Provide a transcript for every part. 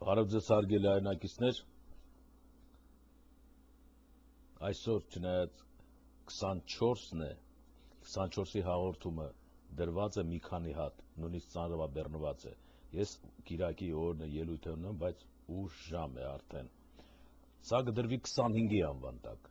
Բարև ձեզ հարգելի հայրենակիցներ, այսօր չնայած 24-ն է, 24-ի հաղորդումը դրված է մի քանի հատ, նույնիսկ ծանրաբեռնված է, ես կիրակի օրն է ելույթ ունեմ, բայց ուշ ժամ է արդեն, սա կդրվի 25-ի անվան տակ,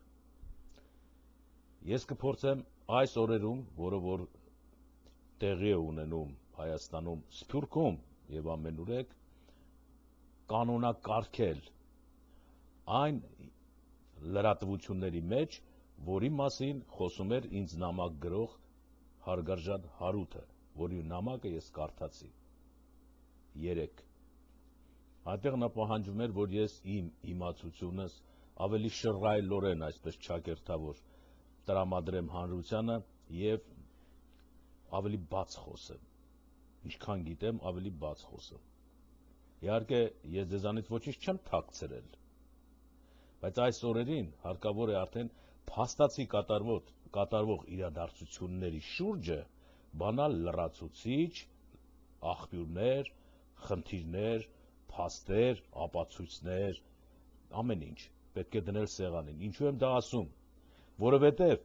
ես կփորձեմ այս օրերում, որը որ տեղի է ունենում Հայաստանում, Սփյուռքում և ամենուրեք, կանոնակարգել այն լրատվությունների մեջ, որի մասին խոսում էր ինձ նամակ գրող Հարգարժան Հարութը, որի նամակը ես կարդացի երեկ։ Այդտեղ նա պահանջում էր, որ ես իմ իմացությունս ավելի շռայլորեն, այսպես չակերտավոր տրամադրեմ հանրությանը և ավելի բաց խոսեմ, ինչքան գիտեմ, ավելի բաց խոսեմ։ Իհարկե, ես ձեզանից ոչինչ չեմ թաքցրել, բայց այս օրերին հարկավոր է արդեն փաստացի կատարվող իրադարձությունների շուրջը բանալ լրացուցիչ, աղբյուրներ, խնդիրներ, փաստեր, ապացույցներ, ամեն ինչ պետք է դնել սեղանին։ Ինչու եմ դա ասում, որովհետև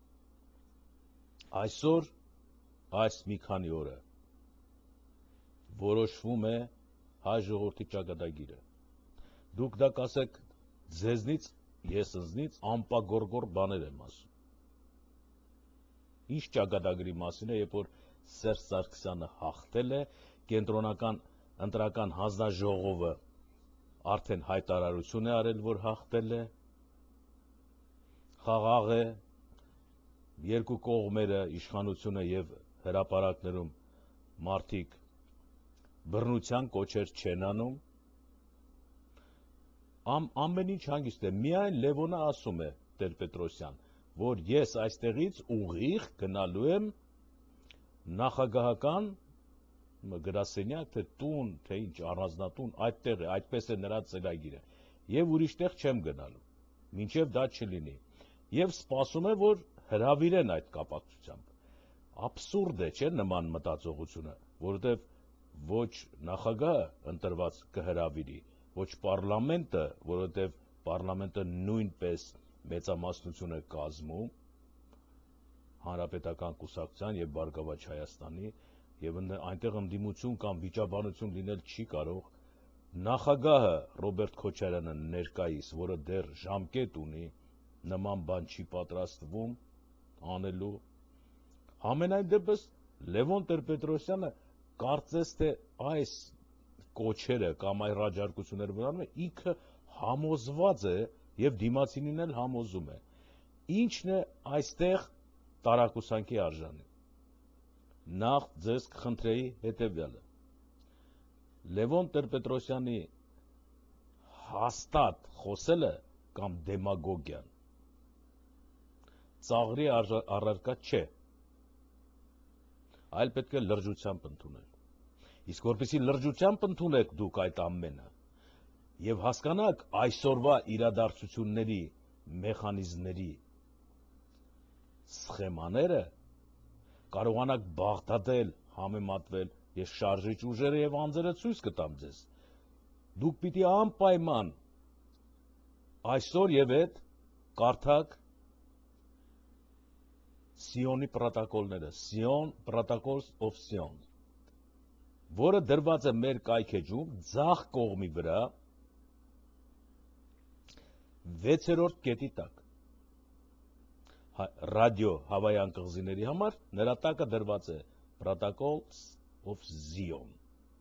այսօր, այս մի քանի օրը որոշվում է հայ ժողովրդի ճակատագիրը։ Դուք դա կասեք ձեզնից, ես ինձնից անպագորգոր բաներ եմ ասում։ Ինչ ճակատագրի մասին է, երբ որ Սերժ Սարգսյանը հաղթել է, կենտրոնական ընտրական հանձնաժողովը արդեն հայտարարություն է արել, որ հաղթել է, խաղաղ է, երկու կողմերը, իշխանությունը և հրապարակներում մարդիկ բռնության կոչեր չեն անում, ամեն ինչ հանգիստ է, միայն Լևոնը ասում է Տեր-Պետրոսյան, որ ես այստեղից ուղիղ գնալու եմ նախագահական գրասենյակ, թե տուն, թե ինչ առանձնատուն, այդտեղ է, այդպես է նրա ծրագիրը, և ուրիշ տեղ չեմ գնալու, մինչև դա չլինի, և սպասում է, որ հրավիրեն այդ կապակցությամբ։ Աբսուրդ է, չէ՞ նման մտածողությունը, որովհետև ոչ նախագահը ընտրված կհրավիրի, ոչ պարլամենտը, որովհետև պարլամենտը նույնպես մեծամասնություն է կազմում Հանրապետական կուսակցության և Բարգավաճ Հայաստանի, և այնտեղ ընդդիմություն կամ վիճաբանություն լինել չի կարող, նախագահը Ռոբերտ Քոչարյանը ներկայիս, որը դեռ ժամկետ ունի, նման բան չի պատրաստվում անելու, համենայն դեպս Լևոն Տեր-Պետրոսյանը կարծես թե այս կոչերը կամ այ հռաջարկությունները վրանում է, ինքը համոզված է և դիմացինին էլ համոզում է։ Ինչն է այստեղ տարակուսանքի արժանի։ Նախ ձեզ կխնդրեի հետևյալը. Լևոն Տեր-Պետրոսյանի հաստատ խոսելը կամ դեմագոգիան ծաղրի առարկա չէ, այլ պետք է լրջությամբ ընդունել։ Իսկ որպեսզի լրջությամբ ընդունեք դուք այդ ամենը և հասկանաք այսօրվա իրադարձությունների մեխանիզմների սխեմաները, կարողանաք բաղդադել, համեմատվել, ես շարժիչ ուժերը և անձերը ցույց կտամ ձեզ, դուք պիտի անպայման այսօր և էդ կարդաք Սիոնի պրոտոկոլները, Սիոն, Protocols of Sion, որը դրված է մեր կայքեջում ձախ կողմի վրա 6-րդ կետի տակ, ռադիո հավայան կղզիների համար նրա տակը դրված է Protocols of Zion։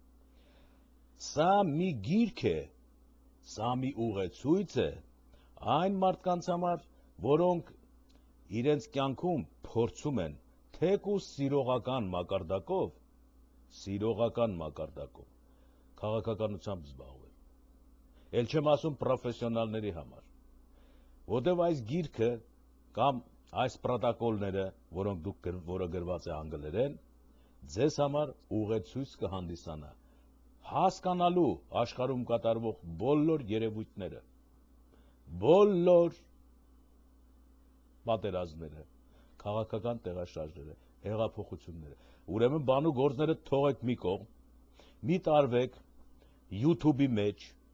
Սա մի գիրք է, սա մի ուղեցույց է այն մարդկանց համար, որոնք իրենց կյանքում փորձում են թեկուզ սիրողական մակարդակով քաղաքականությամբ զբաղվել, էլ չեմ ասում պրոֆեսիոնալների համար, որտև այս գիրքը կամ այս պրոտոկոլները, որը գրված է անգլերեն, ձեզ համար ուղեցույց կհանդիսանա հասկանալու աշխարհում կատարվող բոլոր երևույթները, բոլոր պատերազմները, քաղաքական տեղաշարժերը, հեղափոխությունները, ուրեմն բան ու գործները թողեք մի կողմ, մի տարվեք YouTube-ի մեջ,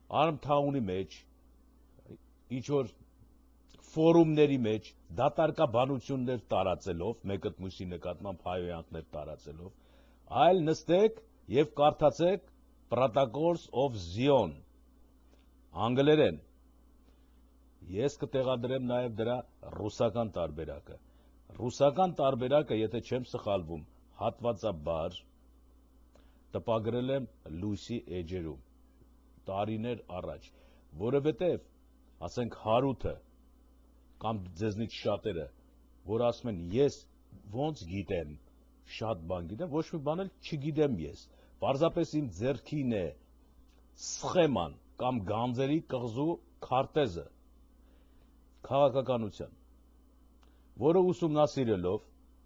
Armtown-ի մեջ, ինչ-որ ֆորումների մեջ դատարկաբանություններ տարածելով, մեկը մյուսի նկատմամբ հայհոյանքներ տարածելով, այլ նստեք եւ կարդացեք Protocols of Zion անգլերեն։ Ես կտեղադրեմ նաեւ դրա ռուսական տարբերակը։ Ռուսական տարբերակը, եթե չեմ սխալվում, հատվածաբար տպագրել եմ լույսի էջերում տարիներ առաջ, որովհետեւ ասենք Հարութը կամ ձեզնից շատերը, որ ասում են ես ոնց գիտեմ, շատ բան գիտեմ, ոչ մի բան էլ չգիտեմ ես, պարզապես իմ ձեռքին է սխեման կամ գանձերի կղզու քարտեզը քաղաքականության, որը ուսումնասիրելով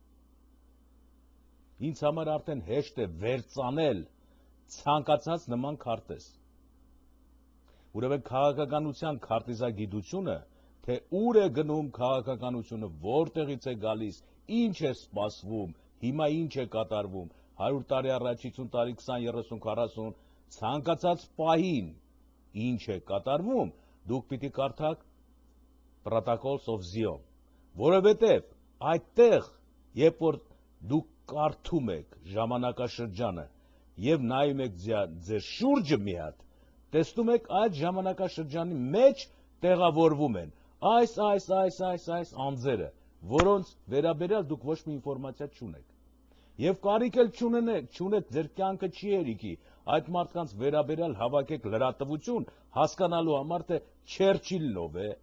ինձ համար արդեն հեշտ է վերծանել ցանկացած նման քարտեզ։ Ուրեմն քաղաքականության քարտեզագիտությունը, թե ուր է գնում քաղաքականությունը, որտեղից է գալիս, ինչ է սպասվում, հիմա ինչ է կատարվում, 100 տարի առաջ, 50 տարի, 20, 30, 40, ցանկացած պահին ինչ է կատարվում, դուք պիտի կարդաք Protocols of Zion, որովհետև այդտեղ, երբ որ դուք կարդում եք ժամանակաշրջանը եւ նայում եք ձեր շուրջը մի հատ, տեսնում եք այդ ժամանակաշրջանի մեջ տեղավորվում են այս անձերը, որոնց վերաբերյալ դուք ոչ մի ինֆորմացիա չունեք։ Եվ կարիք էլ չունեք, ձեր կյանքը չի հերիքի, այդ մարդկանց վերաբերյալ հավաքեք լրատվություն, հասկանալու համար, թե Չերչիլն ով է,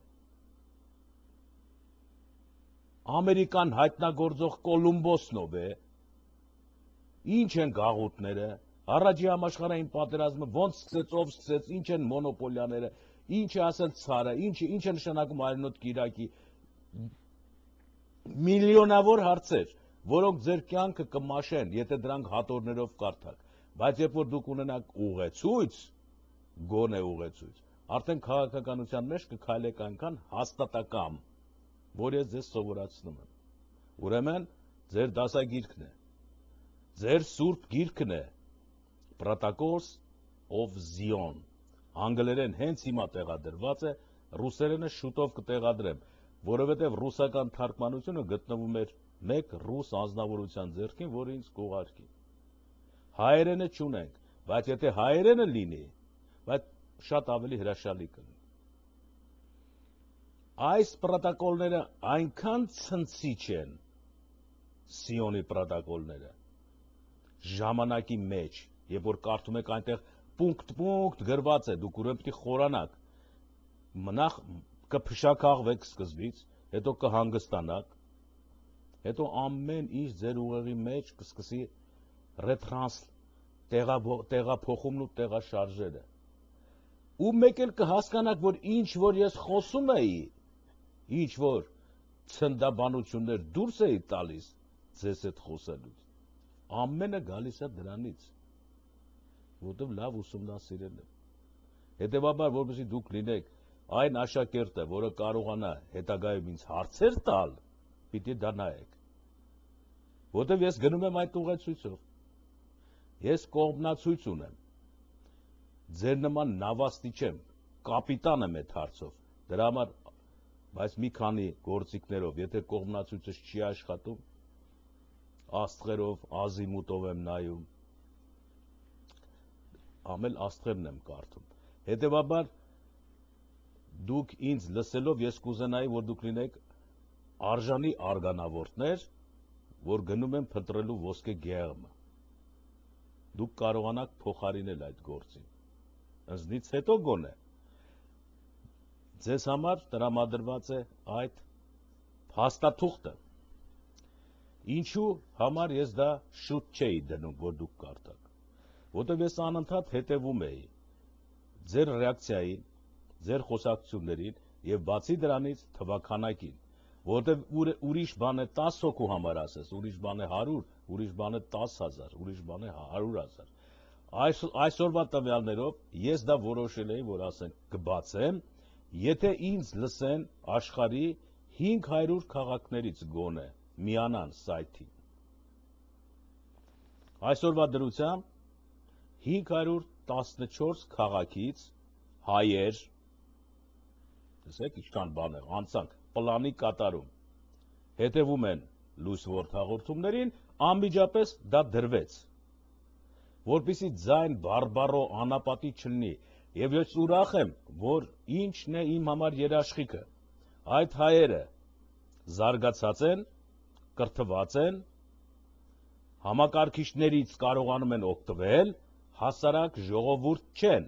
Ամերիկան հայտնագործող Կոլումբոսն ով է, ինչ են գաղութները, առաջի համաշխարհային պատերազմը ոնց սկսեց, ով սկսեց, ինչ են մոնոպոլիաները, ինչ է ասել ցարը, ինչ է նշանակում արյունոտ կիրակի, միլիոնավոր հարցեր, որոնք ձեր կյանքը կմաշեն, եթե դրանք հատորներով կարդաք, բայց երբ որ դուք ունենաք ուղեցույց, գոնե ուղեցույց, արդեն քաղաքականության մեջ կքայլեք այնքան հաստատակամ, որ ես ձեզ սովորացնում եմ։ Ուրեմն ձեր դասագիրքն է, ձեր սուրբ գիրքն է Protocols of Zion, անգլերեն հենց հիմա տեղադրված է, ռուսերենը շուտով կտեղադրեմ, որովհետև ռուսական թարգմանությունը գտնվում էր մեկ ռուս անձնավորության ձեռքին, որը ինձ կուղարկի։ Հայերենը չունենք, բայց եթե հայերենը լինի, բայց շատ ավելի հրաշալի կլինի։ Այս պրոտոկոլները այնքան ցնցիչ են, Սիոնի պրոտոկոլները, ժամանակի մեջ, երբ որ կարդում եք այնտեղ պունկտ գրված է, դուք ուրեմն պիտի խորանաք, նախ կփշաքաղվեք սկզբից, հետո կհանգստանաք, հետո ամեն ինչ ձեր ուղեղի մեջ կսկսի տեղափոխումն ու տեղաշարժերը։ Ու մեկ էլ կհասկանաք, որ ինչ որ ես խոսում էի, ինչ որ ցնդաբանություններ դուրս էի տալիս ձեզ հետ խոսելուց, ամենը գալիս է դրանից, որտեղ լավ ուսումնասիրել եմ։ Հետևաբար, որպեսզի դուք լինեք այն աշակերտը, որը կարողանա հետագայում ինձ հարցեր տալ, պիտի դա նայեք։ Որտեղ ես գնում եմ այդ ուղեցույցով։ Ես կողմնացույց ունեմ։ Ձեր նման նավաստի չեմ, կապիտան եմ այդ հարցով։ Դրա համար, բայց մի քանի գործիքներով, եթե կողմնացույցս չի աշխատում, աստղերով, ազիմուտով եմ նայում, ամել աստղերն եմ կարդում։ Հետևաբար, դուք ինձ լսելով ես կուզենայի, որ դուք լինեք արժանի արգանավորտներ, որ գնում են փնտրելու ոսկե գեղմը։ Դուք կարողանաք փոխարինել այդ գործին։ Ինձնից հետո գոնե ձեզ համար տրամադրված է այդ փաստաթուղթը։ Ինչու համար ես դա շուտ չէի դնում, որ դուք կարդաք, որտեղ ես անընդհատ հետևում էի ձեր ռեակցիային, ձեր խոսակցություններին եւ բացի դրանից թվաքանակին, որտեղ ուրիշ բան է 10 հոգու համար ասես, ուրիշ բան է 100, ուրիշ բան է 10,000, ուրիշ բան է 100,000։ Այսօրվա տվյալներով ես դա որոշել էի, որ ասենք կբացեմ, եթե ինձ լսեն աշխարհի 500 քաղաքներից գոնե միանան սայթին։ Այսօրվա դրությամբ 514 քաղաքից հայեր, տեսեք ինչքան բան է, անցանք պլանի կատարում, հետևում են լույս ворդ հաղորդումներին, անմիջապես դա դրվեց, որպեսզի ձայն բարբարո անապատի չլինի, եւ ես ուրախ եմ, որ ինչն է իմ համար երաշխիքը, այդ հայերը զարգացած են, կրթված են, համակարգիչներից կարողանում են օգտվել, հասարակ ժողովուրդ չեն,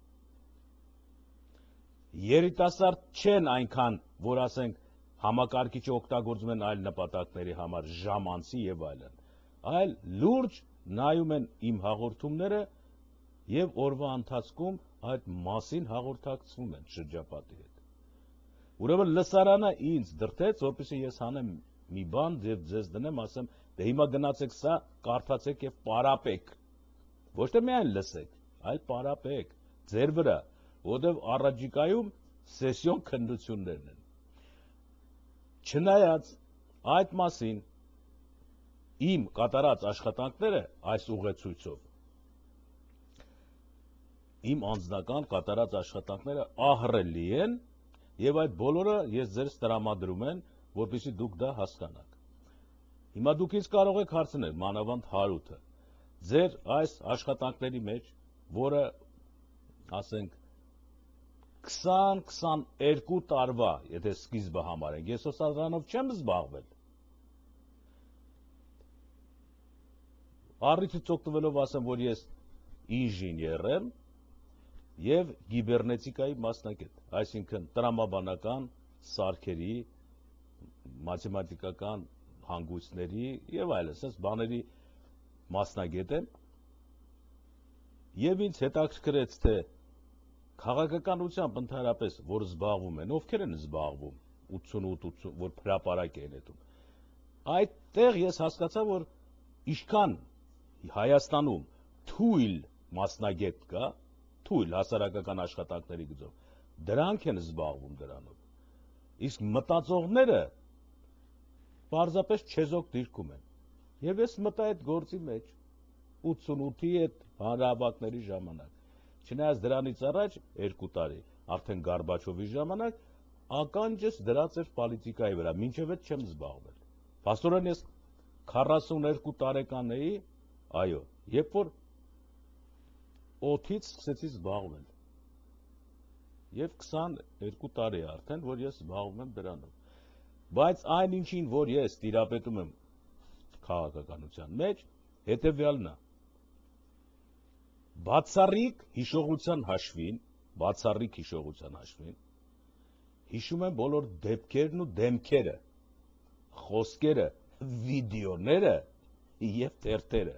երիտասարդ չեն այնքան, որ ասենք համակարգիչը օգտագործում են այլ նպատակների համար, ժամանցի եւ այլն, այլ լուրջ նայում են իմ հաղորդումները եւ օրվա ընթացքում այդ մասին հաղորդակցվում են շրջապատի հետ։ Ուրեմն լսարանը ինձ դրդեց, որպեսզի ես անեմ մի բան եւ ձեզ դնեմ, ասեմ, դե հիմա գնացեք սա, կարդացեք եւ պարապեք։ Ոչ թե միայն լսեք, այլ պարապեք ձեր վրա, որովհետեւ առաջիկայում սեսիոն քննություններն են։ Չնայած այդ մասին իմ կատարած աշխատանքները այս ուղեցույցով, իմ անձնական կատարած աշխատանքները ահռելի են եւ այդ բոլորը ես ձեզ տրամադրում եմ, որպեսզի դուք դա հասկանաք։ Հիմա դուք ինձ կարող եք հարցնել, մանավանդ Հարութը, ձեր այս աշխատանքների մեջ, որը ասենք 20-22 տարվա, եթե սկիզբը համարենք, ես սրանով չեմ զբաղվել։ Առիթից օգտվելով ասեմ, որ ես ինժեներ եմ եւ կիբեռնետիկայի մասնագետ, այսինքն տրամաբանական սարքերի, մաթեմատիկական հանգույցների եւ այլն, ասես բաների մասնագետ եմ եւ ինձ հետաքրքրեց, թե քաղաքականությամբ ընդհանրապես որ զբաղվում են, ովքեր են զբաղվում 88, որ հրապարակ են հետում, այդտեղ ես հասկացա, որ ինչքան Հայաստանում թույլ մասնագետ կա, թույլ հասարակական աշխատանքների գծով, դրանք են զբաղվում դրանով, իսկ մտածողները պարզապես չեզոք դիրքում են, եւ ես մտա այդ գործի մեջ, 88-ի այդ հանրահավաքների ժամանակ, չնայած դրանից առաջ 2 տարի, արդեն Գորբաչովի ժամանակ, ականջս դրած էր պոլիտիկայի վրա, մինչև այդ չեմ զբաղվել, փաստորեն ես 42 տարեկան էի, այո, երբ որ օդից սկսեցի զբաղվել եւ 22 տարի արդեն, որ ես զբաղվում եմ դրանով, բայց այն ինչին, որ ես տիրապետում եմ քաղաքականության մեջ, հետեւյալն է, բացառիկ հիշողության հաշվին, հիշում եմ բոլոր դեպքերն ու դեմքերը, խոսքերը, վիդեոները եւ թերթերը,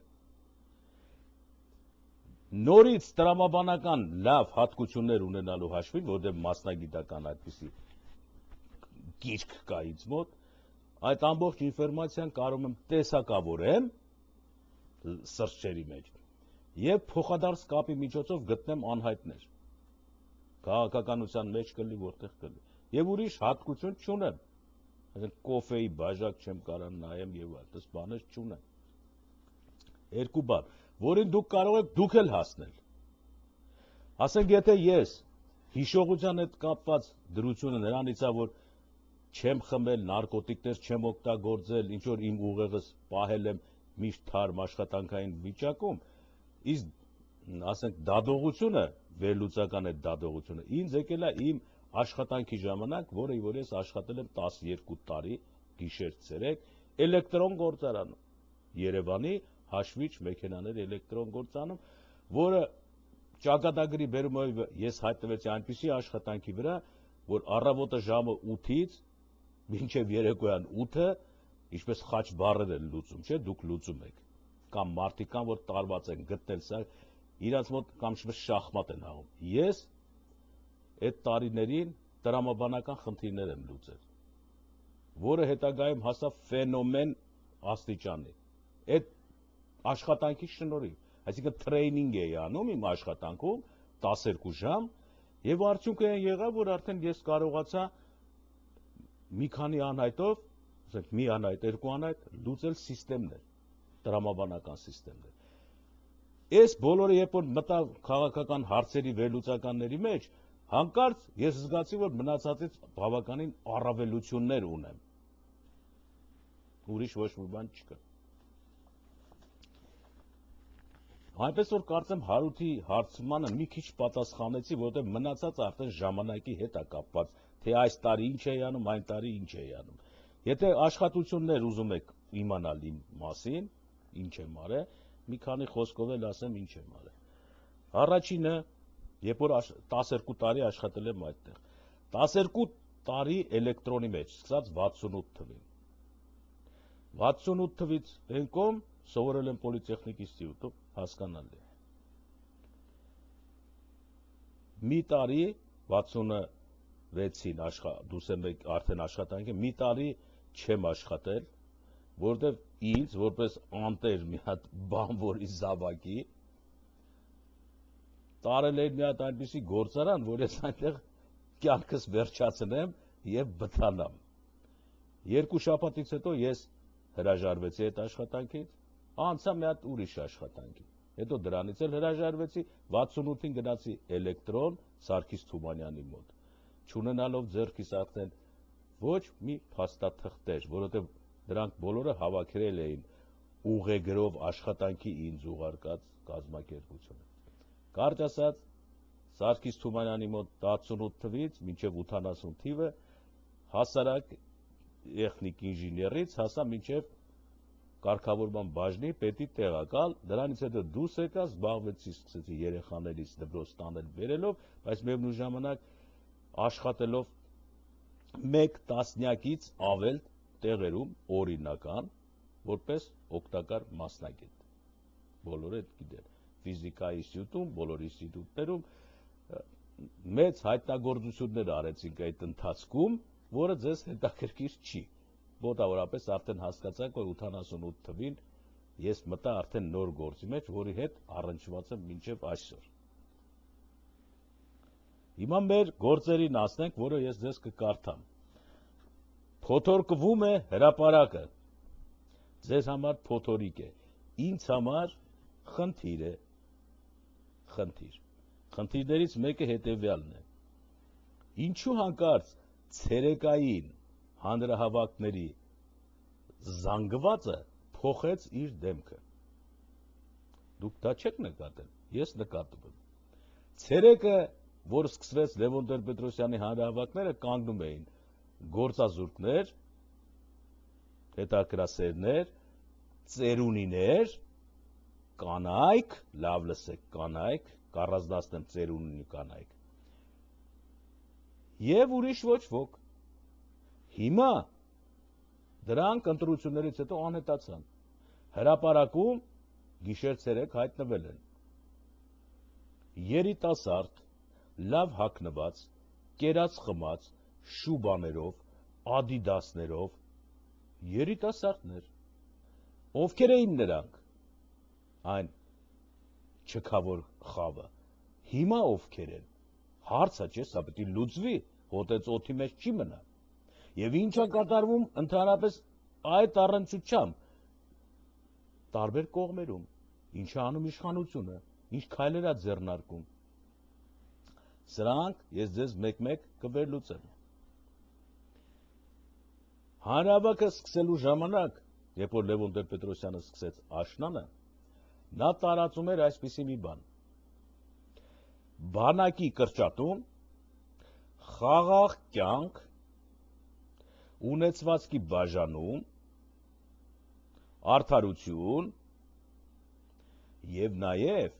նորից տրամաբանական լավ հատկություններ ունենալու հաշվին, որտեղ մասնագիտական այդպիսի գիրք կա ինձ մոտ, այդ ամբողջ ինֆորմացիան կարող եմ տեսակավորեմ սրճերի մեջ եւ փոխադարձ կապի միջոցով գտնեմ անհայտներ, քաղաքականության մեջ կլինի, որտեղ կլինի, եւ ուրիշ հատկություն չունեմ, այսինքն կոֆեի բաժակ չեմ կարող նայեմ եւ այլ, դες բաներ չունեմ, երկու բան, որին դուք կարող եք դուք էլ հասնել, ասենք եթե ես հիշողության հետ կապված դրությունը նրանից է, որ չեմ խմել, նարկոտիկներ չեմ օգտագործել, ինչ որ իմ ուղեղս պահել եմ միշտ թարմ աշխատանքային վիճակում, իսկ ասենք դադողությունը, վերլուծական այդ դադողությունը, ինձ եկել է իմ աշխատանքի ժամանակ, որը որ ես աշխատել եմ 12 տարի, գիշեր ցերեկ, էլեկտրոն գործարանում, Երևանի հաշվիչ մեքենաներ էլեկտրոն գործանում, որը ճակատագրի բերումով ես հայտնվեցի այնպիսի աշխատանքի վրա, որ առավոտը ժամը 8-ից մինչև երեկոյան 8-ը, ինչպես խաչ բառեր են լուծում, չէ, դուք լուծում եք, կամ մարդիկ կան, որ տարված են գտնել սա, իրանց մոտ կամ շախմատ են հաղում, ես այդ տարիներին տրամաբանական խնդիրներ եմ լուծել, որը հետագայում հասավ ֆենոմեն աստիճանի, այդ աշխատանքի շնորհիվ, այսինքն տրեյնինգ էի անում իմ աշխատանքում 12 ժամ եւ արդյունքը այն եղավ, որ արդեն ես կարողացա մի քանի անհայտով, ասենք մի անհայտ, երկու անհայտ լուծել համակարգեր, տրամաբանական համակարգեր։ Այս բոլորը երբ որ մտա քաղաքական հարցերի վերլուծականների մեջ, հանկարծ ես զգացի, որ մնացածից բավականին առավելություններ ունեմ։ Ուրիշ ոչ մի բան չկա։ Այնպես որ կարծեմ Հարութի հարցմանը մի քիչ պատասխանեցի, որովհետև մնացած արդեն ժամանակի հետ է կապված, թե այս տարի ինչ է անում, այն տարի ինչ է անում։ Եթե աշխատություններ ուզում եք իմանալ իմ մասին, ինչ եմ արել, մի քանի խոսքով էլ ասեմ ինչ եմ արել։ Առաջինը, երբ որ 12 տարի աշխատել եմ այդտեղ, 12 տարի էլեկտրոնի մեջ, սկսած 68 թվին։ 68 թվից ենկոմ սովորել եմ Պոլիտեխնիկ ինստիտուտում, հասկանալի է։ Մի տարի 66-ին դուս եք արդեն աշխատանքի, մի տարի չեմ աշխատել, որովհետև ինձ որպես անտեր մի հատ բան, որի զավակի տարել էր մի հատ այնպիսի գործարան, որ ես այնտեղ կյանքս վերջացնեմ եւ բթանամ։ 2 շաբաթից հետո ես հրաժարվեցի այդ աշխատանքից, անցա մի հատ ուրիշ աշխատանքի։ Հետո դրանից էլ հրաժարվեցի, 68-ին գնացի էլեկտրոն Սարգիս Թումանյանի մոտ, չունենալով ձեռքիս արդեն ոչ մի փաստաթղթեր, որովհետև դրանք բոլորը հավաքրել էին ուղեգրով աշխատանքի ինձ ուղարկած կազմակերպությունը։ Կարճ ասած, Սարգիս Թումանյանի մոտ 18 թվից մինչև 80 թիվը հասարակ տեխնիկ ինժեներից հասա մինչև կարգավորման բաժնի պետի տեղակալ, դրանից հետո դուրս եկա, զբաղվեցի, սկսեցի երեխաներից դպրոց տանել բերելով, բայց միևնույն ժամանակ աշխատելով 1 տասնյակից ավել տեղերում օրինական, որպես օգտակար մասնագետ։ Բոլորը գիտեն, ֆիզիկայի ինստիտուտում, բոլոր ինստիտուտներում մեծ հայտնագործություններ արեցինք այդ ընթացքում, որը ձեզ հետաքրքիր չի։ Մոտավորապես արդեն հասկացաք, որ 88 թվին ես մտա արդեն նոր գործի մեջ, որի հետ առնչված եմ մինչև այսօր։ Հիմա մեր գործերին ասենք, որը ես ձեզ կկարդամ։ Փոթորկվում է հրապարակը։ Ձեզ համար փոթորիկ է, ինձ համար խնդիր է։ Խնդիրներից մեկը հետևյալն է։ Ինչու հանկարծ ցերեկային հանրահավաքների զանգվածը փոխեց իր դեմքը։ Դուք դա չեք նկատել, ես նկատում եմ։ Ցերեկը, որ սկսվեց Լևոն Տեր-Պետրոսյանի հանրահավաքները, կանգնում էին գործազուրկներ, հետաքրքրասերներ, ծերունիներ, կանայք, լավ լսեք, կանայք, կառանձնացնեմ ծերունի կանայք, եւ ուրիշ ոչ ոք։ Հիմա դրանք ընտրություններից հետո անհետացան։ Հրապարակում գիշեր-ցերեկ հայտնվել են երիտասարդ, լավ հագնված, կերած խմած, շուբաներով, ադիդասներով երիտասարդներ։ Ովքեր էին նրանք։ Այն չքավոր խավը։ Հիմա ովքեր են։ Հարցը չէ, սա պետք է լուծվի, հոտեց օդի մեջ չի մնա։ Եվ ինչ է կատարվում ընդհանրապես այդ առնչությամբ տարբեր կողմերում, ինչ է անում իշխանությունը, ինչ քայլեր է ձեռնարկում։ Սրանք ես ձեզ մեկ-մեկ կվերլուծեմ։ Հանրահավաքը սկսելու ժամանակ, երբ որ Լևոն Տեր-Պետրոսյանը սկսեց աշնանը, նա տարածում էր այսպիսի մի բան. բանակի կրճատում, խաղաղ կյանք, ունեցվածքի բաժանում, արդարություն եւ նաեւ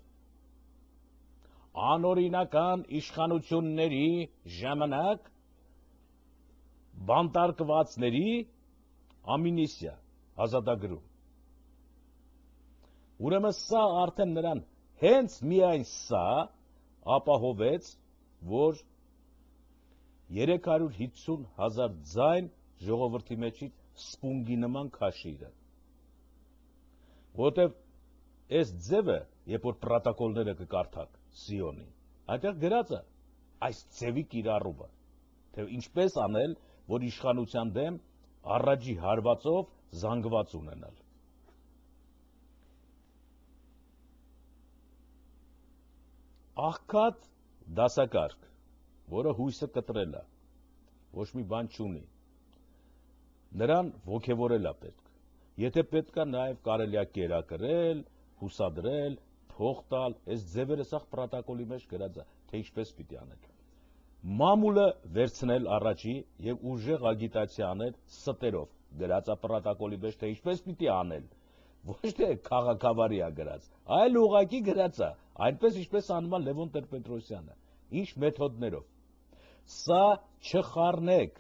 անօրինական իշխանությունների ժամանակ բանտարկվածների ամինիսիա ազատագրում։ Ուրեմն սա արդեն նրան հենց միայն սա ապահովեց, որ 350,000 ձայն ժողովրդի մեջից սպունգի նման քաշի իրան։ Որտեւ այս ձևը, երբ որ պրոտոկոլները կկարդաք Սիոնի, այնտեղ գրած է այս ձևի կիրառումը, թե ինչպես անել, որ իշխանության դեմ առաջի հարվածով զանգված ունենալ։ աղքատ դասակարգ, որը հույսը կտրել է, ոչ մի բան չունի, նրան ոգևորել է պետք, եթե պետք է նաև կարելի է կերակրել, հուսադրել, փող տալ, այս ձևերը սաղ պրոտոկոլի մեջ գրած է, թե ինչպես պիտի անել, մամուլը վերցնել առաջի և ուժեղ ագիտացիա անել ստերով, գրած է պրոտոկոլի մեջ, թե ինչպես պիտի անել, ոչ թե քաղաքավարի է գրած, այլ ուղղակի գրած է, այնպես ինչպես անում է Լևոն Տեր-Պետրոսյանը, ինչ մեթոդներով, սա չխառնեք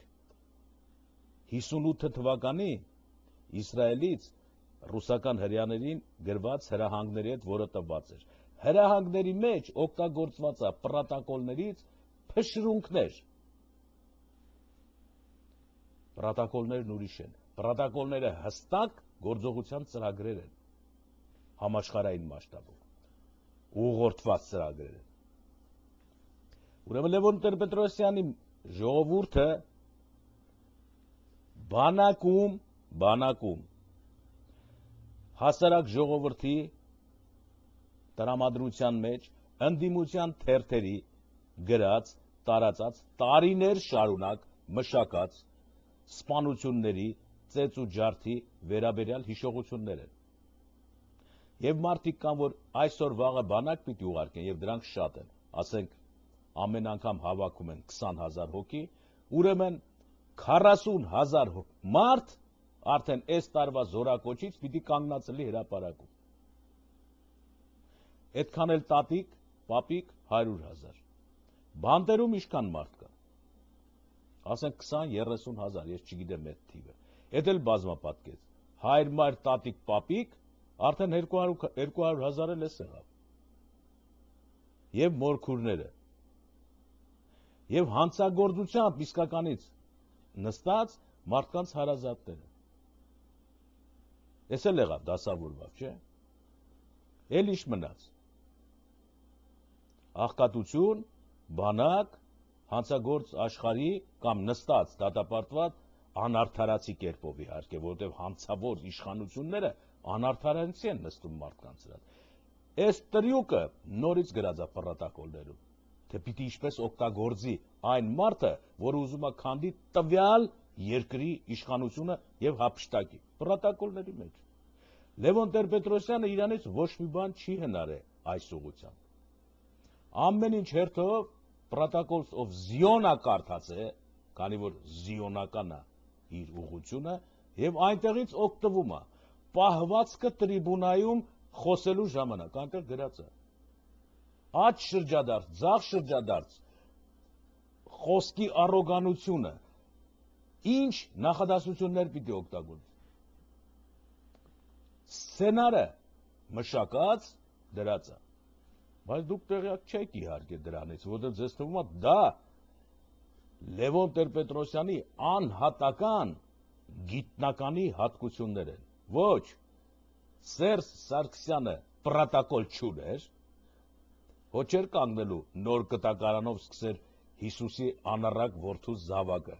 58 թվականի Իսրայելից ռուսական հրեաներին գրված հրահանգների հետ, որը տված էր, հրահանգների մեջ օգտագործված է պրոտոկոլներից փշրունքներ, պրոտոկոլներն ուրիշ են, պրոտոկոլները հստակ գործողության ծրագրեր են, համաշխարհային մասշտաբով, ուղղորդված ծրագրեր են, ուրեմն Լևոն Տեր-Պետրոսյանի ժողովուրդը բանակում հասարակ ժողովրդի տրամադրության մեջ ընդդիմության թերթերի գրած, տարածած, տարիներ շարունակ մշակած սպանությունների, ծեծ ու ջարդի վերաբերյալ հիշողություններ են։ Եվ մարդիկ կան, որ այսօր վաղը բանակ պիտի ուղարկեն, եւ դրանք շատ են, ասենք ամեն անգամ հավաքում են 20,000 հոգի, ուրեմն 40,000 մարդ արդեն այս տարվա զորակոչից պիտի կանգնածելի հրապարակում։ Այդքան էլ տատիկ, պապիկ 100,000։ Բանտերում ինչքան մարդ կա։ Ասենք 20-30,000, ես չգիտեմ այդ թիվը։ Էդ էլ բազմապատկեց։ Հայր, մայր, տատիկ, պապիկ, արդեն 200,000 էլ էս եղավ։ Եվ մորքուրները։ Եվ հանցագործությամբ իսկականից նստած մարդկանց հարազատները։ Էս էլ եղավ դասավորված, չէ՞։ Էլ ինչ մնաց։ Աղքատություն, բանակ, հանցագործ աշխարհի կամ նստած դատապարտված անարդարացի կերպով իհարկե, որովհետև հանցավոր իշխանությունները անարդարանցի են նստում մարդկանց վրա։ Այս տրյուկը նորից գրած է պրոտոկոլներում, թե պիտի ինչպես օգտագործի այն մարդը, որը ուզում է քանդի տվյալ երկրի իշխանությունը եւ հափշտակի պրոտոկոլների մեջ։ Լևոն Տեր-Պետրոսյանը իրանից ոչ մի բան չի հնարել այս ուղղությամբ։ Ամեն ինչ հերթով Protocols of Ziona կարդաց է, քանի որ զիոնական է իր ուղղությունը, եւ այնտեղից օգտվում է պահվածքը տրիբունայում խոսելու ժամանակ, այնտեղ գրած է։ Աջ շրջադարձ, ձախ շրջադարձ, խոսքի առոգանությունը, ինչ նախադասություններ պիտի օգտագործի։ Սցենարը մշակած դրած է։ Բայց դուք տեղյակ չեք իհարկե դրանից, որովհետև ձեզ թվում է դա Լևոն Տեր-Պետրոսյանի անհատական գիտնականի հատկություններ են։ Ոչ, Սերժ Սարգսյանը պրոտոկոլ չուներ, ոչ էր կանգնելու նոր կտակարանով սկսեր Հիսուսի անառակ որդու զավակը։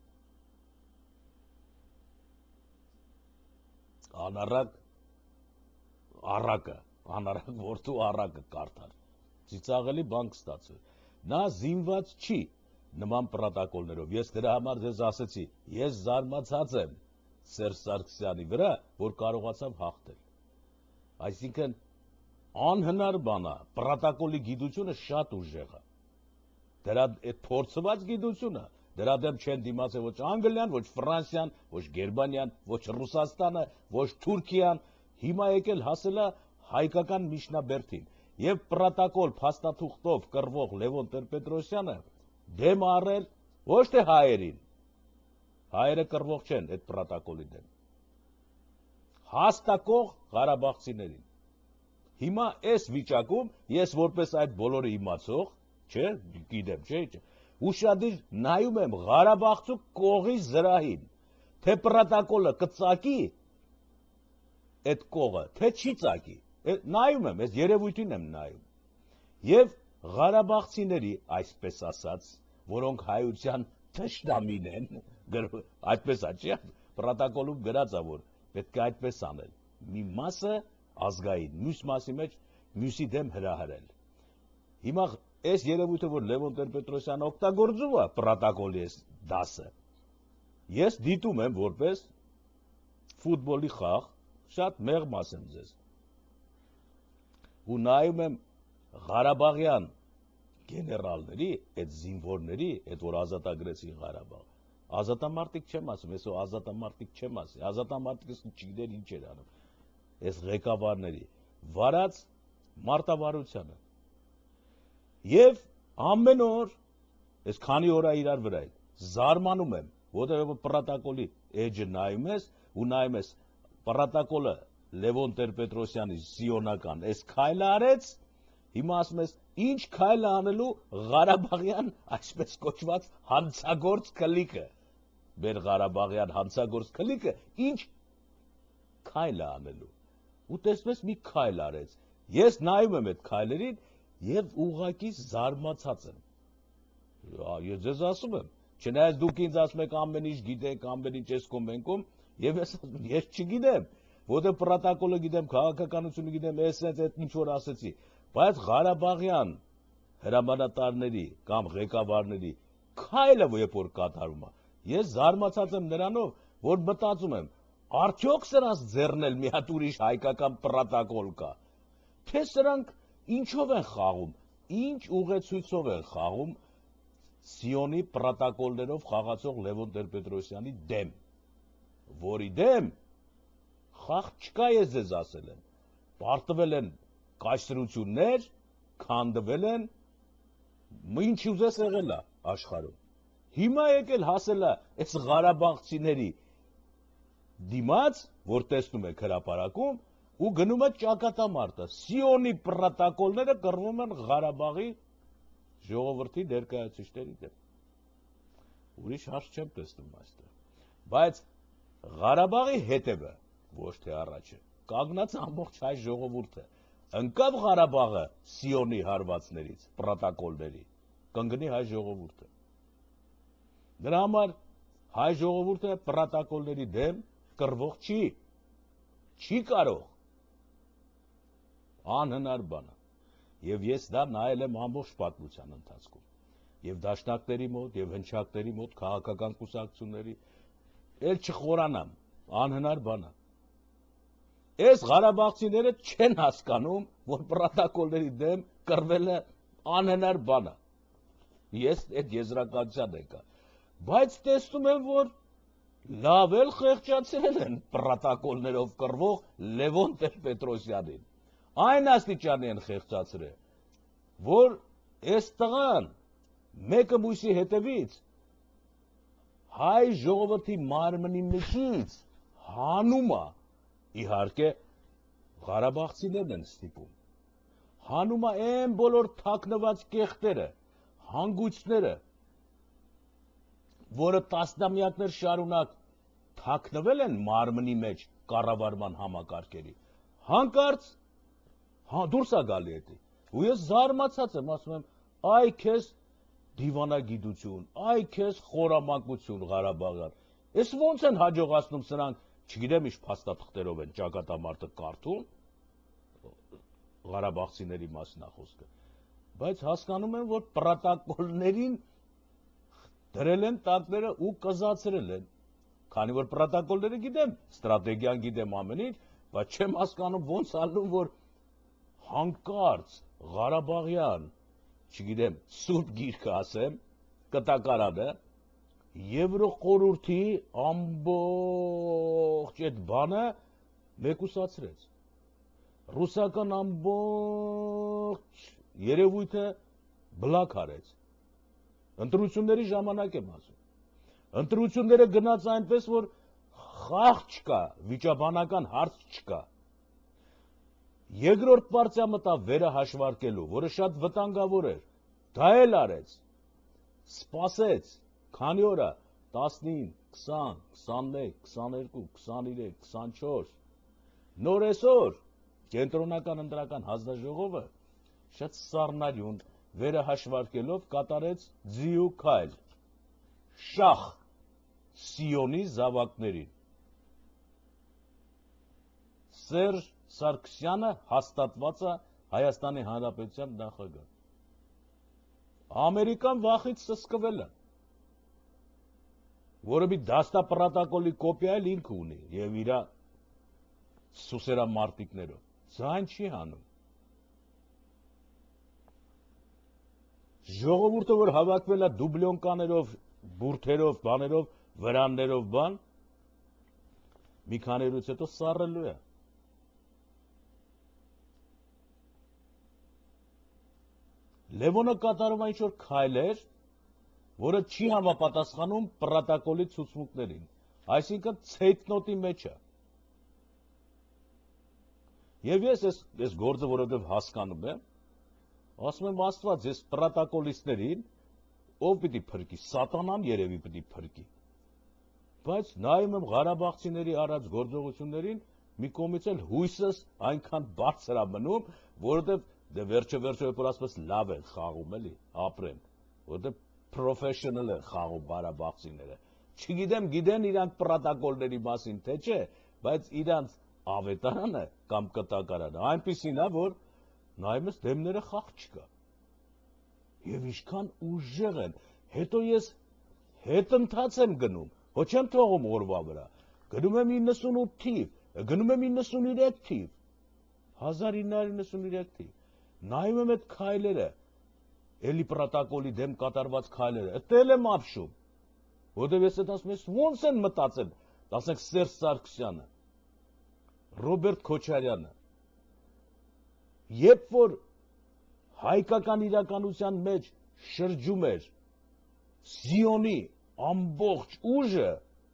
Անառակ առակը, անառակ որդու առակը կարդար։ Ծիծաղելի բան կստացվի։ Նա զինված չի նման պրոտոկոլներով։ Ես դրա համար ձեզ ասեցի, ես զարմացած եմ Սերժ Սարգսյանի վրա, որ կարողացավ հաղթել։ Այսինքն անհնար բան է, պրոտոկոլի գիտությունը շատ ուժեղ է։ Դրա այդ փորձված գիտությունը, դրա դեմ չեն դիմացել ոչ Անգլիան, ոչ Ֆրանսիան, ոչ Գերմանիան, ոչ Ռուսաստանը, ոչ Թուրքիան, հիմա եկել հասել է հայկական միջնաբերդին եւ պրոտոկոլ փաստաթուղթով կռվող Լևոն Տեր-Պետրոսյանը դեմ առել ոչ թե հայերին, հայերը կռվող չեն այդ պրոտոկոլի դեմ, հաստակող ղարաբաղցիներին։ Հիմա այս վիճակում ես որպես այդ բոլորը իմացող, չէ, գիտեմ, չէ, ուշադիր նայում եմ Ղարաբաղցու կողի զրահին, թե պրոտոկոլը կծակի այդ կողը, թե չի ծակի, նայում եմ, այս երևույթին եմ նայում, և Ղարաբաղցիների, այսպես ասած, որոնք հայության թշնամին են, այդպես է, չէ, պրոտոկոլում գրած է, որ պետք է այդպես անել, մի մասը ազգային, մյուս մասի մեջ մյուսի դեմ հրահրել։ Հիմա այս երևույթը, որ Լևոն Տեր-Պետրոսյանը օգտագործում է պրոտոկոլի այս դասը, ես դիտում եմ որպես ֆուտբոլի խաղ, շատ մեղմ ասեմ ձեզ։ Ու նայում եմ Ղարաբաղյան գեներալների, այդ զինվորների, այդ որ ազատագրեցին Ղարաբաղ, ազատամարտիկ չեմ ասում, ես ազատամարտիկ չեմ ասի, ազատամարտիկը չգիտեր ինչ էր անում, այս ղեկավարների, վարած մարտավարությանը։ Եվ ամեն օր, այս քանի օր է իրար վրա են, զարմանում եմ, որտեղ պրոտոկոլի էջը նայում ես, ու նայում ես պրոտոկոլը Լևոն Տեր-Պետրոսյանի սիոնական այս քայլը արեց, հիմա ասում ես, ինչ քայլը անելու Ղարաբաղյան այսպես կոչված հանցագործ քլիկը, մեր Ղարաբաղյան հանցագործ քլիկը ինչ քայլը անելու, ու տեսնես մի քայլ արեց, ես նայում եմ այդ քայլերին և ուղղակի զարմացած եմ, ես ձեզ ասում եմ, չնայած դուք ինձ ասում եք ամեն ինչ գիտեք, ամեն ինչ ես կոմենքում, և ես չգիտեմ, որտեղ պրոտոկոլը գիտեմ, քաղաքականությունը գիտեմ, այդ ինչ որ ասեցի, բայց Ղարաբաղյան հրամանատարների կամ ղեկավարների քայլը երբ որ կատարում է, ես զարմացած եմ նրանով, որ մտածում եմ, արդյոք սրանց ձեռն էլ մի հատ ուրիշ հայկական պրոտոկոլ կա, թե սրանք ինչով են խաղում, ինչ ուղեցույցով են խաղում Սիոնի պրոտոկոլներով խաղացող Լևոն Տեր-Պետրոսյանի դեմ, որի դեմ խաղ չկա, ես ձեզ ասել եմ, պարտվել են կայսրություններ, քանդվել են, ինչ ուզես եղել է աշխարհում։ Հիմա եկել հասել է այս ղարաբաղցիների դիմաց, որ տեսնում եք հրապարակում, ու գնում է ճակատամարտը։ Սիոնի պրոտոկոլները կռվում են Ղարաբաղի ժողովրդի ներկայացուցիչների դեմ։ Ուրիշ հարց չեմ տեսնում այստեղ։ Բայց Ղարաբաղի հետևը, ոչ թե առաջը, կանգնած ամբողջ հայ ժողովուրդը, ընկավ Ղարաբաղը Սիոնի հարվածներից, պրոտոկոլների, կընկնի հայ ժողովուրդը։ Դրա համար հայ ժողովուրդը պրոտոկոլների դեմ կռվող չի կարող, անհնար բան է։ Եվ ես դա նայել եմ ամբողջ պատմության ընթացքում, և դաշնակների մոտ, և հնչակների մոտ, քաղաքական կուսակցությունների, էլ չխորանամ, անհնար բան է։ Այս ղարաբաղցիները չեն հասկանում, որ պրոտոկոլների դեմ կռվելը անհնար բան է։ Ես այդ եզրակացության եկա, բայց տեսնում եմ, որ լավ էլ խեղճացրել են պրոտոկոլներով կռվող Լևոն Տեր-Պետրոսյանին։ Այն աստիճանի են խեղճացրել, որ այս տղան մեկը մյուսի հետևից հայ ժողովրդի մարմնի միջից հանում է, իհարկե ղարաբաղցիներն են ստիպում, հանում է այն բոլոր թաքնված կեղտերը, հանգույցները, որը տասնամյակներ շարունակ թաքնվել են մարմնի մեջ կառավարման համակարգերի, հանկարծ դուրս է գալի էդի, ու ես զարմացած եմ, ասում եմ, այ քեզ դիվանագիտություն, այ քեզ խորամանկություն Ղարաբաղյան, ես ոնց են հաջողացնում սրանք, չգիտեմ ինչ փաստաթղթերով են ճակատամարտը կարդում, ղարաբաղցիների մասին է խոսքը, բայց հասկանում եմ, որ պրոտոկոլներին դրել են տակները ու կզացրել են, քանի որ պրոտոկոլները գիտեմ, ստրատեգիան գիտեմ ամեն ինչ, բայց չեմ հասկանում ոնց ալնում, որ հանկարծ Ղարաբաղյան, չգիտեմ, Սուրբ Գիրքը ասեմ, կտակարանը, Եվրոխորհրդի ամբողջ այդ բանը մեկուսացրեց։ Ռուսական ամբողջ երևույթը բլակ արեց։ Ընտրությունների ժամանակ եմ ասում։ Ընտրությունները գնաց այնպես, որ խաղ չկա, վիճաբանական հարց չկա։ Երկրորդ պարտիա մտավ վերահաշվարկելու, որը շատ վտանգավոր էր, դա էլ արեց, սպասեց, քանի օր է, 15, 20, 21, 22, 23, 24, նոր այսօր, կենտրոնական ընտրական հանձնաժողովը շատ սառնարյուն վերահաշվարկելով կատարեց ձիու քայլ, շախ Սիոնի զավակներին։ Սերժ Սարգսյանը հաստատված է Հայաստանի Հանրապետության նախագահ։ Ամերիկան վախից սսկվել է, որը մի դաստապրոտոկոլի կոպիա էլ ինքը ունի եւ իր սուսերամարտիկներով, ձայն չի հանում։ Ժողովուրդը, որ հավաքվել է դուբլյոնկաներով, բուրդերով, բաներով, վրաններով, բան, մի քանի օրից հետո սառելու է։ Լևոնը կատարում է ինչ-որ քայլեր, որը չի համապատասխանում պրոտոկոլի ցուցմունքներին, այսինքն ցեյթնոտի մեջ է։ Եվ ես այս գործը որովհետև հասկանում եմ, ասում եմ Աստված, ես պրոտոկոլիստներին ով պիտի փրկի, սատանան երևի պիտի փրկի։ Բայց նայում եմ Ղարաբաղցիների արած գործողություններին, մի կողմից էլ հույսս այնքան բարձր է մնում, որովհետև դե վերջը որ ասես լավ են խաղում էլի, ապրեն, որովհետև professional են խաղում Ղարաբաղցիները։ Չգիտեմ, գիտեն իրանք պրոտոկոլների մասին, թե չէ, բայց իրանք ավետարանը կամ կտակարանը այնպիսին է, որ նայում ես դեմները խաղ չկա։ Եվ ինչքան ուժեղ են, հետո ես հետընթաց եմ գնում, ոչ չեմ թողում օրվա վրա, գնում եմ 98 թիվ, գնում եմ 93 թիվ, 1993 թիվ, նայում եմ այդ քայլերը, էլի պրոտոկոլի դեմ կատարված քայլերը, էտել եմ ապշում, որտեվ ես այդ ասում ես ոնց են մտածել, ասենք Սերժ Սարգսյանը, Ռոբերտ Քոչարյանը, երբ որ հայկական իրականության մեջ շրջում էր Զիոնի ամբողջ ուժը,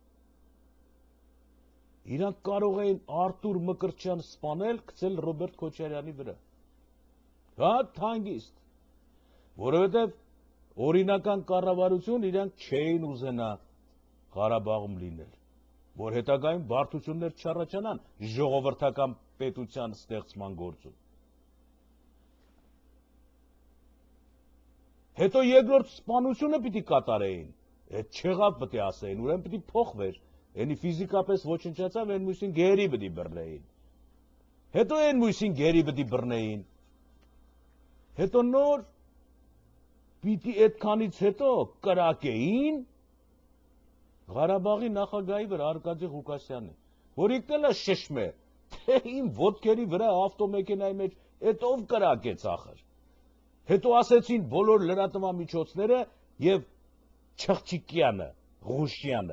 իրանք կարող էին Արտուր Մկրտչյան սպանել, գցել Ռոբերտ Քոչարյանի վրա։ Հա, թանգիստ, որովհետև օրինական կառավարություն իրանք չէին ուզենա Ղարաբաղում լինել, որ հետագայում բարդություններ չառաջանան ժողովրդական պետության ստեղծման գործում։ Հետո երկրորդ սպանությունը պիտի կատարեին, այդ չեղավ պիտի ասեին, ուրեմն պիտի փոխվեր, այնի ֆիզիկապես ոչնչացավ, այն մյուսին գերի պիտի բռնեին, հետո այն մյուսին գերի պիտի բռնեին, հետո նոր պիտի այդքանից հետո կրակեին Ղարաբաղի նախագահի վրա Արկադի Ղուկասյանի, որ իկնել է շշմե, թե իմ ոտքերի վրա ավտոմեքենայի մեջ էդ ով կրակեց ախր։ Հետո ասեցին բոլոր լրատվամիջոցները եւ Չղջիկյանը, Ղուշյանը։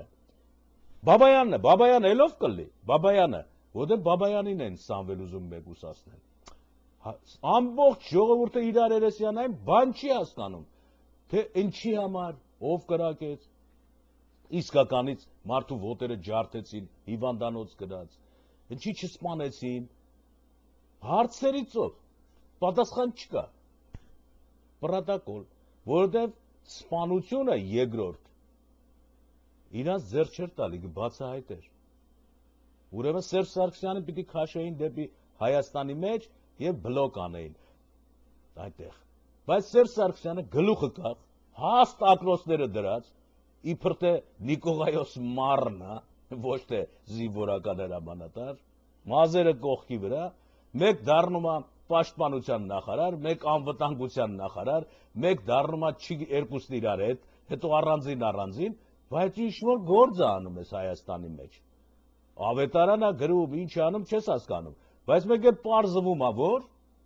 Բաբայանը ելով կլի, Բաբայանը, որտեղ Բաբայանին են Սամվել ուզում մեկուսացնել։ Ամբողջ ժողովուրդը իրար երեսյանային բան չի հասկանում, թե ինչի համար, ով կրակեց, իսկականից մարդու ոտերը ջարդեցին, հիվանդանոց գնաց, ինչի չսպանեցին, հարցերից ով, պատասխան չկա, պրոտոկոլ, որովհետև սպանությունը երկրորդ, իրանց ձեռ չէր տալի, բացահայտեր, ուրեմն Սերժ Սարգսյանը պիտի քաշեին դեպի Հայաստանի մեջ և բլոկ անեին այնտեղ, բայց Սերժ Սարգսյանը գլուխը կավ, հաստ ակրոցները դրած, իբր թե Նիկողայոս Մարնա, ոչ թե զինվորական հրամանատար, մազերը կողքի վրա, մեկ դառնում է պաշտպանության նախարար, մեկ անվտանգության նախարար, մեկ դառնում է երկուսն իրար հետ, հետո առանձին, բայց ինչ-որ գործ է անում ես Հայաստանի մեջ։ Ավետարանա գրում, ինչ անում, չես հասկանում, բայց մեկ էլ պարզվում է, որ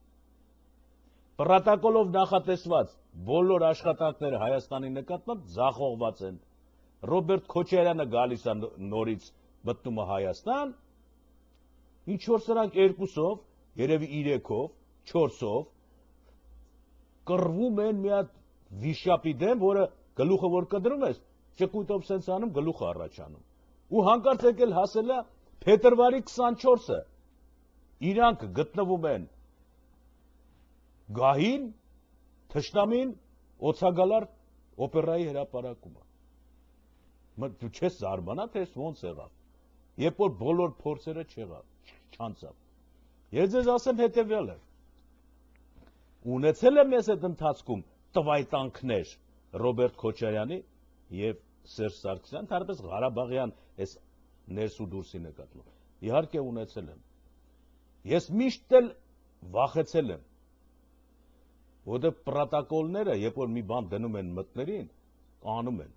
պրոտոկոլով նախատեսված բոլոր աշխատանքները Հայաստանի նկատմամբ ձախողված են։ Ռոբերտ Քոչարյանը գալիս է նորից մտնում է Հայաստան, ինչ որ սրանք երկուսով, երևի 3-ով, 4-ով կռվում են մի հատ վիշապի դեմ, որը գլուխը որ կդրում ես, ճկույտով սենց անում, գլուխը առաջանում։ Ու հանկարծ եկել հասել է փետրվարի 24-ը։ Իրանք գտնվում են գահին, թշնամին, օցագալար օպերայի հրապարակումը։ Դու չես զարմանա, թե ոնց եղավ, երբ որ բոլոր փորձերը չանցավ։ Ես ձեզ ասեմ հետևյալը, ունեցել եմ ես այդ ընթացքում տվայտանքներ Ռոբերտ Քոչարյանի և Սերժ Սարգսյան, թարպես Ղարաբաղյան այս ներս ու դուրսի նկատմամբ։ Իհարկե ունեցել եմ։ Ես միշտ էլ վախեցել եմ, Որտեղ պրոտոկոլները, երբ որ մի բան դնում են մտներին, անում են։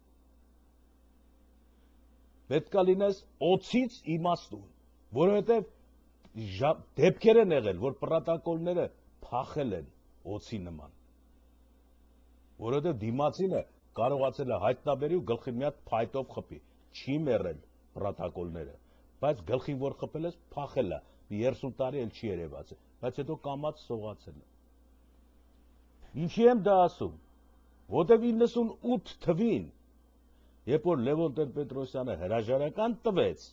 Պետք է լինես օծից իմաստուն, որովհետև դեպքեր են եղել, որ պրոտոկոլները փախել են օծի նման։ Որովհետև դիմացինը կարողացել է հայտնաբերի ու գլխին մի հատ փայտով խփի, չի մեռել պրոտոկոլները, բայց գլխին որ խփել ես, փախել է, 30 տարի էլ չի երևացել, բայց հետո կամած սողացել է։ Ինչի եմ դա ասում, որտև 98 թվին, երբ որ Լևոն Տեր-Պետրոսյանը հրաժարական տվեց,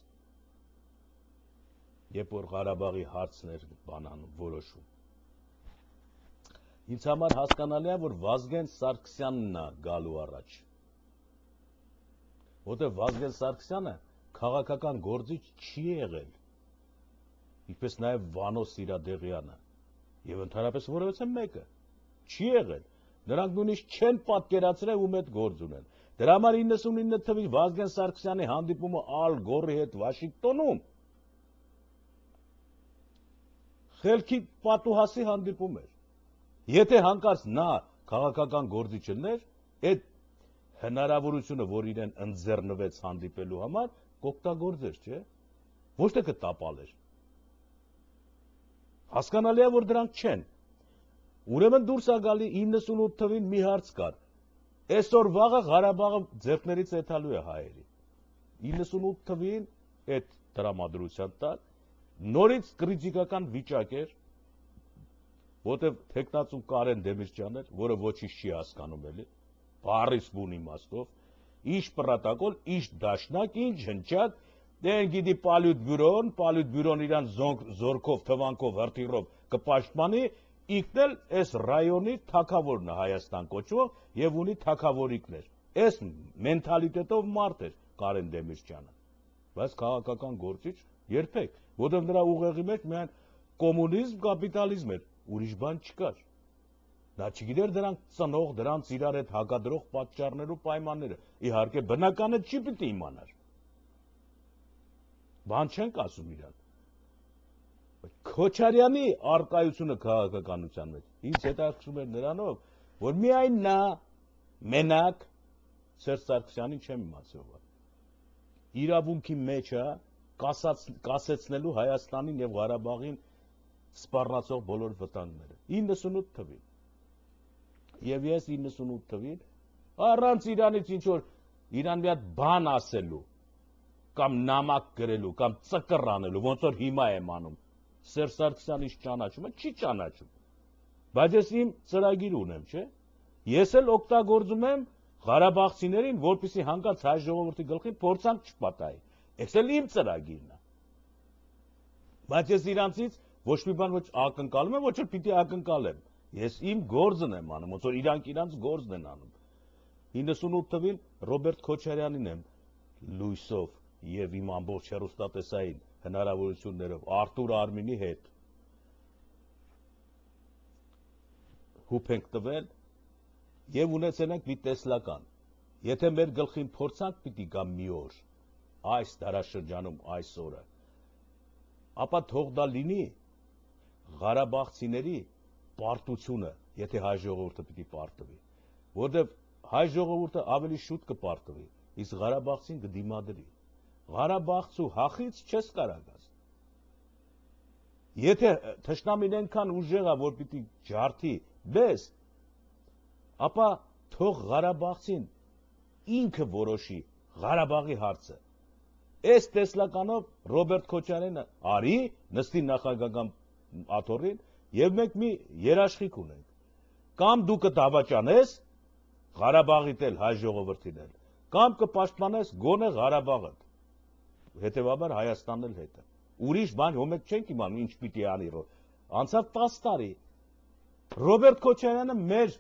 երբ որ Ղարաբաղի հարցն էր բանանում, որոշում, ինձ համար հասկանալի է, որ Վազգեն Սարգսյանն է գալու առաջ, որտև Վազգեն Սարգսյանը քաղաքական գործիչ չի եղել, ինչպես նաև Վանո Սիրադեղյանը, և ընդհանրապես որևէ մեկը չի եղել, նրանք նույնիսկ չեն պատկերացրել ում հետ գործ ունեն։ Դրա համար 99 թվին Վազգեն Սարգսյանի հանդիպումը Ալ Գորի հետ Վաշինգտոնում խելքի պատուհասի հանդիպում էր։ Եթե հանկարծ նա քաղաքական գործիչ լիներ, այդ հնարավորությունը, որ իրեն ընձեռնվեց հանդիպելու համար, կօգտագործեր, չէ՞։ Ոչ թե կտապալեր։ Հասկանալի է, որ դրանք չեն։ Ուրեմն դուրս է գալի 98 թվին մի հարց կար։ Այսօր վաղը Ղարաբաղը ձեռքներից եթալու է հայերի։ 98 թվին այդ տրամադրության տակ նորից կրիտիկական վիճակ էր, որտեղ թեկնածու Կարեն Դեմիրճյանն էր, որը ոչինչ չի հասկանում էլի, բառից բուն իմաստով, ինչ պրոտոկոլ, ինչ դաշնակ, ինչ հնչակ, դեն գիտի պալյուտ բյուրոն իրան զորքով, թվանքով, հրթիռով կպաշտպանի, ինքն էլ այս ռայոնի թագավորն է Հայաստան կոչվող եւ ունի թագավորիկներ։ Այս մենթալիտետով մարդ էր Կարեն Դեմիրճյանը։ Բայց քաղաքական գործիչ երբեք, որովհետեւ նրա ուղեղի մեջ միայն կոմունիզմ, կապիտալիզմ էր, ուրիշ բան չկար։ Նա չգիտեր դրանք ծնող, դրանց իրար հետ հակադրող պատճառներ ու պայմանները։ Իհարկե բնականը չի պիտի իմանար։ Բան չենք ասում իրան։ Քոչարյանի արկայությունը քաղաքականության մեջ ինձ հետաքրքրում էր նրանով, որ միայն նա մենակ Սերժ Սարգսյանին չեմ իմացող իրավունքի մեջ է կասեցնելու Հայաստանին եւ Ղարաբաղին սպառնացող բոլոր վտանգները 98 թվին եւ ես 98 թվին առանց իրանից ինչ որ իրան մի հատ բան ասելու կամ նամակ գրելու կամ ծկռ անելու ոնց որ հիմա եմ անում Սերժ Սարգսյանը ճանաչում է, չի ճանաչում։ Բայց ես իմ ծրագիր ունեմ, չէ՞։ Ես էլ օգտագործում եմ Ղարաբաղցիներին, որպեսզի հանկարծ հայ ժողովրդի գլխին փորձանք չպատահի։ Այս էլ իմ ծրագիրն է։ Բայց ես իրանցից ոչ մի բան ոչ ակնկալում եմ, ոչ էլ պիտի ակնկալեմ։ Ես իմ գործն եմ անում, ոնց որ իրանք իրանց գործն են անում։ 98 թվին Ռոբերտ Քոչարյանին եմ լույսով եւ իմ ամբողջ հեռուստատեսային հնարավորություններով Արտուր Արմինի հետ հուփ ենք տվել եւ ունեցել ենք մի տեսլական։ Եթե մեր գլխին փորձանք պիտի գա մի օր այս դարաշրջանում այս օրը, ապա թող դա լինի Ղարաբաղցիների պարտությունը, եթե հայ ժողովուրդը պիտի պարտվի, որովհետեւ հայ ժողովուրդը ավելի շուտ կպարտվի, իսկ Ղարաբաղցին կդիմադրի։ Ղարաբաղցու հախից չես կարող գաս։ Եթե թշնամին այնքան ուժեղ է, որ պիտի ջարդի բես, ապա թող Ղարաբաղցին ինքը որոշի Ղարաբաղի հարցը։ Այս տեսլականով Ռոբերտ Քոչարյանը արի, նստի նախագահական աթոռին եւ մենք մի երաշխիք ունենք։ Կամ դու կդավաճանես Ղարաբաղիդ էլ հայ ժողովրդին էլ, կամ կպաշտպանես գոնե Ղարաբաղը։ Հետևաբար Հայաստանն էլ հետը։ Ուրիշ բան ոմեկ չենք իմանում ինչ պիտի անի։ Անցավ 10 տարի։ Ռոբերտ Քոչարյանը մեր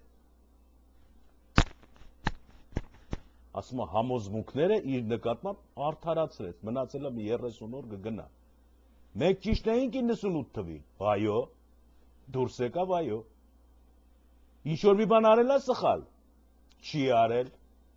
ասում համոզմունքները իր նկատմամբ արդարացրեց, մնացել է մի 30 օր կգնա։ Մենք ճիշտ էինք 98 թվին, այո, դուրս եկավ, այո։ Ինչ որ մի բան արել է սխալ, չի արել։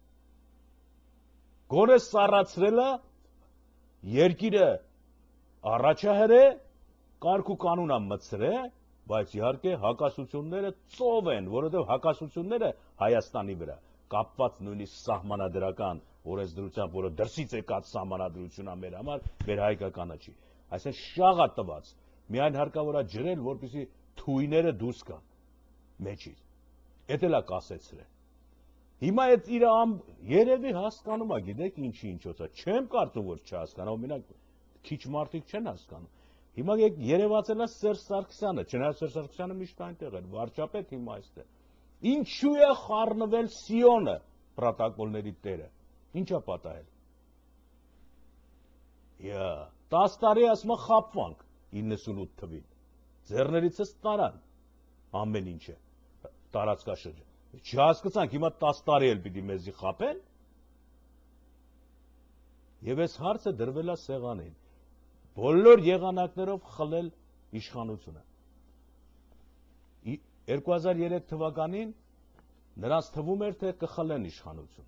Գոնե սառացրել է երկիրը առաջահրե, կարգ ու կանոն է մտցրել, բայց իհարկե հակասությունները ծով են, որովհետև հակասությունները Հայաստանի վրա կապված նույնիսկ սահմանադրական օրենսդրությամբ, որը դրսից եկած սահմանադրություն է մեր համար, մեր հայկականը չի։ Այսինքն շաղ է տված, միայն հարկավոր է ջրել, որպեսզի թույները դուրս գան մեջից։ Էդ էլ է կասեցրել։ Հիմա այդ իր երևի հասկանում է, գիտեք ինչի ինչոց է, չեմ կարծում, որ չհասկանա, մենակ քիչ մարդիկ չեն հասկանում։ Հիմա երևացել է Սերժ Սարգսյանը, չնայած Սերժ Սարգսյանը միշտ այնտեղ էր, վարչապետ հիմա այստեղ։ Ինչու է խառնվել Սիոնը, պրոտոկոլների տերը։ Ինչ է պատահել։ 10 տարի ասма խապվանք 98 թվին։ Ձեռներիցս տարան ամեն ինչը տարածքաշրջան։ Չհասկացանք, հիմա 10 տարի էլ պիտի մեզի խապեն։ Եվ այս հարցը դրվել է սեղանին։ Բոլոր եղանակներով խլել իշխանությունը։ 2003 թվականին նրանց թվում էր, թե կխլեն իշխանությունը։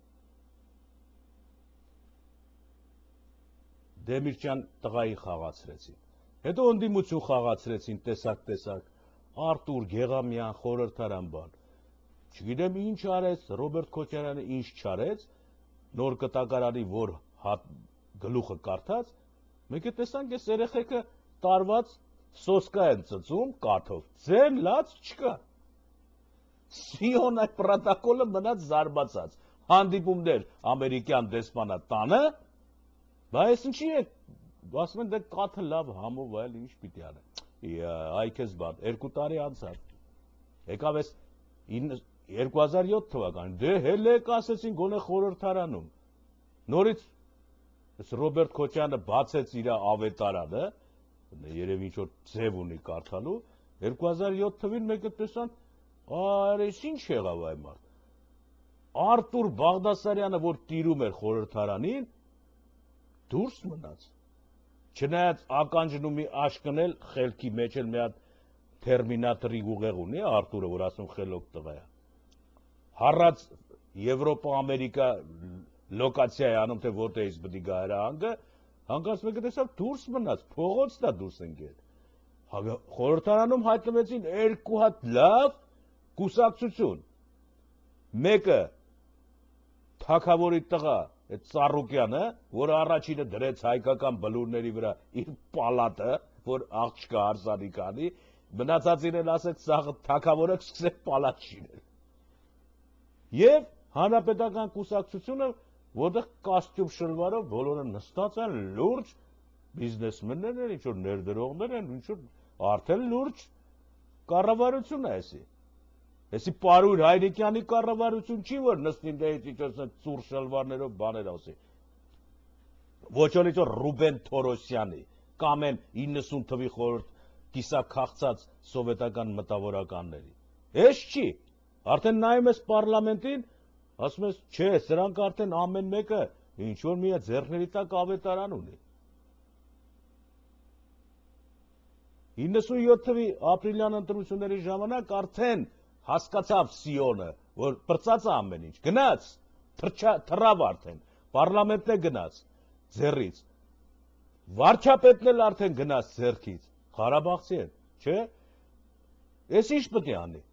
Դեմիրճյան տղայի խաղացրեցին։ Հետո ընդդիմություն խաղացրեցին, տեսակ, Արտուր Գեղամյան, խորհրդարան բան։ Չգիտեմ ինչ արեց, Ռոբերտ Քոչարյանը ինչ չարեց, նոր կտակարանի, որ գլուխը կարդաց, մենք տեսանք, այս երեխեքը տարված սոսկա են ծծում կաթով, ձեն լաց չկա։ Սիոնը պրոտոկոլը մնաց զարմացած, հանդիպումներ ամերիկյան դեսպանատանը, բայց ինչի է, ասում են դե կաթը լավ համով այլ ինչ պիտի անը։ Այ քեզ բան, 2 տարի անցավ, եկավ ես 2007 թվականին, դե հելեք ասեցին գոնե խորհրդարանում, նորից Ռոբերտ Քոչյանը բացեց իր ավետարանը, երևի ինչ-որ ձև ունի կարդալու, 2007 թվին մեկը տեսան, այս ինչ եղավ այ մարդ։ Արտուր Բաղդասարյանը, որ տիրում էր խորհրդարանին, դուրս մնաց։ Չնայած ականջն մի աշկն էլ խելքի մեջ էլ մի հատ Թերմինատորի ուղեղ ունի Արտուրը, որ ասում խելոք տղա է։ Հառած Եվրոպա, Ամերիկա լոկացիա է անում, թե որտեղից պիտի գա հրահանգը, հանկարծ մեկը տեսավ դուրս մնաց, փողոցն է դուրս ընկել։ Խորհրդարանում հայտնվեցին 2 հատ լավ կուսակցություն։ Մեկը թագավորի տղա, այդ Ծառուկյանը, որը առաջինը դրեց հայկական բլուրների վրա իր պալատը, որ աղջկա հարսանիք անի, մնացածին էլ ասեց սաղ թագավորը սկսեց պալատ շինել։ Եվ հանրապետական կուսակցությունը, որտեղ կոստյում շլվարով բոլորը նստած են լուրջ բիզնեսմեններ են, ինչ-որ ներդրողներ են, ինչ-որ արդեն լուրջ կառավարություն է էսի։ Էսի Պարույր Հայրիկյանի կառավարություն չի, որ նստին դեից ինչ-որ ծուռ շլվարներով բաներ ասի։ Ոչ որ Ռուբեն Թորոսյանի, կամ են 90 թվի խորհրդ կիսաքաղցած սովետական մտավորականների։ Էս չի, արդեն նայում ես պարլամենտին, ասում ես, չէ, սրանք արդեն ամեն մեկը ինչ-որ մի ձեռքների տակ ավետարան ունի։ 97 թվի ապրիլյան ընտրությունների ժամանակ արդեն հասկացավ Սիոնը, որ պրծած է ամեն ինչ, գնաց, թռավ արդեն, պարլամենտն է գնաց, ձեռից, վարչապետն էլ արդեն գնաց ձեռքից, Ղարաբաղցի են, չէ, ես ինչ պետք է անի,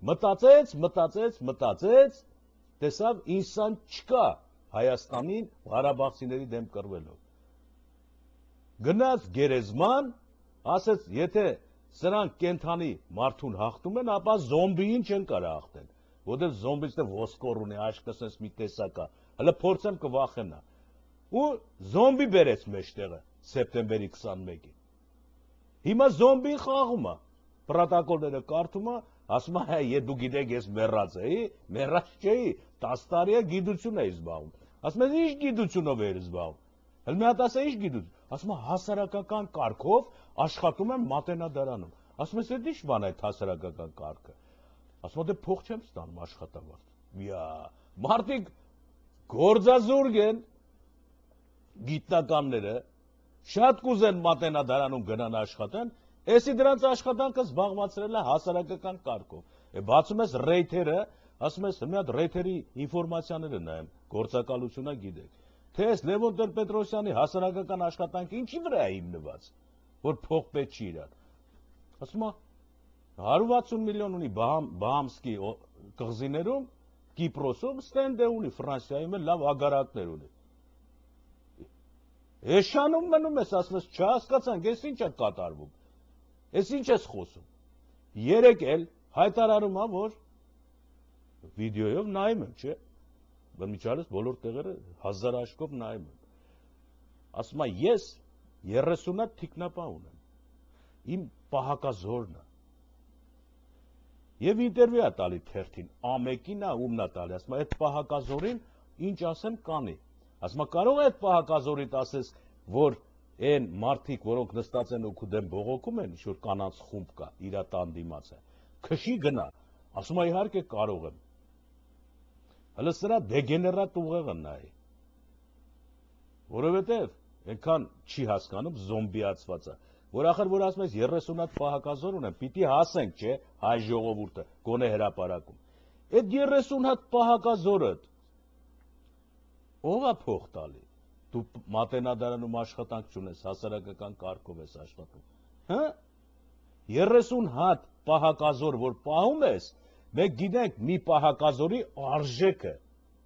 մտածեց, տեսավ ինսան չկա Հայաստանին Ղարաբաղցիների դեմ կռվելով, գնաց գերեզման, ասեց, եթե սրանք կենթանի մարդուն հաղթում են, ապա զոմբիին չեն կարա հաղթեն, որտեղ զոմբիստը ոսկոր ունի, աշկը սենց մի տեսակա, հələ փորձեմ կվախենա, ու զոմբի բերեց մեջտեղը սեպտեմբերի 21-ին, հիմա զոմբին խաղում է, պրոտոկոլները կարդում է, ասում է, դու գիտեք, ես մեռած էի, մեռած չէի, 10 տարի է գիտություն էի զբաղվում, ասում է, ինչ գիտությունով էիր զբաղվում, հələ մի հատ ասա, ինչ գիտություն, ասում է, հասարակական կարգով աշխատում եմ Մատենադարանում, ասում ես, այդ ինչ բան է այդ հասարակական կարգը, ասում է, դե փող չեմ ստանում աշխատավարձ, մարդիկ գործազուրկ են, գիտնականները, շատ կուզեն Մատենադարանում գնան աշխատեն, էսի դրանց աշխատանքը զբաղվածրել է հասարակական կարգով, բացում ես ռեյթերը, ասում ես, մի հատ ռեյթերի ինվորմացիաները նայեմ, գործակալությունը գիտեք, թե ես Լևոն Տեր-Պետրոսյանի հասարակական աշխատանքը ինչի վրա է հիմնված, որ փող պետք չի իրան, ասում է, 160 միլիոն ունի Բահամսկի կղզիներում, Կիպրոսում ստենդ է ունի, Ֆրանսիայում էլ լավ ագարակներ ունի։ Էշանում մնում ես, ասում ես, չհասկացանք, ես ինչ է կատարվում, ես ինչ ես խոսում։ Երեկ էլ հայտարարում է, որ վիդեոյով նայում եմ, չէ, բնմիջալից բոլոր տեղերը 1000 աշկով նայում եմ։ Ասում է, ես 30 հատ թիկնապա ունեմ, իմ պահակազորն է։ Եվ ինտերվյու է տալի թերթին, ամեկին է ումն է տալի, ասում է, այդ պահակազորին ինչ ասեմ կանի։ Ասում է, կարող է այդ պահակազորիդ ասես, որ այն մարդիկ, որոնք նստած են ու քու դեմ բողոքում են, ինչ որ կանանց խումբ կա, իր տան դիմաց է, քշի գնա։ Ասում է, իհարկե կարող եմ։ Հələ սրա դեգեներատ ուղեղը նայի։ Որովհետև այնքան չի հասկանում, զոմբիացված է, որ ախր որ ասում ես 30 հատ պահակազոր ունեմ, պիտի հասենք, չէ, հայ ժողովուրդը, գոնե հրապարակում։ Այդ 30 հատ պահակազորդ ով է փող տալի։ Դու մատենադարանում աշխատանք չունես, հասարակական կարգով ես աշխատում։ Հա? 30 հատ պահակազոր, որ պահում ես, մենք գիտենք մի պահակազորի արժեքը։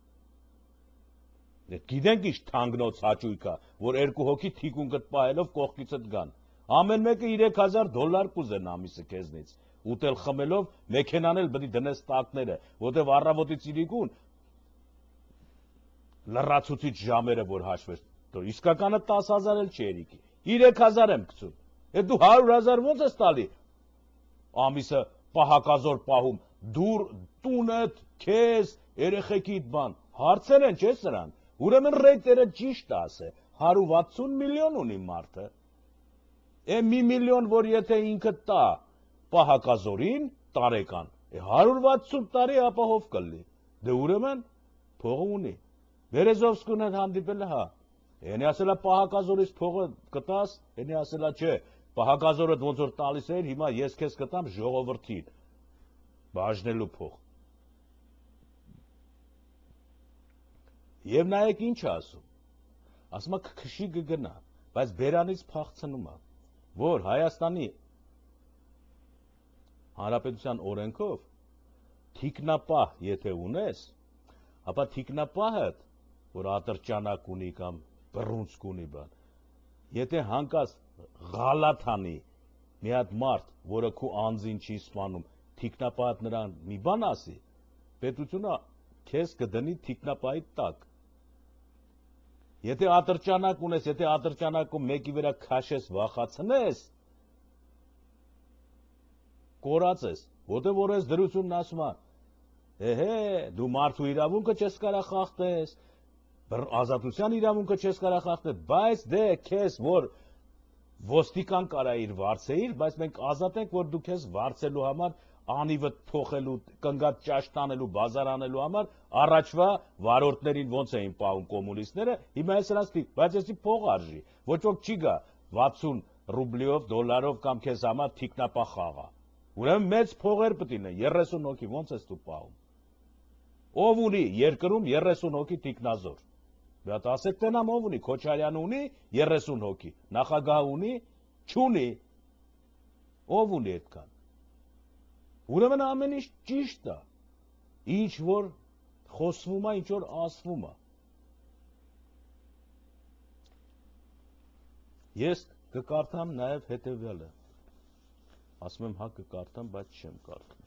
Գիտենք ինչ թանգնոց հաճույք է, որ 2 հոգի թիկունքդ պահելով կողքիցդ գան։ Ամեն մեկը $3000 կուզեն ամիսը քեզնից։ Ուտել խմելով, մեքենան էլ պետք է դնես տակները, որտեվ առավոտից իրիկուն լրացուցիչ ժամերը որ հաշվես, իսկականը 10000 էլ չի երիկի, 3000 եմ գցում, դու 100,000 ոնց ես տալի ամիսը պահակազոր պահում, դուր տունդ, քեզ, երեխեքիդ բան, հարցեր են չէ սրան, ուրեմն ռեյտերը ճիշտ ասե, 160 միլիոն ունի մարդը, մի միլիոն որ եթե ինքը տա պահակազորին տարեկան, 160 տարի ապահով կլի, դե ուրեմն փողը ունի, Բերեզովսկուն հետ հանդիպել է, հա, ենի ասել է պահակազորից փողը կտաս, ենի ասել է չէ, պահակազորդ ոնց որ տալիս էր, հիմա ես քեզ կտամ ժողովրդին, բաժնելու փող։ Եվ նայեք ինչ է ասում, ասում է քշի կգնա, բայց բերանից փախցնում է, որ Հայաստանի Հանրապետության օրենքով թիկնապահ եթե ունես, ապա թիկնապահդ որ ատրճանակ ունի կամ բռունցք ունի բան, եթե հանկած ղալաթ անի մի հատ մարդ, որը քու անձին չի սպանում, թիկնապահդ նրան մի բան ասի, պետությունը քեզ կդնի թիկնապահի տակ։ Եթե ատրճանակ ունես, եթե ատրճանակում մեկի վրա քաշես, վախացնես, կորած ես, որտեղ որ ես դրությունն ասում է, դու մարդու իրավունքը չես կարող խախտես, ազատության իրավունքը չես կարող խախտել, բայց դե քեզ որ ոստիկան կարա իր վարձեիր, բայց մենք ազատ ենք, որ դու քեզ վարձելու համար անիվդ փոխելու, կնգատ ճաշ տանելու, բազար անելու համար առաջվա վարորդներին ոնց էին պահում կոմունիստները, հիմա ես նրանց դիք, բայց եսի փող արժի, ոչ ոք չի գա 60 ռուբլիով, դոլարով կամ քեզ համար թիկնապահ խաղա։ Ուրեմն մեծ փողեր պետք է 30 հոգի ոնց ես դու պահում։ Ով ունի երկրում 30 հոգի թիկնազոր։ Դա ասեք տենամ ով ունի, Քոչարյանը ունի 30 հոգի, նախագահը ունի, չունի։ Ով ունի այդքան։ Ուրեմն ամեն ինչ ճիշտ է։ Ինչ որ խոսվում է, ինչ որ ասվում է։ Ես կկարդամ նաև հետևյալը։ Ասում եմ հա կկարդամ, բայց չեմ կարդում։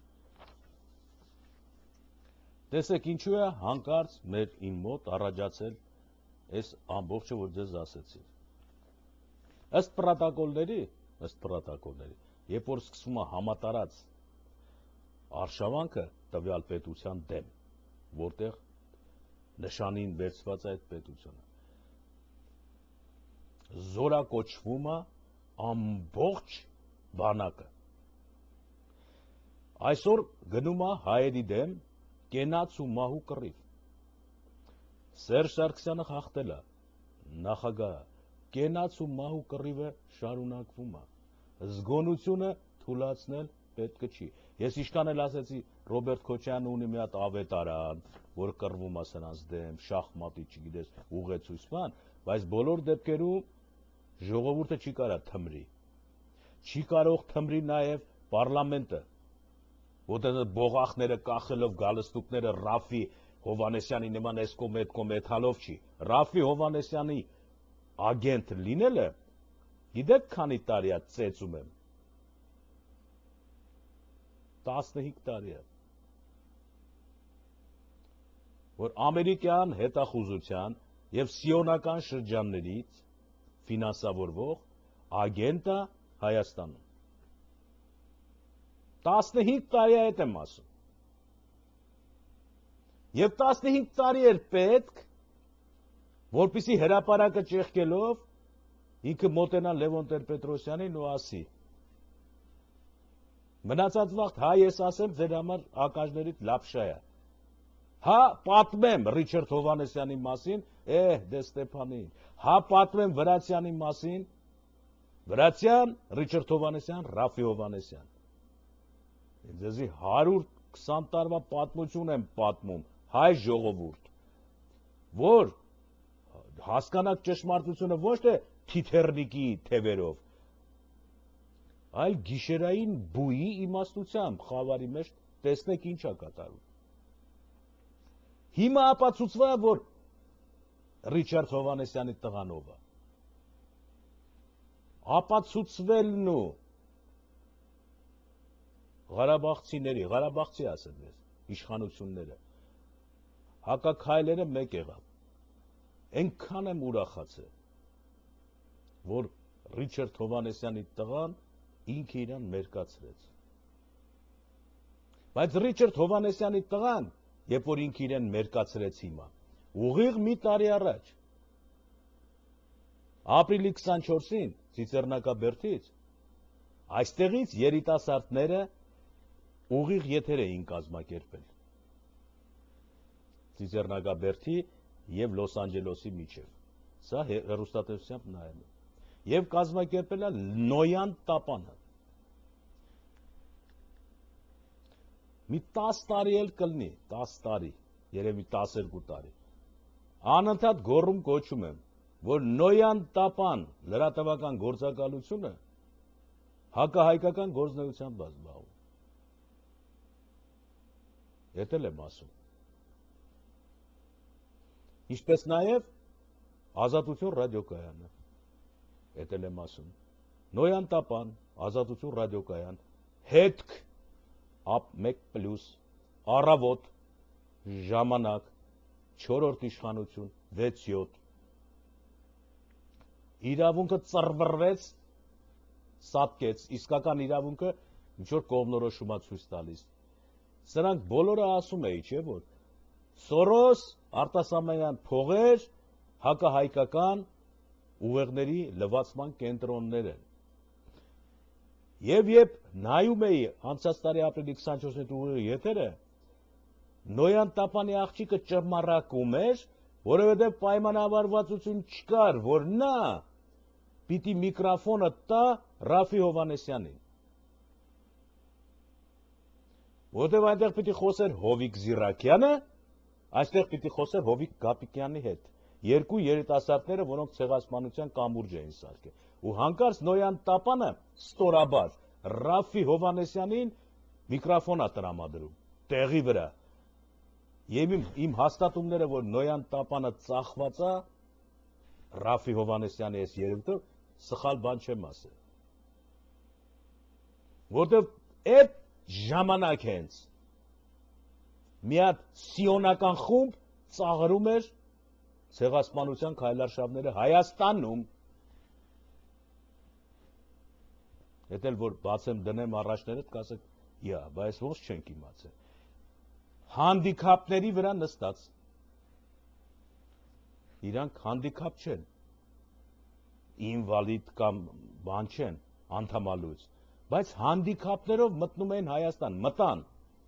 Տեսեք ինչու է հանկարծ մեր իմ մոտ առաջացել այս ամբողջը, որ ձեզ ասեցի։ Ըստ պրոտոկոլների, երբ որ սկսվում է համատարած արշավանքը տվյալ պետության դեմ, որտեղ նշանին վերցված է այդ պետությունը, զորակոչվում է ամբողջ բանակը։ Այսօր գնում է հայերի դեմ կենաց ու մահու կռիվ։ Սերժ Սարգսյանը հաղթել է, նախագահը, կենաց ու մահու կռիվը շարունակվում է։ Զգոնությունը թուլացնել պետք չի։ Ես իշքան էլ ասեցի, Ռոբերտ Քոչարյանը ունի մի հատ ավետարան, որ կռվում է սրանց դեմ, շախմատի, չգիտես, ուղեցույց բան, բայց բոլոր դեպքերում ժողովուրդը չի կարա թմրի։ Չի կարող թմրի նաև Պարլամենտը, որտեղ բողախները կախելով գալստուկները Ռաֆի Հովանեսյանի նման էս կոմ էթալով չի, Ռաֆի Հովանեսյանի ագենտ լինելը, գիտեք քանի տարի է ծեծում եմ, 15 տարի է, որ ամերիկյան հետախուզության և սիոնական շրջաններից ֆինանսավորվող ագենտը Հայաստանում, 15 տարի այդ եմ ասում, և 15 տարի էր պետք, որպեսզի հրապարակը ճեղքելով ինքը մոտենա Լևոն Տեր-Պետրոսյանին ու ասի. մնացած վաղտ հա ես ասեմ ձեր համար ականջներիդ լապշա է, հա պատմեմ Ռիչարդ Հովանեսյանի մասին, դե Ստեփանին, հա պատմեմ Վրացյանի մասին, Վրացյան, Ռիչարդ Հովանեսյան, Ռաֆի Հովանեսյան, ձեզի 120 տարվա պատմություն եմ պատմում, հայ ժողովուրդ, որ հասկանաք ճշմարտությունը ոչ թե թիթեռնիկի թևերով, այլ գիշերային բույի իմաստությամբ խավարի մեջ տեսնեք ինչ է կատարում։ Հիմա ապացուցվում է, որ Ռիչարդ Հովանեսյանի տղանով է։ Ապացուցվելն ու Ղարաբաղցի ասեմ ես, իշխանությունները, հակաքայլերը մեկ եղավ։ Այնքան եմ ուրախացել, որ Ռիչարդ Հովանեսյանի տղան ինքը իրան մերկացրեց։ Բայց Ռիչարդ Հովանեսյանի տղան, երբ որ ինքը իրեն մերկացրեց հիմա, ուղիղ մի տարի առաջ, ապրիլի 24-ին Ծիծեռնակաբերդից, այստեղից երիտասարդները ուղիղ եթեր էին կազմակերպել։ Ծիծեռնակաբերդի և Լոս Անջելեսի միջև։ Սա հեռուստատեսությամբ նայում եմ։ Եվ կազմակերպել է Նոյան տապանը։ Մի 10 տարի էլ կլնի, 10 տարի, երևի 12 տարի։ Անընդհատ գոռում կոչում եմ, որ Նոյան տապան լրատվական գործակալությունը հակահայկական գործունեությամբ է զբաղվում։ Էդ էլ եմ ասում։ Ինչպես նաև Ազատություն ռադիոկայանը։ Էդ էլ եմ ասում։ Նոյան տապան, Ազատություն ռադիոկայան, հետք, ԱՊ1+, առավոտ, ժամանակ, 4-րդ իշխանություն, 6-7։ Իրավունքը ծռվռվեց, սատկեց, իսկական իրավունքը ինչ-որ կողմնորոշում է ցույց տալիս։ Սրանք բոլորը ասում էի, չէ՞ որ Սորոս, արտասահմանյան փողեր, հակահայկական ուղեղների լվացման կենտրոններ են։ Եվ երբ նայում էի անցած տարի ապրիլի 24-ին ուղիղ եթերը, Նոյան տապանի աղջիկը ճռմառակում էր, որովհետև պայմանավորվածություն չկար, որ նա պիտի միկրոֆոնը տա Ռաֆի Հովանեսյանին։ Որովհետև այնտեղ պիտի խոսեր Հովիկ Զիրակյանը, այստեղ պիտի խոսեր Հովիկ Գապիկյանի հետ։ Երկու երիտասարդները, որոնք ցեղասպանության կամուրջ էին սարքել։ Ու հանկարծ Նոյան տապանը ստորաբար Ռաֆի Հովանեսյանին միկրոֆոն է տրամադրում, տեղի վրա։ Եվ իմ հաստատումները, որ Նոյան տապանը ծախված է, Ռաֆի Հովանեսյանի այս երևույթով, սխալ բան չեմ ասել։ Որտեվ այդ ժամանակ հենց մի հատ սիոնական խումբ ծաղրում էր ցեղասպանության քայլարշավները Հայաստանում։ Էդ էլ որ բացեմ դնեմ առաջներդ կասեք, բայց ոնց չենք իմացել։ Հանդիքապների վրա նստած։ Իրանք հանդիքապ չեն, ինվալիդ կամ բան չեն, անդամալույց, բայց հանդիքապներով մտնում են Հայաստան, մտան։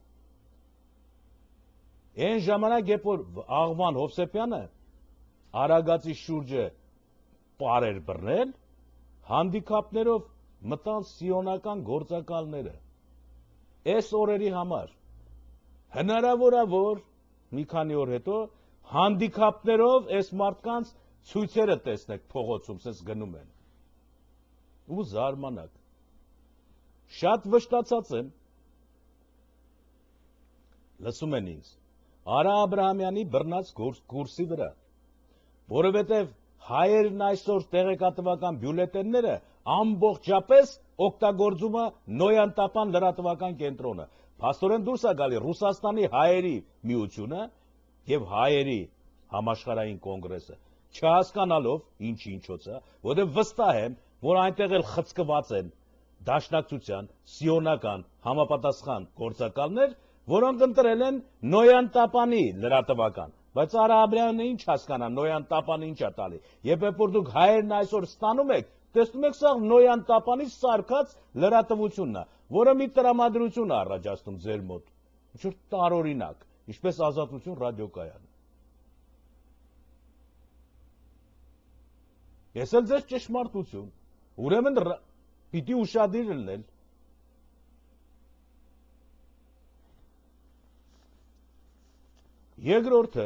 Այն ժամանակ, երբ որ Աղվան Հովսեփյանը Արագածի շուրջը պարեր բռնել, հանդիքապներով մտան սիոնական գործակալները։ Այս օրերի համար հնարավոր է, որ մի քանի օր հետո հանդիքապներով այս մարդկանց ցույցերը տեսնեք փողոցում, սենց գնում են։ Ու զարմանաք։ Շատ վշտացած եմ։ Լսում են ինձ։ Արա Աբրահամյանի բռնած կուրսի վրա, որովհետև հայերն այսօր տեղեկատվական բյուլետենները ամբողջապես օգտագործում է Նոյան Տապան լրատվական կենտրոնը։ Փաստորեն դուրս է գալի Ռուսաստանի հայերի միությունը եւ հայերի համաշխարհային կոնգրեսը, չհասկանալով ինչի ինչոց է, որովհետև վստահ եմ, որ այնտեղ էլ խցկված են դաշնակցության սիոնական համապատասխան գործակալներ, որոնք ընտրել են Նոյան Տապանի լրատվական, բայց Արա Աբրահամյանը ինչ հասկանա Նոյան Տապանը ինչ է տալի։ Երբ որ դուք հայերն այսօր ստանում եք, տեսնում եք սա Նոյան Տապանի սարքած լրատվությունն է, որը մի տրամադրություն է առաջացնում ձեր մոտ։ Ինչ-որ տարօրինակ, ինչպես Ազատություն ռադիոկայանը։ Ես էլ ձեզ ճշմարտություն, ուրեմն պիտի ուշադիր լինել։ Երկրորդը,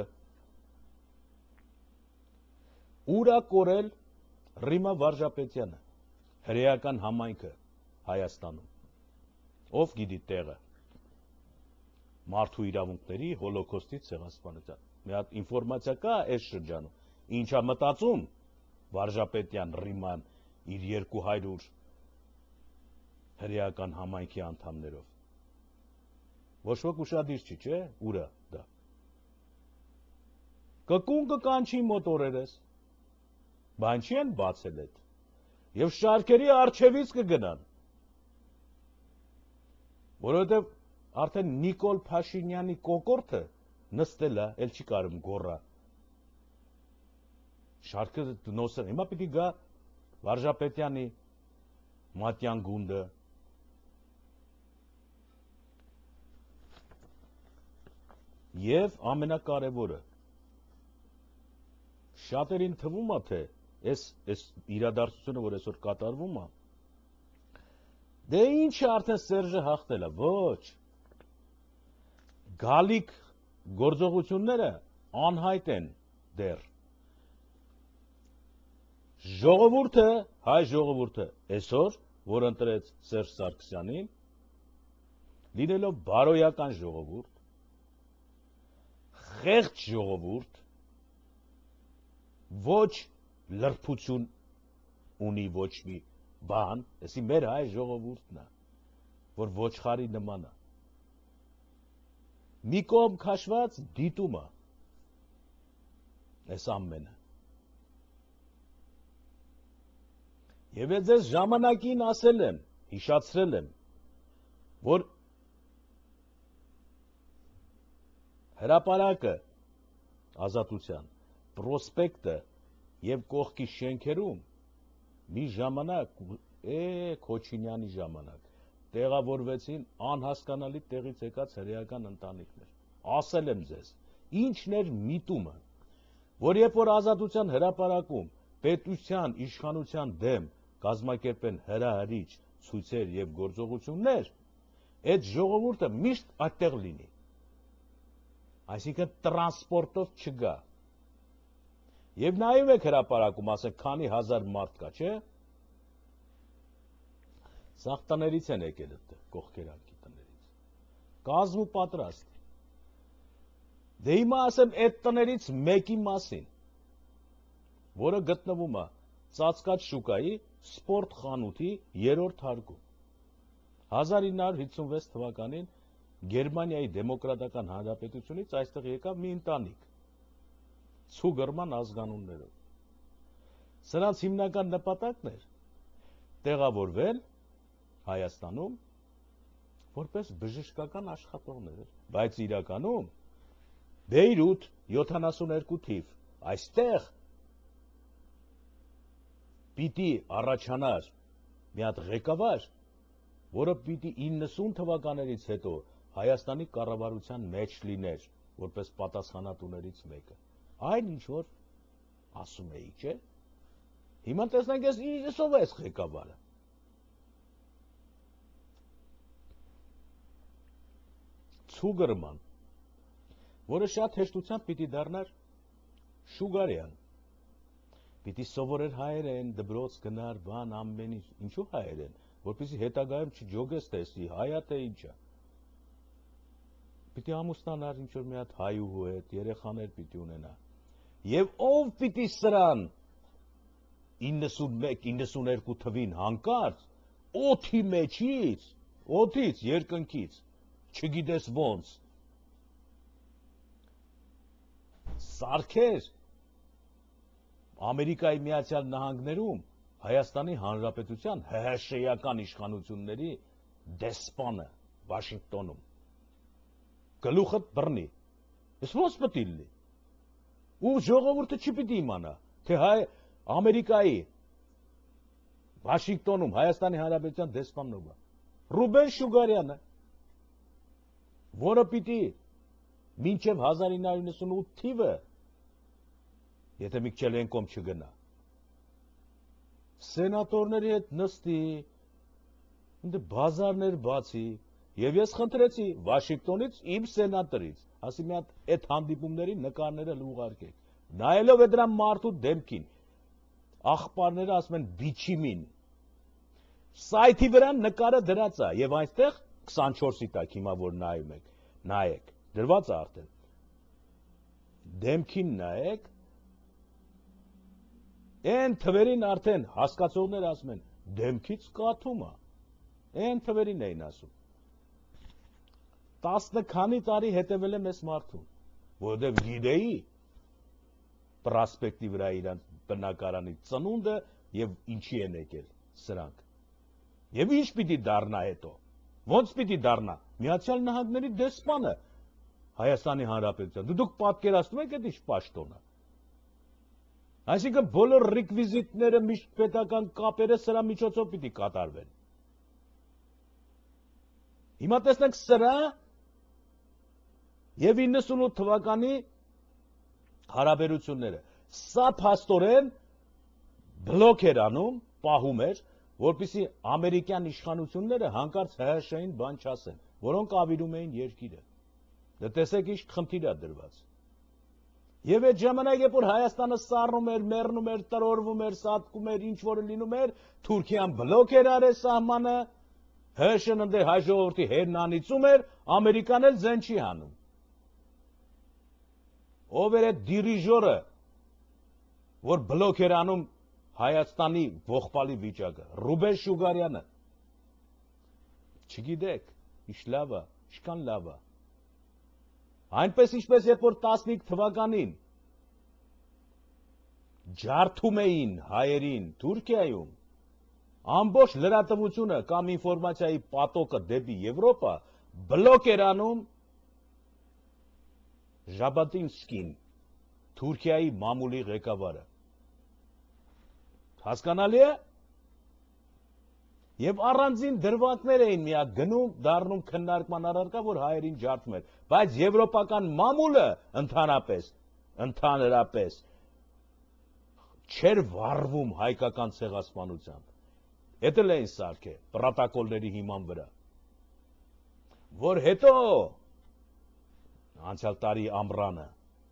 ուր է կորել Ռիմա Վարժապետյանը, հրեական համայնքը Հայաստանում, ով գիտի տեղը, մարդու իրավունքների հոլոկոստի ցեղասպանության։ Մի հատ ինֆորմացիա կա այս շրջանում, ինչա մտածում Վարժապետյան Ռիման իր 200 հրեական համայնքի անդամներով։ Ոչ ոք ուշադիր չի, չէ՞, ուրա դա։ Կկուն կկանչի մոտորերս, բան չի են բացել էդ, և շարքերի արջևից կգնան, որովհետև արդեն Նիկոլ Փաշինյանի կոկորդը նստել է, էլ չի կարում գոռա։ Շարքը նոսել, հիմա պիտի գա Վարժապետյանի Մատյան գունդը, և ամենակարևորը, շատերին թվում է, թե այս իրադարձությունը, որ այսօր կատարվում է, դե ինչ է արդեն Սերժը հաղթել է, ոչ, գալիք գործողությունները անհայտ են դեռ, ժողովուրդը, հայ ժողովուրդը այսօր, որ ընտրեց Սերժ Սարգսյանին, լինելով բարոյական ժողովուրդ, խեղճ ժողովուրդ, ոչ լրբություն ունի ոչ մի բան, էսի մեր հայ ժողովուրդն է, որ ոչխարի նման է, մի կողմ քաշված դիտում է, այս ամենը, և ես ձեզ ժամանակին ասել եմ, հիշացրել եմ, որ հրապարակը Ազատության, պրոսպեկտը և կողքի շենքերում մի ժամանակ, Քոչինյանի ժամանակ, տեղավորվեցին անհասկանալի տեղից եկած հրեական ընտանիքներ, ասել եմ ձեզ, ինչն էր միտումը, որ երբ որ Ազատության հրապարակում պետության, իշխանության դեմ կազմակերպեն հրահրիչ ցույցեր և գործողություններ, այդ ժողովուրդը միշտ այդտեղ լինի, այսինքն տրանսպորտով չգա, և նայում եք հրապարակում, ասենք, քանի հազար մարդ կա, չէ, սաղ տներից են եկել այդտեղ, կողքերանքի տներից, կազմ ու պատրաստ, դե հիմա ասեմ այդ տներից մեկի մասին, որը գտնվում է Ծածկաց շուկայի սպորտ խանութի 3-րդ հարկում, 1956 թվականին Գերմանիայի դեմոկրատական հանրապետությունից այստեղ եկավ մի ընտանիք, Ցուգերման ազգանուններով, սրանց հիմնական նպատակն էր տեղավորվել Հայաստանում, որպես բժշկական աշխատողներ, բայց իրականում Բեյրութ 72 թիվ, այստեղ պիտի առաջանար մի հատ ղեկավար, որը պիտի 90 թվականներից հետո Հայաստանի կառավարության մեջ լիներ, որպես պատասխանատուներից մեկը, այն ինչ որ ասում էի, չէ, հիմա տեսնենք ես ով է այս ղեկավարը, Ցուգերման, որը շատ հեշտությամբ պիտի դառնար Շուգարյան, պիտի սովորեր հայերեն, դպրոց գնար, բան ամեն ինչ, ինչու հայերեն, որպեսզի հետագայում չջոգես տեսի հայա թե ինչա։ Պիտի ամուսնանար ինչ որ մի հատ հայուհու հետ, երեխաներ պիտի ունենա։ Եվ ով պիտի սրան 91-92 թվին հանկարծ օդի մեջից, օդից, երկնքից, չգիտես ոնց սարքեր Ամերիկայի Միացյալ Նահանգներում Հայաստանի Հանրապետության ՀՀՇ-ական իշխանությունների դեսպանը Վաշինգտոնում գլուխը բռնի։ Ես ո՞նց պետք է լինի։ Ու ժողովուրդը չպիտի իմանա, թե Ամերիկայի Վաշինգտոնում Հայաստանի Հանրապետության դեսպանն ով է։ Ռուբեն Շուգարյանը, որը պիտի մինչև 1998 թիվը, եթե Միքչելենկոն չգնա, սենատորների հետ նստի, բազարներ բացի, եւ ես խնդրեցի Վաշինգտոնից իմ սենատորից, ասի մի հատ այդ հանդիպումների նկարները ուղարկեք, նայելով է դրա մարդու դեմքին, աղբարները ասում են բիչիմին, սայթի վրա նկարը դրած է եւ այնտեղ 24-ի տակ հիմա որ նայում եք, նայեք, դրված է արդեն, դեմքին նայեք, այն թվերին արդեն հասկացողներ ասում են, դեմքից կաթում է, այն թվերին էին ասում, 10 քանի տարի հետևել եմ այս մարդուն, որովհետև գիտեի պրասպեկտի վրա իրանց բնակարանի ծնունդը եւ ինչի են եկել սրանք։ Եվ ինչ պիտի դառնա հետո։ Ոնց պիտի դառնա։ Միացյալ Նահանգների դեսպանը Հայաստանի Հանրապետության։ Դուք պատկերացնում եք այդ ինչ պաշտոնը։ Այսինքն բոլոր ռեկվիզիտները, միջպետական կապերը սրա միջոցով պիտի կատարվեն։ Հիմա տեսնենք սրա եւ 98 թվականի հարաբերությունները։ Սա փաստորեն բլոկ էր անում, պահում էր, որպեսզի ամերիկյան իշխանությունները հանկարծ ՀՀՇ-ին բան չասեն, որոնք ավիրում էին երկիրը։ Դե տեսեք ինչ խնդիր է դրված։ Եվ այդ ժամանակ, երբ որ Հայաստանը սառնում էր, մեռնում էր, տրորվում էր, սատկում էր, ինչ որ լինում էր, Թուրքիան բլոկ էր արել սահմանը, ՀՀՇ-ն ընդ հայ ժողովրդի հերն անիծում էր, Ամերիկան էլ ձեն չի հանում։ Ով էր այդ դիրիժորը, որ բլոկ էր անում Հայաստանի ողբալի վիճակը, Ռուբեն Շուգարյանը։ Չգիտեք, ինչ լավ է, ինչքան լավ է։ Այնպես ինչպես երբ որ 15 թվականին ջարդում էին հայերին Թուրքիայում, ամբողջ լրատվությունը կամ ինֆորմացիայի պատոկը դեպի Եվրոպա բլոկ էր անում Ժաբատինսկին, Թուրքիայի մամուլի ղեկավարը։ Հասկանալի է։ Եվ առանձին դրվագներ էին միակ գնում, դառնում քննարկման առարկա, որ հայերին ջարդում էր, բայց եվրոպական մամուլը ընդհանրապես չէր վառվում հայկական ցեղասպանությամբ։ Էդ էլ էին սարքել պրոտոկոլների հիման վրա, որ հետո անցյալ տարի ամռանը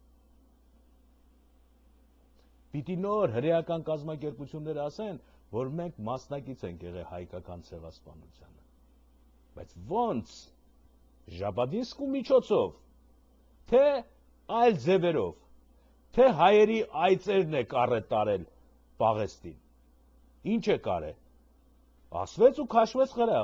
պիտի նոր հրեական կազմակերպություններ ասեն, որ մենք մասնակից ենք եղել հայկական ցեղասպանությանը։ Բայց ոնց Ժաբատինսկու միջոցով, թե այլ ձևերով, թե հայերի այծերն է կարետարել Պաղեստին։ Ինչ է կարել։ Ասվեց ու քաշվեց խրախ։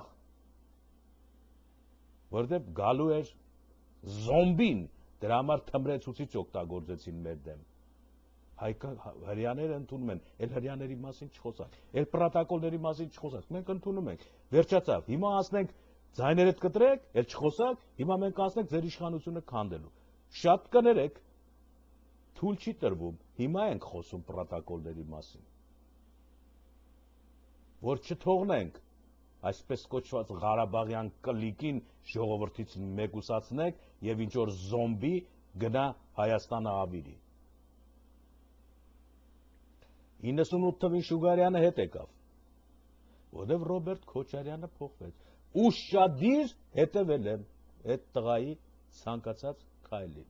Որտեղ գալու էր զոմբին, դրա համար թմրեցուցիչ օգտագործեցին մեր դեմ։ Հրեաները ընդունում են, էլ հրեաների մասին չխոսած, էլ պրոտոկոլների մասին չխոսած, մենք ընդունում ենք, վերջացավ, հիմա ասնենք ձայներդ կտրեք, էլ չխոսակ, հիմա մենք ասնենք ձեր իշխանությունը քանդելու։ Շատ կներեք, թույլ չի տրվում, հիմա ենք խոսում պրոտոկոլների մասին։ Որ չթողնենք, այսպես կոչված Ղարաբաղյան կլիկին ժողովրդից մեկուսացնեք եւ ինչ որ զոմբի գնա Հայաստանը ավիրի։ 98 թվին Շուգարյանը հետ եկավ, որտեղ Ռոբերտ Քոչարյանը փոխվեց։ Ուշադիր հետևել եմ այդ տղայի ցանկացած քայլին։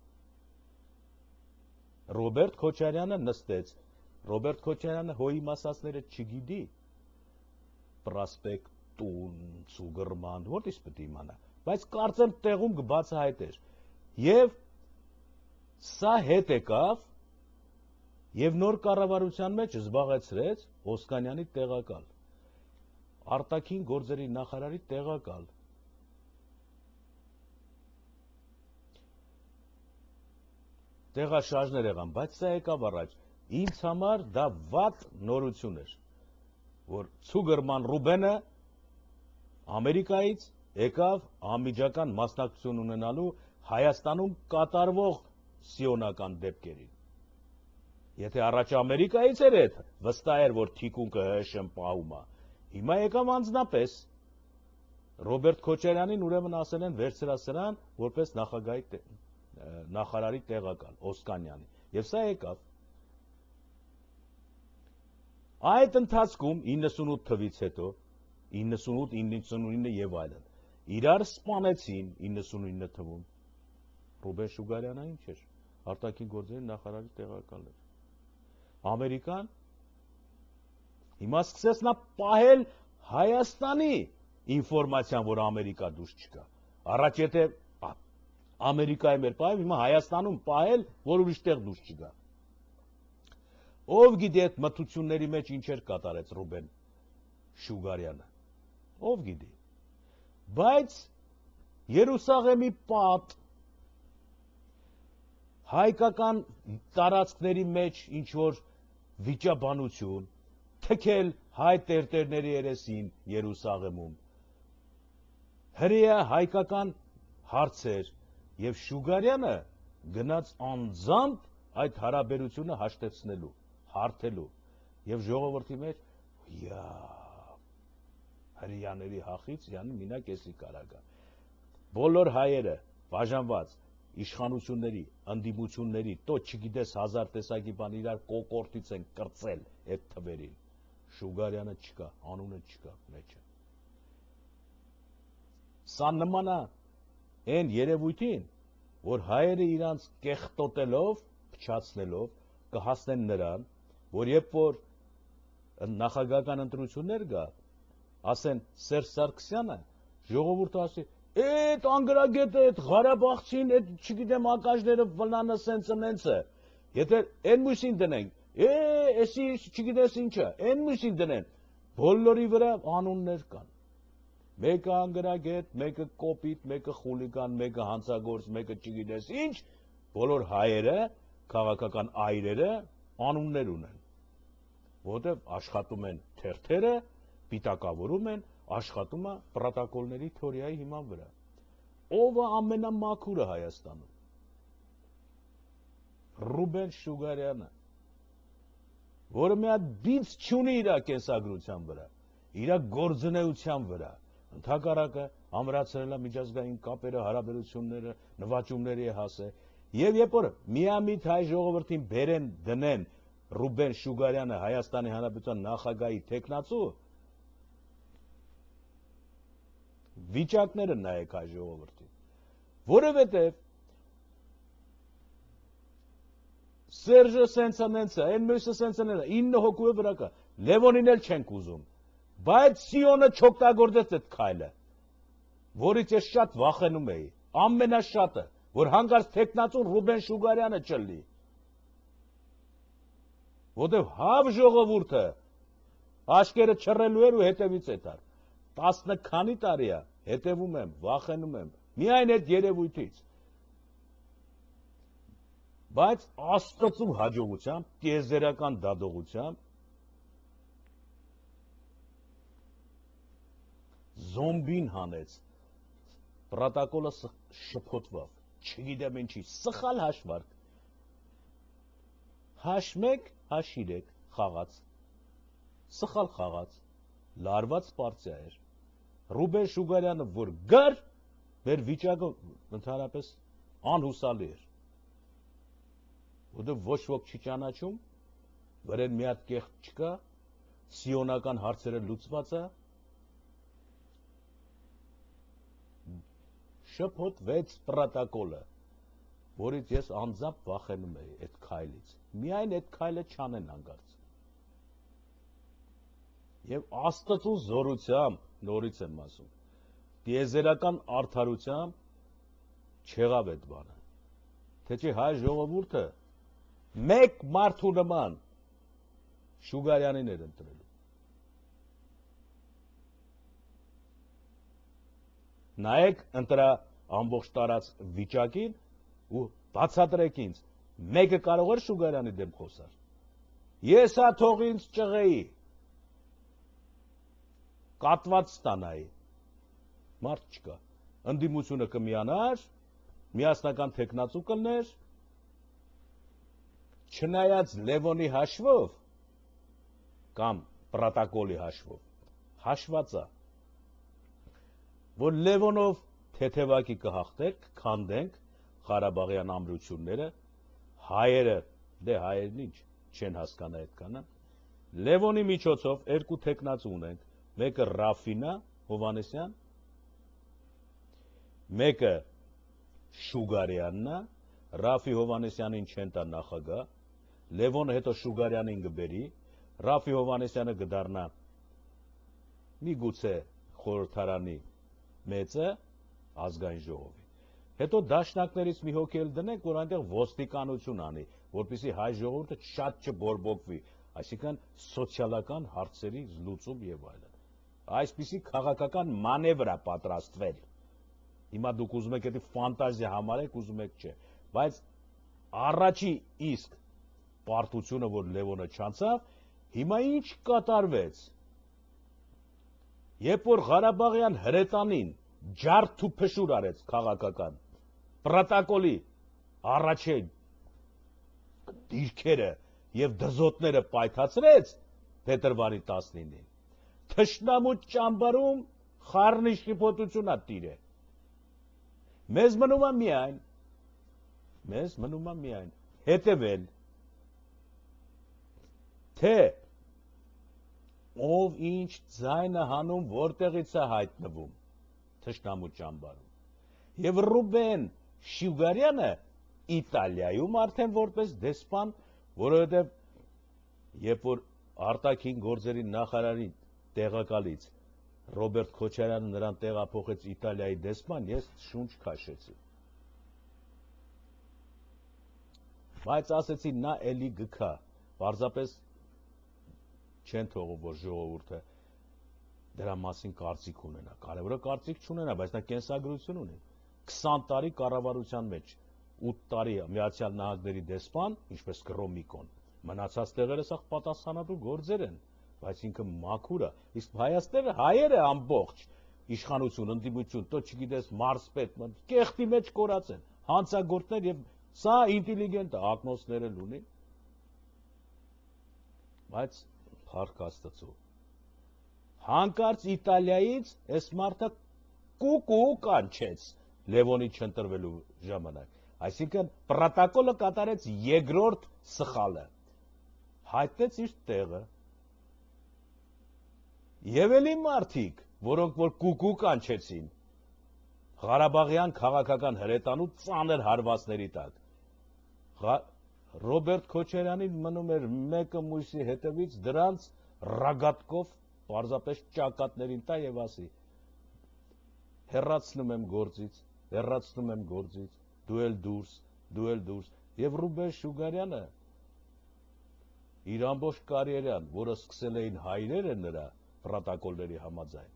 Ռոբերտ Քոչարյանը նստեց։ Ռոբերտ Քոչարյանը հոյի մասածները չգիտի, պրասպեկտ տուն, ցուգրման, որտե՞ց պետք է իմանա, բայց կարծեմ տեղում կբացահայտեր։ Եվ սա հետ եկավ եւ նոր կառավարության մեջ զբաղեցրեց Օսկանյանի տեղակալ, արտաքին գործերի նախարարի տեղակալ։ Տեղաշարժներ եղան, բայց սա եկավ առաջ։ Ինձ համար դա վատ նորություն էր, որ ցուգրման Ռուբենը Ամերիկայից եկավ անմիջական մասնակցություն ունենալու Հայաստանում կատարվող սիոնական դեպքերին։ Եթե առաջ Ամերիկայից էր այդ, վստահ էր, որ թիկունքը ՀՇ-ն պահում է։ Հիմա եկավ անձնապես Ռոբերտ Քոչարյանին ուրեմն ասել են վերցրա սրան որպես նախարարի տեղակալ Օսկանյանի։ Եվ սա եկավ։ Այդ ընթացքում 98 թվից հետո 98, 99 եւ այլն իրար սպանեցին 99 թվում։ Ռուբեն Շուգարյանը ինչ էր, արտաքին գործերի նախարարի տեղակալ էր։ Ամերիկան հիմա սկսեց նա պահել Հայաստանի ինֆորմացիան, որ Ամերիկա դուրս չկա։ Առաջ եթե Ամերիկայում էր պահել, հիմա Հայաստանում պահել, որ ուրիշ տեղ դուրս չգա։ Ով գիտի այդ մթությունների մեջ ինչ էր կատարեց Ռուբեն Շուգարյանը։ Ով գիտի։ Բայց Երուսաղեմի պատ հայկական տարածքների մեջ ինչ որ վիճաբանություն, թքել հայ տերտերների երեսին Երուսաղեմում, հրեա հայկական հարցեր եւ Շուգարյանը գնաց անձամբ այդ հարաբերությունը հաշտեցնելու, հարթելու եւ ժողովրդի մեջ հրեաների հախից յանի մինակ էսի կարագա։ Բոլոր հայերը բաժանված իշխանությունների, ընդդիմությունների, տո չգիտես հազար տեսակի բան իրար կոկորտից են կրծել այդ թվերին։ Շուգարյանը չկա, անունը չկա մեջը։ Սա նման է այն երևույթին, որ հայերը իրանց կեղտոտելով, փչացնելով կհասնեն նրան, որ երբ որ նախագահական ընտրություններ գա, ասեն Սերժ Սարգսյանը, ժողովուրդը ասի, այդ անգրագետը, այդ Ղարաբաղցին, այդ չգիտեմ ակաժները վլանը սենցը, եթե այն մույսին դնենք, էսի չգիտես ինչը, այն մույսին դնեն, բոլորի վրա անուններ կան։ Մեկը անգրագետ, մեկը կոպիտ, մեկը խուլիգան, մեկը հանցագործ, մեկը չգիտես ինչ, բոլոր հայերը, քաղաքական այրերը անուններ ունեն, որտեղ աշխատում են թերթերը, պիտակավորում են, աշխատում է պրոտոկոլների թեորիայի հիման վրա։ Ով է ամենամաքուրը Հայաստանում։ Ռուբեն Շուգարյանը, որը մի հատ բիծ չունի իր կենսագրության վրա, իր գործունեության վրա, ընդհակառակը ամրացրել է միջազգային կապերը, հարաբերությունները, նվաճումների է հասել։ Եվ երբ որ միամիտ հայ ժողովրդին բերեն դնեն Ռուբեն Շուգարյանը Հայաստանի Հանրապետության նախագահի թեկնածու, վիճակները նայեք հայ ժողովրդին, որովհետև Սերժը սենցա, այն մյուսը սենցա, 9 հոգու է վրա կա, Լևոնին էլ չենք ուզում, բայց Սիոնը չօգտագործեց այդ քայլը, որից ես շատ վախենում էի, ամենաշատը, որ հանկարծ թեկնածուն Ռուբեն Շուգարյանը չլինի, որտև հավ ժողովուրդը աշկերը չռելու էր ու հետևից էտար, 10 քանի տարի է, հետևում եմ, վախենում եմ, միայն այդ երևույթից, բայց Աստծու հաջողությամբ, տիեզերական դատողությամբ զոմբին հանեց, պրոտոկոլը շփոթվավ, չգիտեմ ինչի, սխալ հաշվարկ, H1, H3 խաղաց, սխալ խաղաց, լարված պարտիա էր, Ռուբեն Շուգարյանը որ գար, մեր վիճակը ընդհանրապես անհուսալի էր, որտեղ ոչ ոք չի ճանաչում, վրեն մի հատ կեղտ չկա, սիոնական հարցերը լուծված է, շփոթվեց պրոտոկոլը, որից ես անձամբ վախենում էի այդ քայլից, միայն այդ քայլը չանեն հանկարծ։ Եվ Աստծու զորությամբ նորից եմ ասում, տիեզերական արդարությամբ չեղավ այդ բանը, թե չէ հայ ժողովուրդը մեկ մարդու նման Շուգարյանին էր ընտրելու։ Նայեք ընտրա ամբողջ տարած վիճակին ու բացատրեք ինձ, մեկը կարող էր Շուգարյանի դեմ խոսալ։ Ես հա թող ինձ ճղեի, կատված ստանայի, մարդ չկա, ընդդիմությունը կմիանար, միասնական թեկնածու կլներ, չնայած Լևոնի հաշվով կամ պրոտոկոլի հաշվով, հաշվածա, որ Լևոնով թեթևակի կհաղթենք, կքանդենք Ղարաբաղյան ամրությունները, հայերը, դե հայերն ինչ, չեն հասկանա այդքանը, Լևոնի միջոցով երկու թեկնածու ունենք, մեկը Ռաֆինա Հովանեսյան, մեկը Շուգարյանն է, Ռաֆի Հովանեսյանին չեն տա նախագահ, Լևոնը հետո Շուգարյանին գբերի, Ռաֆի Հովանեսյանը գդառնա միգուցե խորհրդարանի մեծը ազգային ժողովի։ Հետո դաշնակներից մի հոգի էլ դնենք, որ այնտեղ ոստիկանություն անի, որպեսզի հայ ժողովուրդը շատ չբորբոքվի, այսինքն սոցիալական հարցերի լուծում եւ այլն։ Այսպիսի քաղաքական մանևր է պատրաստվել։ Հիմա դուք ուզում եք դա ֆանտազիա համարեք, ուզում եք չէ, բայց առաջի իսկ պարտությունը, որ Լևոնը չանցավ, հիմա ինչ կատարվեց։ Երբ որ Ղարաբաղյան հրետանին ջարդ ու փշուր արեց քաղաքական, պրոտոկոլի առաջին դիրքերը եւ դզոտները պայթացրեց փետրվարի 19-ին, թշնամու ճամբարում խառնի շփոթությունա տիրե։ Մեզ մնում է միայն հետևել, թե ով ինչ ձայնը հանում, որտեղից է հայտնվում թշնամու ճամբարում։ Եվ Ռուբեն Շուգարյանը Իտալիայում արդեն որպես դեսպան, որովհետև երբ որ արտաքին գործերի նախարարի տեղակալից Ռոբերտ Քոչարյանը նրան տեղափոխեց Իտալիայի դեսպան, ես շունչ քաշեցի։ Բայց ասեցի նա էլի գքա, պարզապես չեն թողում, որ ժողովուրդը դրա մասին կարծիք ունենա, կարևորը կարծիք չունենա, բայց նա կենսագրություն ունի, 20 տարի կառավարության մեջ, 8 տարի Միացյալ Նահանգների դեսպան, ինչպես Գրոմիկոն, մնացած տեղերը սա պատասխանատու գործեր են, բայց ինքը մաքուր է, իսկ Հայաստանը հայերը ամբողջ իշխանություն, ընդդիմություն, տո չգիտես մարզպետ, կեղտի մեջ կորած են, հանցագործներ եւ սա ինտելիգենտ է, ակնոցները ունի, բայց փառք Աստծո, հանկարծ Իտալիայից այս մարդը կուկու կանչեց Լևոնի չընտրվելու ժամանակ, այսինքն պրոտոկոլը կատարեց երկրորդ սխալը, հայտնեց իր տեղը, եւ էլի մարդիկ, որոնք որ կուկու կանչեցին, Ղարաբաղյան քաղաքական հրետանու ծանր հարվածների տակ, Ռոբերտ Քոչարյանին մնում էր մեկը մույսի հետևից դրանց ռագատկով պարզապես ճակատներին տա եւ ասի հեռացնում եմ գործից, դու էլ դուրս եւ Ռուբեն Շուգարյանը իր ամբողջ կարիերան, որը սկսել էին հայրերը նրա պրոտոկոլների համաձայն,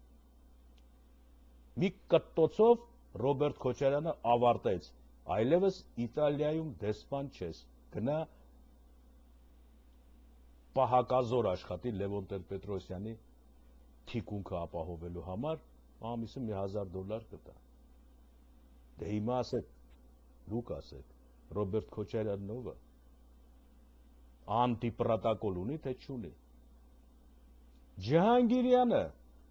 մի կտտոցով Ռոբերտ Քոչարյանը ավարտեց, այլևս Իտալիայում դեսպան չես, գնա պահակազոր աշխատի Լևոն Տեր-Պետրոսյանի թիկունքը ապահովելու համար, ամիսը $1000 կտա։ Դե հիմա ասեք, դուք ասեք, Ռոբերտ Քոչարյանն ով է, անտիպրոտոկոլ ունի, թե չունի։ Ջահանգիրյանը,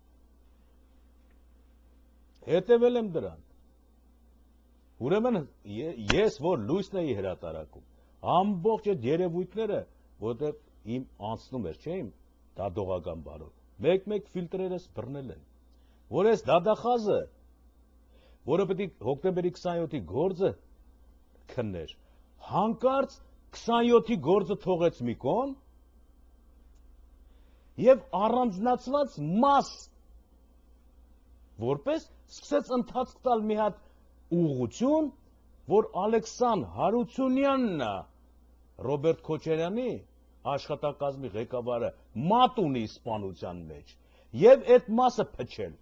հետևել եմ դրան, ուրեմն ես, որ լույսն էի հրատարակում, ամբողջ այդ երևույթները, որտեղ իմ անցնում էր, չէ՞ իմ դատողական բարով, մեկ-մեկ ֆիլտրերս բռնել են, որ այս դատախազը, որը պետք է հոկտեմբերի 27-ի գործը քններ, հանկարծ 27-ի գործը թողեց մի կողմ եւ առանձնացված մաս որպես սկսեց ընթացք տալ մի հատ ուղղություն, որ Ալեքսան Հարությունյանն է Ռոբերտ Քոչարյանի աշխատակազմի ղեկավարը մատ ունի սպանության մեջ եւ այդ մասը փչել։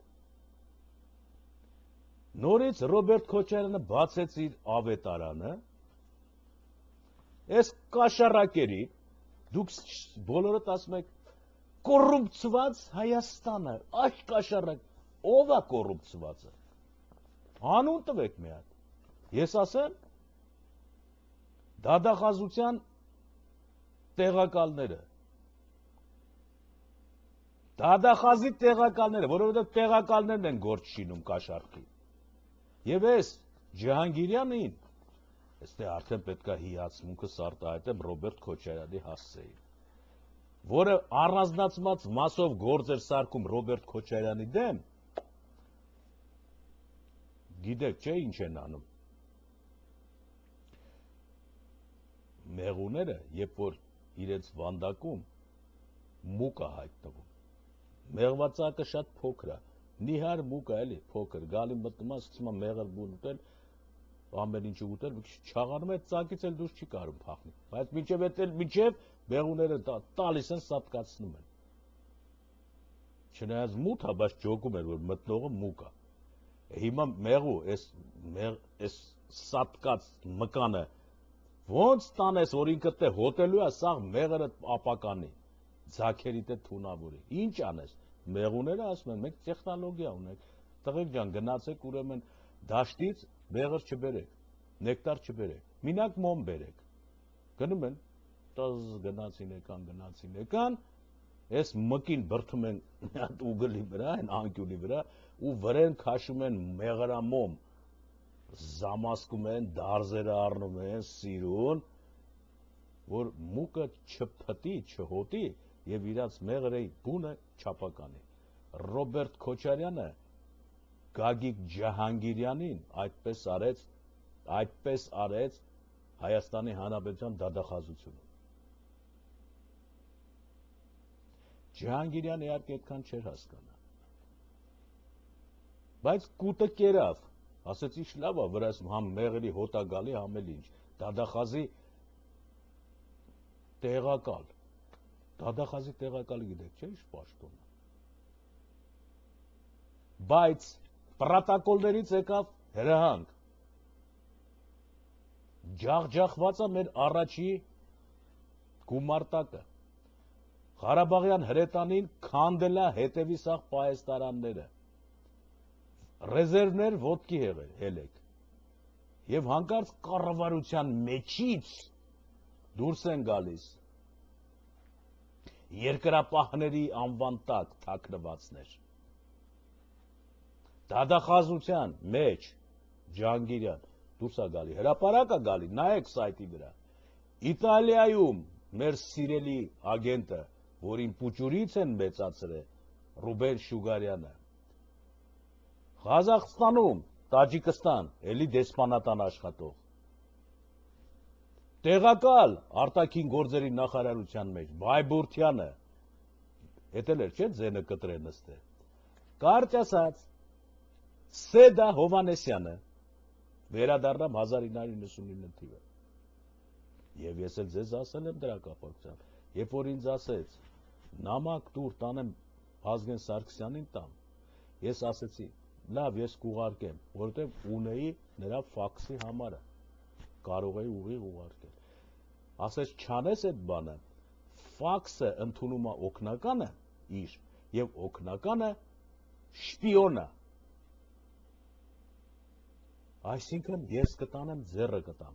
Նորից Ռոբերտ Քոչարյանը բացեց իր ավետարանը, այս կաշառակերի, դուք բոլորդ ասում եք, կոռուպցված Հայաստանը, այս կաշառակ, ով է կոռուպցվածը, անուն տվեք մի հատ, ես ասեմ, դատախազության տեղակալները, դատախազի տեղակալները, որովհետև տեղակալներն են գործ շինում կաշառքի, եւ այս Ջահանգիրյանին, այստեղ արդեն պետք է հիացմունքս արտահայտեմ Ռոբերտ Քոչարյանի հասցեին, որը առանձնացված մասով գործ էր սարքում Ռոբերտ Քոչարյանի դեմ, գիտեք, չէ՞ ինչ են անում։ Մեղուները, երբ որ իրենց վանդակում մուկ է հայտնվում, մեղվածակը շատ փոքր է, նիհար մուկ է, էլի, փոքր, գալի մտնում է, սկսում է մեղր բուն ուտել, ամեն ինչ ուտել, մի քիչ չաղանում է, ծակից էլ դուրս չի կարում փախնի, բայց մինչև մեղուները տալիս են, սատկացնում են։ Չնայած մութ է, բայց ջոկում են, որ մտնողը մուկ է։ Հիմա մեղու, այս սատկած մկանը, ոնց տանես, որ ինքը տե հոտելու է, սաղ մեղրը ապականի, ձակերիտ է թունավորի, ինչ անես, մեղուները ասում են, մենք տեխնոլոգիա ունենք, տղեկ ջան, գնացեք ուրեմն դաշտից մեղր չբերեք, նեկտար չբերեք, մինակ մոմ բերեք, գնում են, գնացին եկան, այս մկին բրդում են ուգլի վրա, են անկյունի վրա, ու վրեն քաշում են մեղրամոմ, զամասկում են, դարզերը առնում են, սիրուն, որ մուկը չփտի, չհոտի, և իրաց մեղրի բունը չապականի։ Ռոբերտ Քոչարյանը Գագիկ Ջահանգիրյանին այդպես արեց Հայաստանի Հանրապետության դատախազությունը։ Ջահանգիրյանը իհարկե այդքան չէր հասկանա։ Բայց կուտը կերավ, ասեց ինչ լավ է, վրաս համ մեղրի հոտա գալի, համ էլ ինչ, դատախազի տեղակալ, դատախազի տեղակալը գիտեք, չէ՞ ինչ պաշտոնը։ Բայց պրոտոկոլներից եկավ հրահանգ, ջախջախված է մեր առաջի գումարտակը, Ղարաբաղյան հրետանին քանդել է հետևի սաղ պահեստարանները, ռեզերվներ ոտքի հելեք, և հանկարծ կառավարության մեջից դուրս են գալիս երկրապահների անվան տակ թաքնվածներ, դատախազության մեջ Ջահանգիրյան դուրս է գալի, հրապարակ է գալի, նայեք սայթի վրա, Իտալիայում մեր սիրելի ագենտը, որին պուճուրից են մեծացրել, Ռուբեն Շուգարյանը, Ղազախստանում, Տաջիկստան, էլի դեսպանատան աշխատող, տեղակալ արտաքին գործերի նախարարության մեջ, Բայբուրդյանը, էտել էր չէ ձենը կտրեն նստե, կարճ ասած, Սեդա Հովանեսյանը, վերադառնամ 1999 թիվը, և ես էլ ձեզ ասել եմ դրա կապակցությամբ, երբ որ ինձ ասեց, նամակ տուր տանեմ Ազգեն Սարգսյանին տամ, ես ասեցի, լավ ես կուղարկեմ, որովհետև ունեի նրա ֆաքսի համարը, կարող էի ուղիղ ուղարկել, ասեց չանես այդ բանը, ֆաքսը ընդունում է օգնականը իր, և օգնականը շպիոնը, այսինքն ես կտանեմ ձեռը կտամ,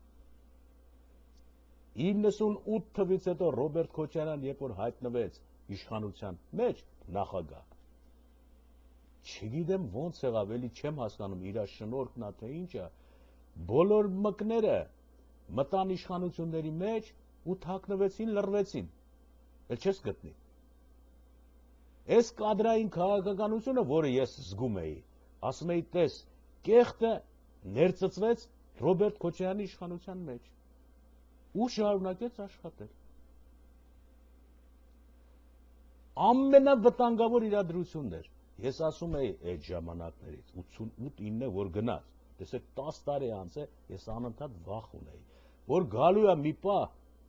98 թվից հետո Ռոբերտ Քոչարյան երբ որ հայտնվեց իշխանության մեջ նախագահ, չգիտեմ ոնց եղավ, էլի չեմ հասկանում իր շնորհքն է թե ինչ է, բոլոր մկները մտան իշխանությունների մեջ ու թաքնվեցին, լռվեցին, էլ չես գտնի։ Այս կադրային քաղաքականությունը, որը ես զգում էի, ասում էի տես, կեղտը ներծծվեց Ռոբերտ Քոչարյանի իշխանության մեջ ու շարունակեց աշխատել։ Ամենավտանգավոր իրադրությունն էր, Ես ասում էի այդ ժամանակներից 88-9-ը որ գնաց, տեսեք 10 տարի անց է, ես անընդհատ վախ ունեի, որ գալու է մի պահ,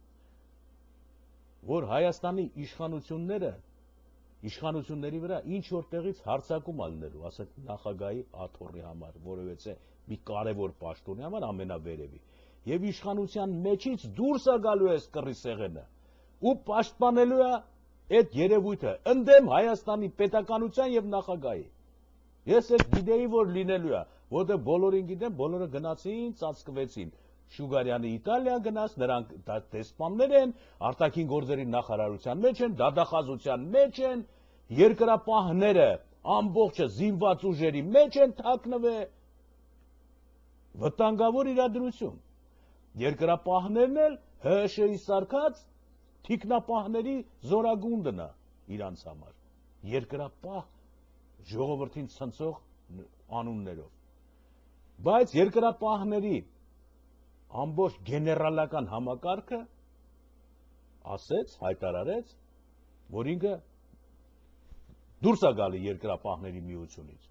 որ Հայաստանի իշխանությունների վրա ինչ որ տեղից հարձակում ալնելու, ասենք նախագահի աթոռի համար, որովհետեւ մի կարևոր պաշտոնի համար ամենավերևի, եւ իշխանության մեջից դուրս է գալու այս կռի սեղանը ու պաշտպանելու է այդ երևույթը ընդդեմ Հայաստանի պետականության եւ նախագահի։ Ես այդ գիտեի, որ լինելու է, որտեղ բոլորին գիտեմ, բոլորը գնացին, ծածկվեցին։ Շուգարյանը Իտալիա գնաց, նրանք դեսպաններ են, արտաքին գործերի նախարարության մեջ են, դատախազության մեջ են, երկրապահները ամբողջը զինված ուժերի մեջ են թաքնվել։ Վտանգավոր իրադրություն։ Երկրապահներն էլ ՀՀՇ-ի սարքած թիկնապահների զորագունդն է իրանց համար։ Երկրապահ ժողովրդին ցնցող անուններով։ Բայց երկրապահների ամբողջ գեներալական համակարգը ասեց, հայտարարեց, որ ինքը դուրս է գալի երկրապահների միությունից։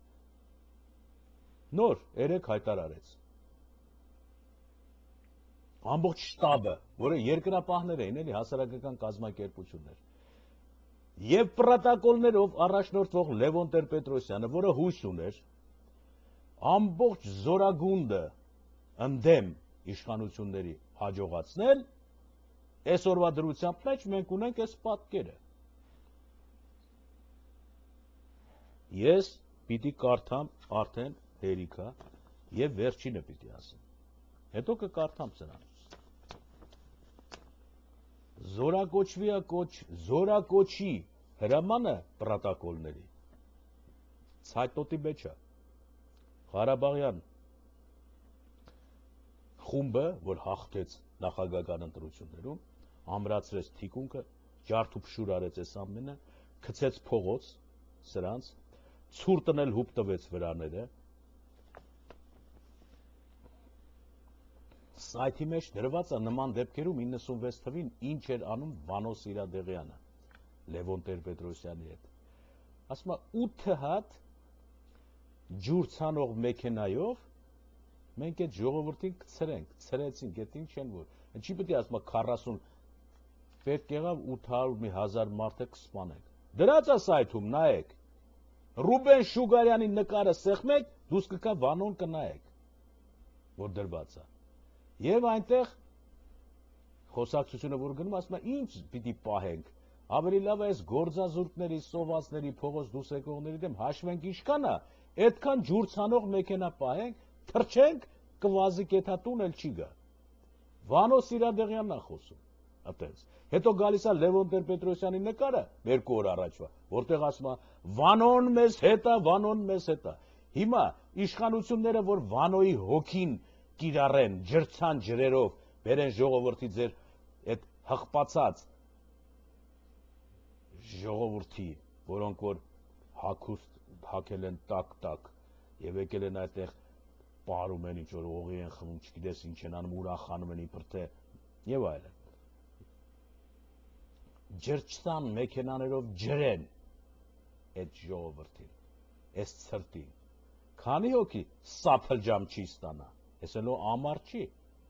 Նոր երեք հայտարարեց։ Ամբողջ շտաբը, որը երկրապահներ էին, էլի հասարակական կազմակերպություններ։ Եվ պրոտոկոլներով առաջնորդվող Լևոն Տեր-Պետրոսյանը, որը հույս ուներ, ամբողջ զորագունդը ընդդեմ իշխանությունների հաջողացնել, այսօրվա դրությամբ մեջ մենք ունենք այս պատկերը։ Ես պիտի կարդամ արդեն հերիքա եւ վերջինը պիտի ասեմ։ Հետո կկարդամ սրան։ Զորակոչի հրամանը պրոտոկոլների ցայտոտի մեջ է։ Ղարաբաղյան խումբը, որ հաղթեց նախագահական ընտրություններում, ամրացրեց թիկունքը, ջարդուփշուր արեց այս ամենը, գցեց փողոց սրանց, ցուր տնել հուպ տվեց վրաները։ Սայթի մեջ դրված է նման դեպքերում 96 թվին ինչ էր անում Վանո Սիրադեղյանը Լևոն Տեր-Պետրոսյանի հետ։ Ասում է 8 հատ ջուր ցանող մեքենայով մենք այդ ժողովրդին կցրենք, ցրեցինք, այդ ինչ են որ։ Ինչի պետք է ասում 40 պետք եղավ 800 մի 1000 մարդ կսպանենք։ Դրած է սայթում, նայեք։ Ռուբեն Շուգարյանի նկարը սեղմեք, դուս կգա Վանոն կնայեք, որ դրված է։ Եվ այնտեղ խոսակցությունը որ գնում, ասում է ինչ պիտի պահենք, ավելի լավ է այս գործազուրկների, սովածների, փողոց դուրս եկողների դեմ հաշվենք ինչքան է, այդքան ջուր ցանող մեքենա պահենք, թռչենք, կվազի կեթատուն էլ չի գա։ Վանո Սիրադեղյանն է խոսում, այդպես։ Հետո գալիս է Լևոն Տեր-Պետրոսյանի նկարը 2 օր առաջվա, որտեղ ասում է Վանոն մեզ հետ է, Վանոն մեզ հետ է։ Հիմա իշխանությունները, որ Վանոյի հոգին կիրառեն ջրցան ջրերով, բերեն ժողովրդի ձեր այդ հղպացած ժողովրդի, որոնք որ հագուստ հագել են տակ եւ եկել են այդտեղ պարում են ինչ որ օղի են խմում, չգիտես ինչ են անում, ուրախանում են իբր թե եւ այլն։ Ջրցան մեքենաներով ջրեն այդ ժողովրդին, այս ցրտին։ Քանի հոգի սափլջամ չի ստանա։ Ես էլ ամառ չի։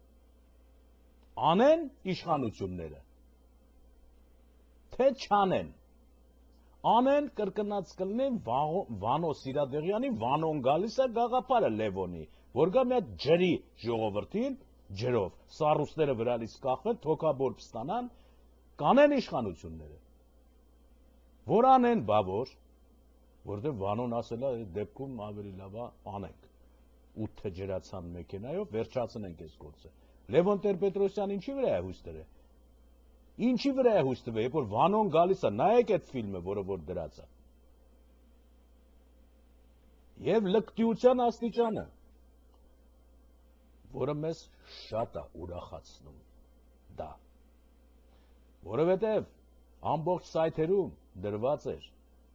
Անեն իշխանությունները, թե չանեն։ Անեն կրկնած կլինեն Վանո Սիրադեղյանի Վանոն գալիս է գաղափարը Լևոնի, որ գա մի հատ ջրի ժողովրդին, ջրով, սառուստները վրալից կախվեն, թոքաբորբ ստանան, կանեն իշխանությունները։ Որ անեն, բա որ, որտեղ Վանոն ասել է դեպքում ավելի լավ է անենք։ 8 ջրացան մեքենայով վերջացնենք այս գործը։ Լևոն Տեր-Պետրոսյան ինչի վրա է հույս դրել։ Ինչի վրա է հույս տվել, երբ որ Վանոն գալիս է, նայեք այդ ֆիլմը, որը որ դրած է։ Եվ լկտիության աստիճանը, որը մեզ շատ է ուրախացնում, դա։ Որովհետև ամբողջ սայթերում դրված էր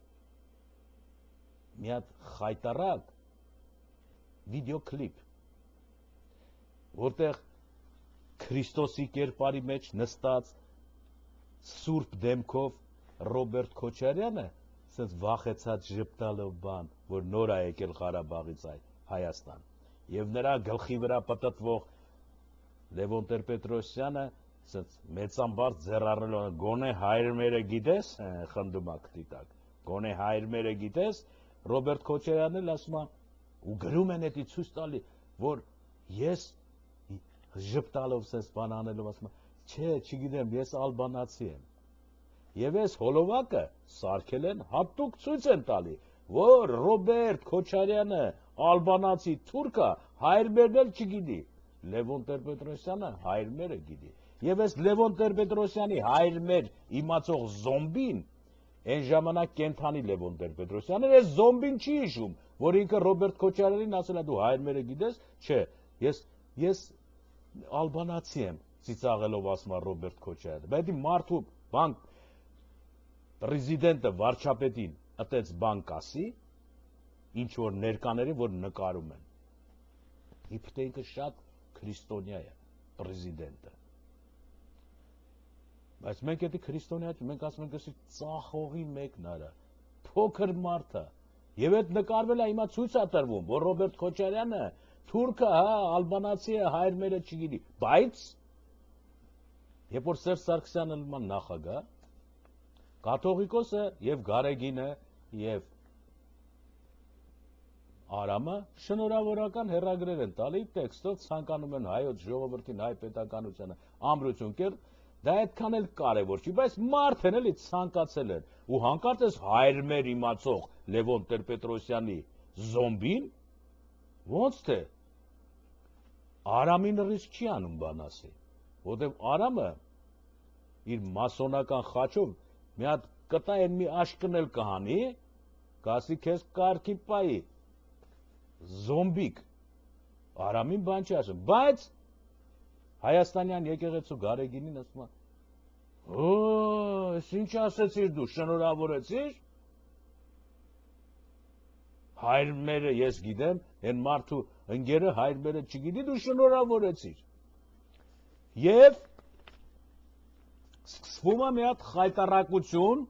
մի հատ խայտարակ վիդեոկլիպ, որտեղ Քրիստոսի կերպարի մեջ նստած սուրբ դեմքով Ռոբերտ Քոչարյանը սենց վախեցած ժպտալով բան, որ նոր է եկել Ղարաբաղից Հայաստան։ Եվ նրա գլխի վրա պտտվող Լևոն Տեր-Պետրոսյանը սենց մեծամբարձ ձեռառելով գոնե հայրմերը գիտես, խնդում է քթի տակ, գոնե հայրմերը գիտես, Ռոբերտ Քոչարյանն էլ ասում է ու գրում են էդի ցույց տալի, որ ես ժպտալով սենց բան անելով ասում է, չէ, չգիտեմ, ես ալբանացի եմ։ Եվ այս հոլովակը սարքել են, հատուկ ցույց են տալի, որ Ռոբերտ Քոչարյանը ալբանացի թուրք է, հայրմերն էլ չգիտի։ Լևոն Տեր-Պետրոսյանը հայրմերը գիտի։ Եվ այս Լևոն Տեր-Պետրոսյանի հայրմեր իմացող զոմբին, այն ժամանակ կենթանի Լևոն Տեր-Պետրոսյանը, այս զոմբին չի հիշում, որ ինքը Ռոբերտ Քոչարյանին ասել է դու հայրմերը գիտես, չէ, ես ալբանացի եմ, ծիծաղելով ասում է Ռոբերտ Քոչարյանը, բայց դի մարդու բան պրեզիդենտը վարչապետին այդպես բան կասի, ինչ որ ներկաների, որ նկարում են։ Իբր թե ինքը շատ քրիստոնյա է, պրեզիդենտը։ Բայց մենք էդի քրիստոնյա չի, մենք ասում ենք, ասի ծախողի մեկն արա, փոքր մարդ է։ Եվ այդ նկարվել է հիմա ցույց է տրվում, որ Ռոբերտ Քոչարյանը թուրքը, հա, ալբանացի է, հայրմերը չգիտի, բայց երբ որ Սերժ Սարգսյանը նման նախագահ, կաթողիկոսը եւ Գարեգինը եւ Արամը շնորհավորական հեռագրեր են տալի տեքստով, ցանկանում են հայոց ժողովրդին, հայ պետականությանը ամրություն կեր, դա այդքան էլ կարևոր չի, բայց մարդ են էլի ցանկացել են, ու հանկարծ էս հայրմեր իմացող Լևոն Տեր-Պետրոսյանի զոմբին, ոնց թե Արամին ռիսկ չի անում բան ասի, որտեւ Արամը իր մասոնական խաչով մի հատ կտա են մի աշկնել կհանի, կասի քեզ կարգի պայի, զոմբիկ, Արամին բան չի ասում, բայց Հայաստանյան եկեղեցու Գարեգինին ասում է, ես ինչ ասեցիր դու, շնորհավորեցիր, հայրմերը ես գիտեմ, են մարդու ընկերը հայրմերը չգիտի, դու շնորհավորեցիր, և սկսվում է մի հատ խայտառակություն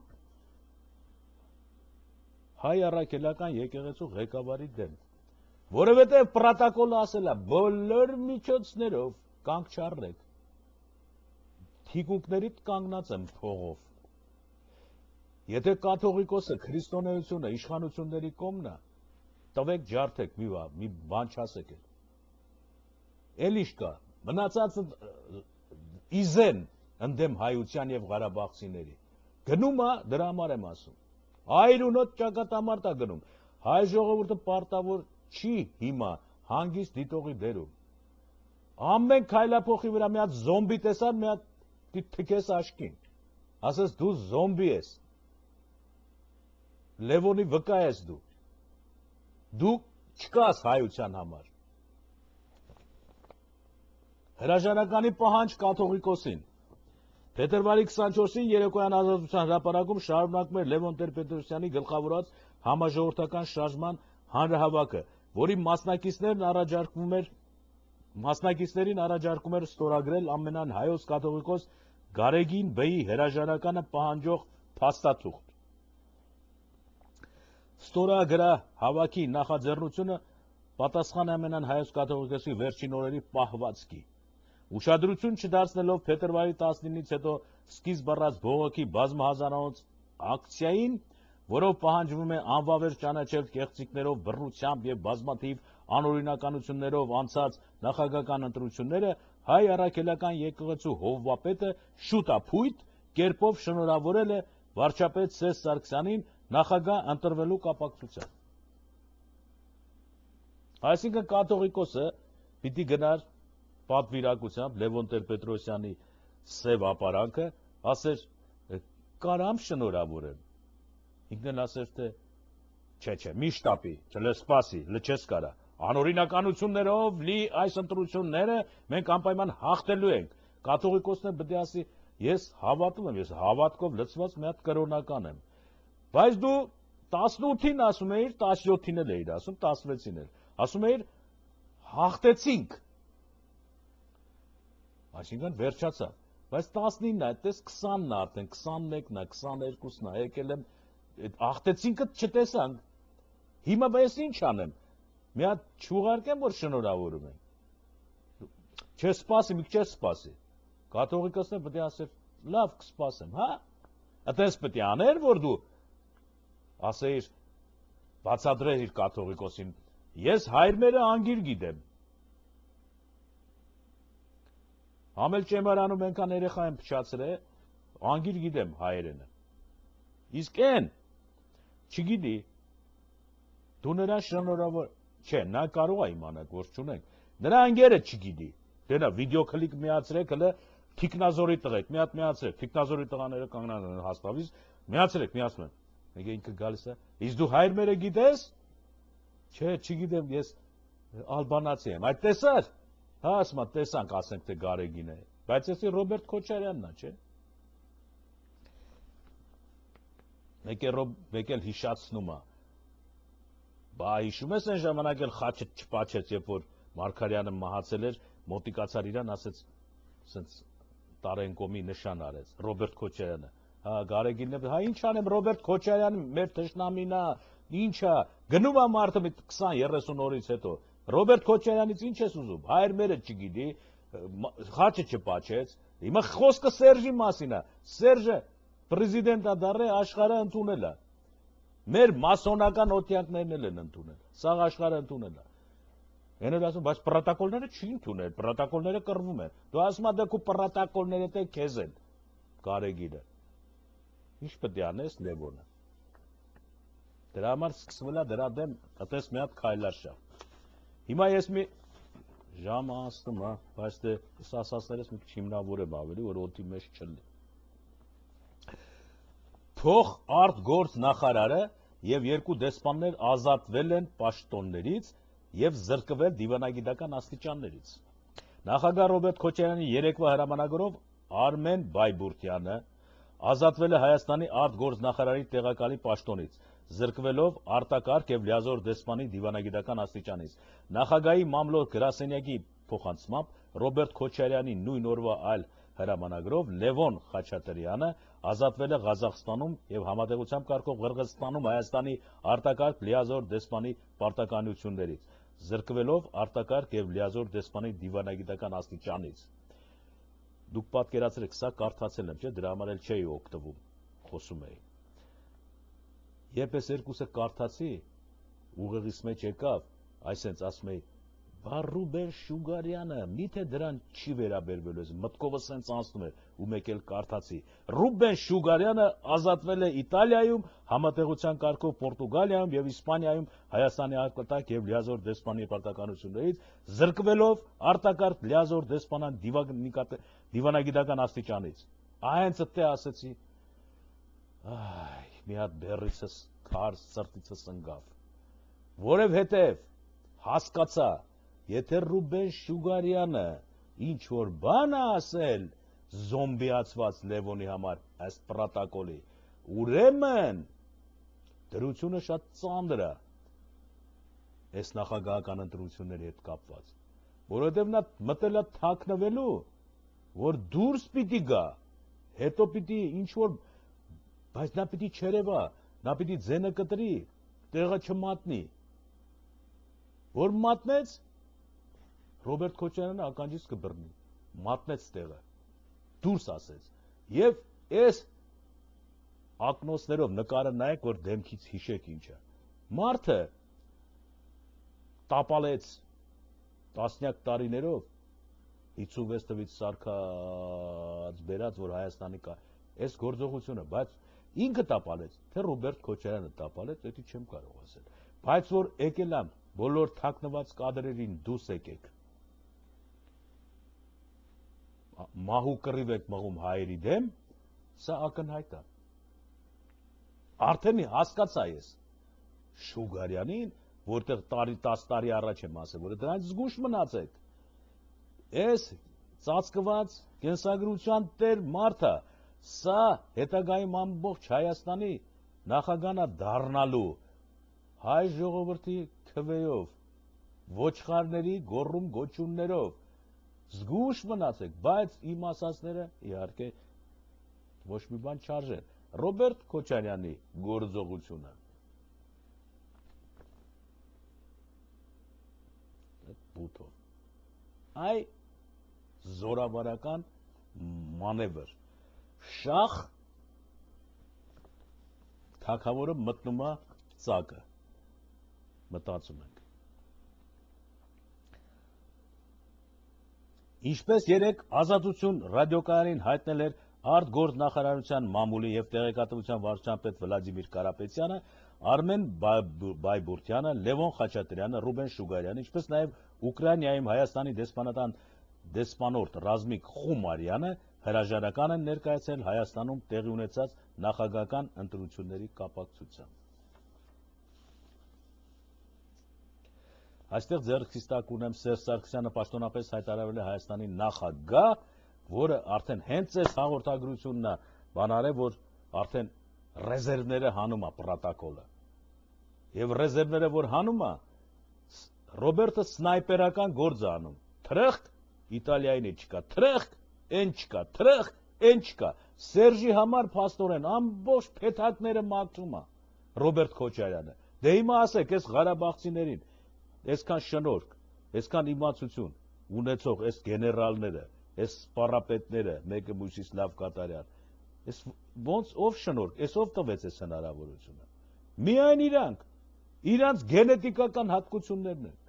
հայ առաքելական եկեղեցու ղեկավարի դեմ, որովհետև պրոտոկոլը ասել է բոլոր միջոցներով կանգ չառնեք, թիկունքներիդ կանգնած եմ փողով, եթե կաթողիկոսը, քրիստոնեությունը, իշխանությունների կողմն է, տվեք ջարդեք, մի բան չասեք էլ, էլ ինչ կա, մնացած իզեն ընդդեմ հայության և Ղարաբաղցիների, գնում է, դրա համար եմ ասում, այր ու նոտ ճակատամարտ է գնում, հայ ժողովուրդը պարտավոր չի հիմա հանգիստ դիտողի դերում, ամեն քայլափոխի վրա մի հատ զոմբի տեսան, մի հատ թքես աշկին, ասես դու զոմբի ես, Լևոնի վկա ես դու չկաս հայության համար, հրաժարականի պահանջ կաթողիկոսին, փետրվարի 24-ին երեկոյան Ազատության հրապարակում շարունակում էր Լևոն Տեր-Պետրոսյանի գլխավորած համաժողովրդական շարժման հանրահավաքը, որի մասնակիցներին առաջարկում էր ստորագրել ամենայն հայոց կաթողիկոս Գարեգին Բ-ի հրաժարականը պահանջող փաստաթուղթ։ Ստորագրահավաքի նախաձեռնությունը պատասխան է ամենայն հայոց կաթողիկոսի վերջին օրերի պահվածքի։ Ուշադրություն չդարձնելով փետրվարի 19-ից հետո սկիզբ առած բողոքի բազմահազարանոց ակցիային, որով պահանջվում է անվավեր ճանաչել կեղծիքներով, բռնությամբ և բազմաթիվ անօրինականություններով անցած նախագահական ընտրությունները, հայ առաքելական եկեղեցու հովվապետը շուտափույթ կերպով շնորհավորել է վարչապետ Սերժ Սարգսյանին նախագահ ընտրվելու կապակցությամբ։ Այսինքն կաթողիկոսը պիտի գնար պատվիրակությամբ Լևոն Տեր-Պետրոսյանի սև ապարանքը, ասեր կարամ շնորհավորեմ, ինքն էլ ասեր թե չէ, մի շտապի, չլսպասի, լչես կարա, անօրինականություններով լի այս ընտրությունները մենք անպայման հաղթելու ենք, կաթողիկոսն է բդի ասի, ես հավատում եմ, ես հավատքով լծված մի հատ կրոնական եմ, բայց դու 18-ին ասում էիր, 17-ին էլ էիր ասում, 16-ին էլ, ասում էիր հաղթեցինք, այսինքն վերջացավ, բայց 19-ն է, այդպես 20-ն է արդեն, 21-ն է, 22-ն է, եկել եմ աղտեցինքը չտեսանք։ Հիմա բայց ինչ անեմ։ Մի հատ չուղարկեմ, որ շնորհավորում եմ։ Չես սպասի, մի չես սպասի։ Կաթողիկոսն պետք է ասեր, լավ կսպասեմ, հա։ Այդպես պետք է աներ, որ դու ասեիր, բացատրեր իր կաթողիկոսին, ես հայրմերը անգիր գիտեմ։ Համել ճեմարանում ենքան երեխա եմ փչացրել, անգիր գիտեմ հայերենը։ Իսկ են, չգիտի, դու նրան շնորհավոր, չէ, նա կարող է իմանալ, որ չունենք, նրա անգերը չգիտի, դենա վիդեոքլիպ միացրեք, հլը թիկնազորի տղեք, մի հատ միացրեք, թիկնազորի տղաները կանգնան են հաստավից, միացրեք, միացում են, մեկ ինքը գալիս է, իսկ դու հայրմերը գիտես, չէ, չգիտեմ, ես ալբանացի եմ, այդ տեսար, հա, ասմա, տեսանք, ասենք, թե Գարեգին է, բայց եսի Ռոբերտ Քոչարյանն է, չէ, մեկ էլ հիշացնում է, բա հիշում ես այն ժամանակ էլ խաչը չպաչեց, երբ որ Մարգարյանը մահացել էր, մոտիկացար իրան, ասեց, սենց Տարենկոմի նշան արեց, Ռոբերտ Քոչարյանը, հա, Գարեգինն է, հա, ինչ անեմ, Ռոբերտ Քոչարյանը, մեր թշնամին է, ինչ է, գնում է մարդը 20-30 օրից հետո, Ռոբերտ Քոչարյանից ինչ ես ուզում, հայրմերը չգիտի, խաչը չպաչեց, հիմա խոսքը Սերժի մասին է, Սերժը պրեզիդենտ է դառել, աշխարհը ընդունել է, մեր մասոնական օթյակներն էլ են ընդունել, սաղ աշխարհը ընդունել է, Են ասում, բայց պրոտոկոլները չի ընդունել, պրոտոկոլները կռվում են, դու ասում ես դու պրոտոկոլները թե քեզ են, Գարեգինը, ինչ պետք է անես Լևոնը, դրա համար սկսվել է դրա դեմ, այդպես մի հատ քայլարշավ, հիմա ես մի ժամը անցնում է, բայց դե ասածներս մի քիչ հիմնավորեմ ավելի, որ օդի մեջ չլի, Փող արտգործ նախարարը և երկու դեսպաններ ազատվել են պաշտոններից և զրկվել դիվանագիտական աստիճաններից։ Նախագահ Ռոբերտ Քոչարյանի երեկվա հրամանագրով Արմեն Բայբուրդյանը ազատվել է Հայաստանի արտգործնախարարի տեղակալի պաշտոնից, զրկվելով արտակարգ և լիազոր դեսպանի դիվանագիտական աստիճանից։ Նախագահի մամլոյ գրասենյակի փոխանցմամբ Ռոբերտ Քոչարյանի նույն օրվա այլ հրամանագրով Լևոն Խաչատրյանը ազատվել է Ղազախստանում և համատեղությամբ կարգող Ղրղզստանում Հայաստանի արտակարգ լիազոր դեսպանի պարտականություններից, զրկվելով արտակարգ և լիազոր դեսպանի դիվանագիտական աստիճանից։ Դուք պատկերացրեք, սա կարդացել եմ, չէ, դրա համար էլ չէի օգտվում, խոսում էի։ Երբ ես երկուսը կարդացի, ուղեղիս մեջ եկավ, այսենց ասում էի, բա Ռուբեն Շուգարյանը, միթե դրան չի վերաբերվել ես, մտքովս սենց անցնում էր, ու մեկ էլ կարդացի, Ռուբեն Շուգարյանը ազատվել է Իտալիայում, համատեղության կարգով Պորտուգալիայում և Իսպանիայում Հայաստանի արտակարգ և լիազոր դեսպանի պարտականություններից, զրկվելով արտակարգ լիազոր դեսպանան դիվանագիտական աստիճանից։ Հենց այդտեղ ասեցի, մի հատ բեռիցս քարս սրտիցս ընկավ, որովհետև հասկացա, եթե Ռուբեն Շուգարյանը ինչ-որ բան է ասել զոմբիացված Լևոնի համար այս պրոտոկոլի, ուրեմն դրությունը շատ ծանր է այս նախագահական ընտրությունների հետ կապված, որովհետև նա մտել է թաքնվելու, որ դուրս պիտի գա, հետո պիտի ինչ-որ, բայց նա պիտի չերևա, նա պիտի ձենը կտրի, տեղը չմատնի, որ մատնեց, Ռոբերտ Քոչարյանը ականջից կբռնի, մատնեց տեղը, դուրս ասեց, և այս ակնոցներով նկարը նայեք, որ դեմքից հիշեք ինչը, մարդը տապալեց տասնյակ տարիներով, 56 թվից սարքած բերած, որ Հայաստանի կա, այս գործողությունը, բայց ինքը տապալեց, թե Ռոբերտ Քոչարյանը տապալեց, դա չեմ կարող ասել, բայց որ եկել եմ, բոլոր թաքնված կադրերին դուս եկեք, մահու կռիվ եք մղում հայերի դեմ, սա ակնհայտ է, արդեն հասկացա ես, Շուգարյանին, որտեղ 10 տարի առաջ եմ ասել, որ դրանից զգույշ մնացեք, այս ծածկված կենսագրության տեր մարդը, սա հետագայում ամբողջ Հայաստանի նախագահն է դառնալու, հայ ժողովրդի քվեով, ոչխարների գոռում գոչյուններով, զգույշ մնացեք, բայց իմ ասածները իհարկե ոչ մի բան չարժեն, Ռոբերտ Քոչարյանի գործողությունը։ Բութով։ Այ զորավարական մանևր։ Շախ թագավորը մտնում է ծակը։ Մտածում ենք։ Ինչպես երեք Ազատություն ռադիոկայանին հայտնել էր արտգործնախարարության մամուլի եւ տեղեկատվության վարչության պետ Վլադիմիր Կարապետյանը, Արմեն Բայբուրդյանը, Լևոն Խաչատրյանը, Ռուբեն Շուգարյանը, ինչպես նաեւ Ուկրաինայում Հայաստանի դեսպանորդ Ռազմիկ Խումարյանը հրաժարական են ներկայացել Հայաստանում տեղի ունեցած նախագահական ընտրությունների կապակցությամբ։ Այստեղ ձեռքից տակ ունեմ Սերժ Սարգսյանը պաշտոնապես հայտարարել է Հայաստանի նախագահ, որը արդեն հենց այս հաղորդագրությունն է բանարել, որ արդեն ռեզերվները հանում է պրոտոկոլը։ Եվ ռեզերվները որ հանում է, Ռոբերտը սնայպերական գործ է անում։ Թրխկ Իտալիայինի չկա, թրխկ այն չկա, թրխկ այն չկա։ Սերժի համար փաստորեն ամբողջ փեթակները մաքրում է Ռոբերտ Քոչարյանը։ Դե հիմա ասեք, այս ղարաբաղցիներին այսքան շնորհք, այսքան իմացություն ունեցող այս գեներալները, այս սպառապետները, մեկը մյուսից լավ կատարյալ, այս ոնց ով շնորհք, այս ով տվեց այս հնարավորությունը։ Միայն իրանց գենետիկական հատկություններն են։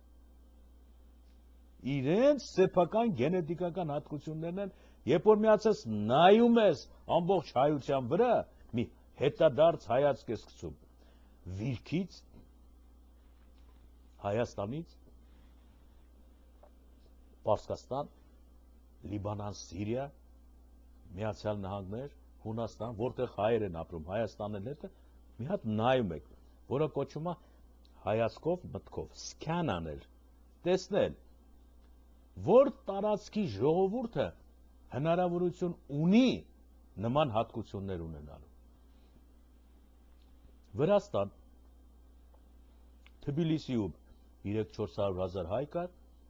Իրենց սեփական գենետիկական հատկություններն են, երբ որ միացած նայում ես ամբողջ հայության վրա, մի հետադարձ հայացք ես գցում Վիրքից, Հայաստանից, Պարսկաստան, Լիբանան, Սիրիա, Միացյալ Նահանգներ, Հունաստան, որտեղ հայեր են ապրում, Հայաստանն էլ հետը, մի հատ նայում եք, որը կոչվում է հայացքով, մտքով, սքան անել, տեսնել, որ տարածքի ժողովուրդը հնարավորություն ունի նման հատկություններ ունենալու։ Վրաստան, Թբիլիսիում 3-400 հազար հայ կար,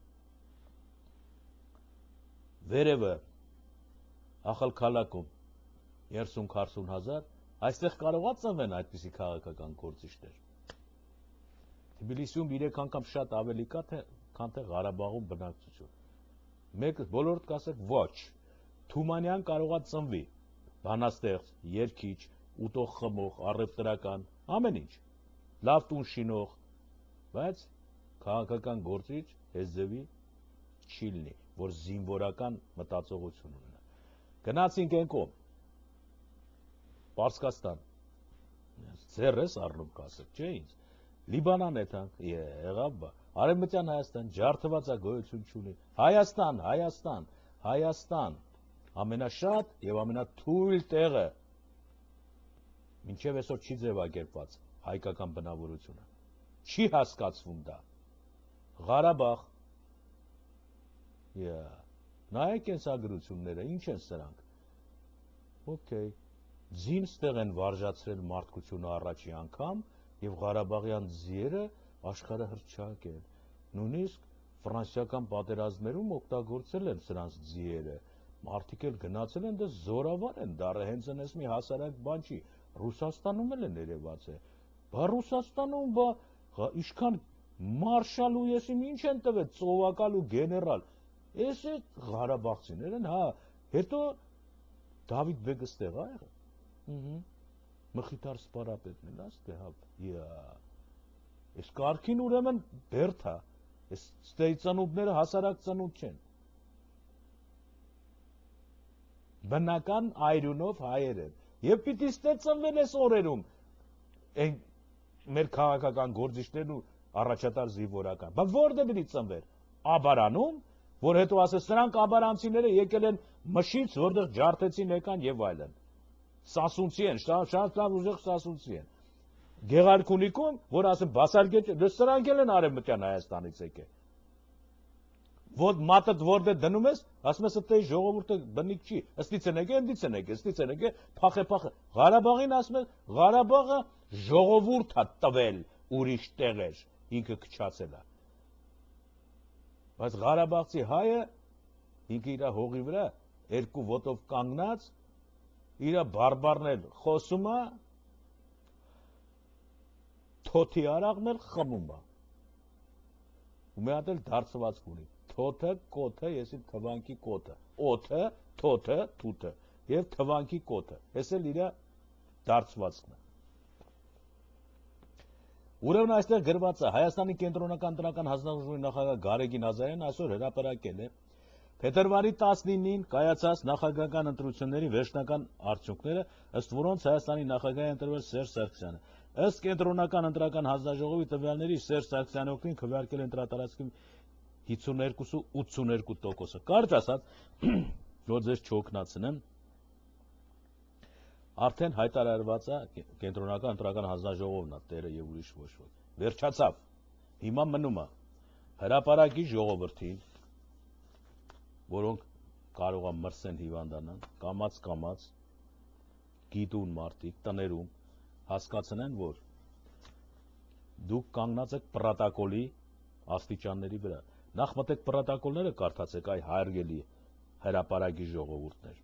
վերևը Ախալքալաքում 30-40 հազար, այստեղ կարողա ծնվեն այդպիսի քաղաքական գործիչներ։ Թբիլիսիում 3 անգամ շատ ավելի կա, քան թե Ղարաբաղում բնակչություն։ Մեկ բոլորդ կասեք ոչ, Թումանյան կարողա ծնվի, բանաստեղծ, երգիչ, ուտող խմող, առևտրական, ամեն ինչ, լավ տուն շինող, բայց քաղաքական գործիչ հեզդևի չի լինի, որ զինվորական մտածողություն ունենա։ Գնացինք են կողմ, Պարսկաստան, ձեռ ես առնում կասեք, չէ ինձ, Լիբանան եթանք, եղավ բա, Արևմտյան Հայաստան, ջարդված է գոյություն չունի, Հայաստան, ամենաշատ և ամենաթույլ տեղը, մինչև այսօր չի ձևակերպված հայկական բնավորությունը, չի հասկացվում դա, Ղարաբաղ, նայեք այս ագրությունները, ինչ են սրանք, ոքեյ, ձին ստեղ են վարժացրել մարդկությունը առաջի անգամ և Ղարաբաղյան ձիերը աշխարհը հռչակ են, նույնիսկ ֆրանսիական պատերազմներում օգտագործել են սրանց ձիերը, մարդիկ էլ գնացել են, դե զորավար են դառը, հենց այնպես մի հասարակ բան չի, Ռուսաստանում էլ են երևաց է, բա Ռուսաստանում, բա ինչքան մարշալ ու եսիմ ինչ են տվել, ծովակալ ու գեներալ, ես է Ղարաբաղցիներ են, հա, հետո Դավիթ բեգը ստեղ ա եղել, Մխիթար սպարապետն էլ աստե, այս կարգին ուրեմն բերդ հա, այս ստեի ծնունդները հասարակ ծնունդ չեն, բնական այրունով հայեր են, և պիտի ստե ծնվել ես օրերում, մեր քաղաքական գործիչներն ու առաջատար զինվորական, բա որտե պիտի ծնվեր, Աբարանում, որ հետո ասես սրանք աբարանցիները եկել են մշից, որտեղ ջարդեցին եկան և այլն, սասունցի են, շատ լավ ուժեղ սասունցի են, Գեղարքունիքում, որ ասեմ բասարգեջ, սրանք էլ են Արևմտյան Հայաստանից եկել, որ մատդ որտե դնում ես, ասում ես այդտեղ ժողովուրդը բնիկ չի, ըստից են եկել, ըստից են եկել, փախե, Ղարաբաղին ասում ես, Ղարաբաղը ժողովուրդ է տվել ուրիշ տեղեր, ինքը քչացել է, բայց Ղարաբաղցի հայը, ինքը իր հողի վրա, երկու ոտով կանգնած, իր բարբարներ խոսում է, թոթի արաղն էլ խմում է։ Ու մի հատ էլ դարձվածք ունի։ Թոթը, կոթը, ես իմ թվանքի կոթը։ Օթը, թոթը, թութը եւ թվանքի կոթը։ Էս էլ իր դարձվածքն է։ Ուրեմն այստեղ գրված է Հայաստանի կենտրոնական տնական հանձնաժողովի նախագահ Գարեգին Ղազարյանն այսօր հրապարակել է փետրվարի 19-ին կայացած նախագահական ընտրությունների վերջնական արդյունքները, ըստ որոնց Հայաստանի նախագահ է ընտրվել Սերժ Սարգսյանը։ Ըստ կենտրոնական ընտրական հանձնաժողովի տվյալների Սերժ Սարգսյանի օգտին քվեարկել են ընտրատարածքի 52-82%-ը։ Կարճ ասած, որ ձեզ չօգնացնեմ, արդեն հայտարարված է կենտրոնական ընտրական հանձնաժողովն է տերը եւ ուրիշ ոչ ոք։ Վերջացավ։ Հիմա մնում է հրապարակի ժողովրդին, որոնք կարող է մրսեն հիվանդանան, կամած գիտուն մարդիկ տներում հասկացնեն, որ դուք կանգնած եք պրոտոկոլի աստիճանների վրա։ Նախ մտեք պրոտոկոլները կարդացեք, այ հարգելի հրապարակի ժողովուրդներ։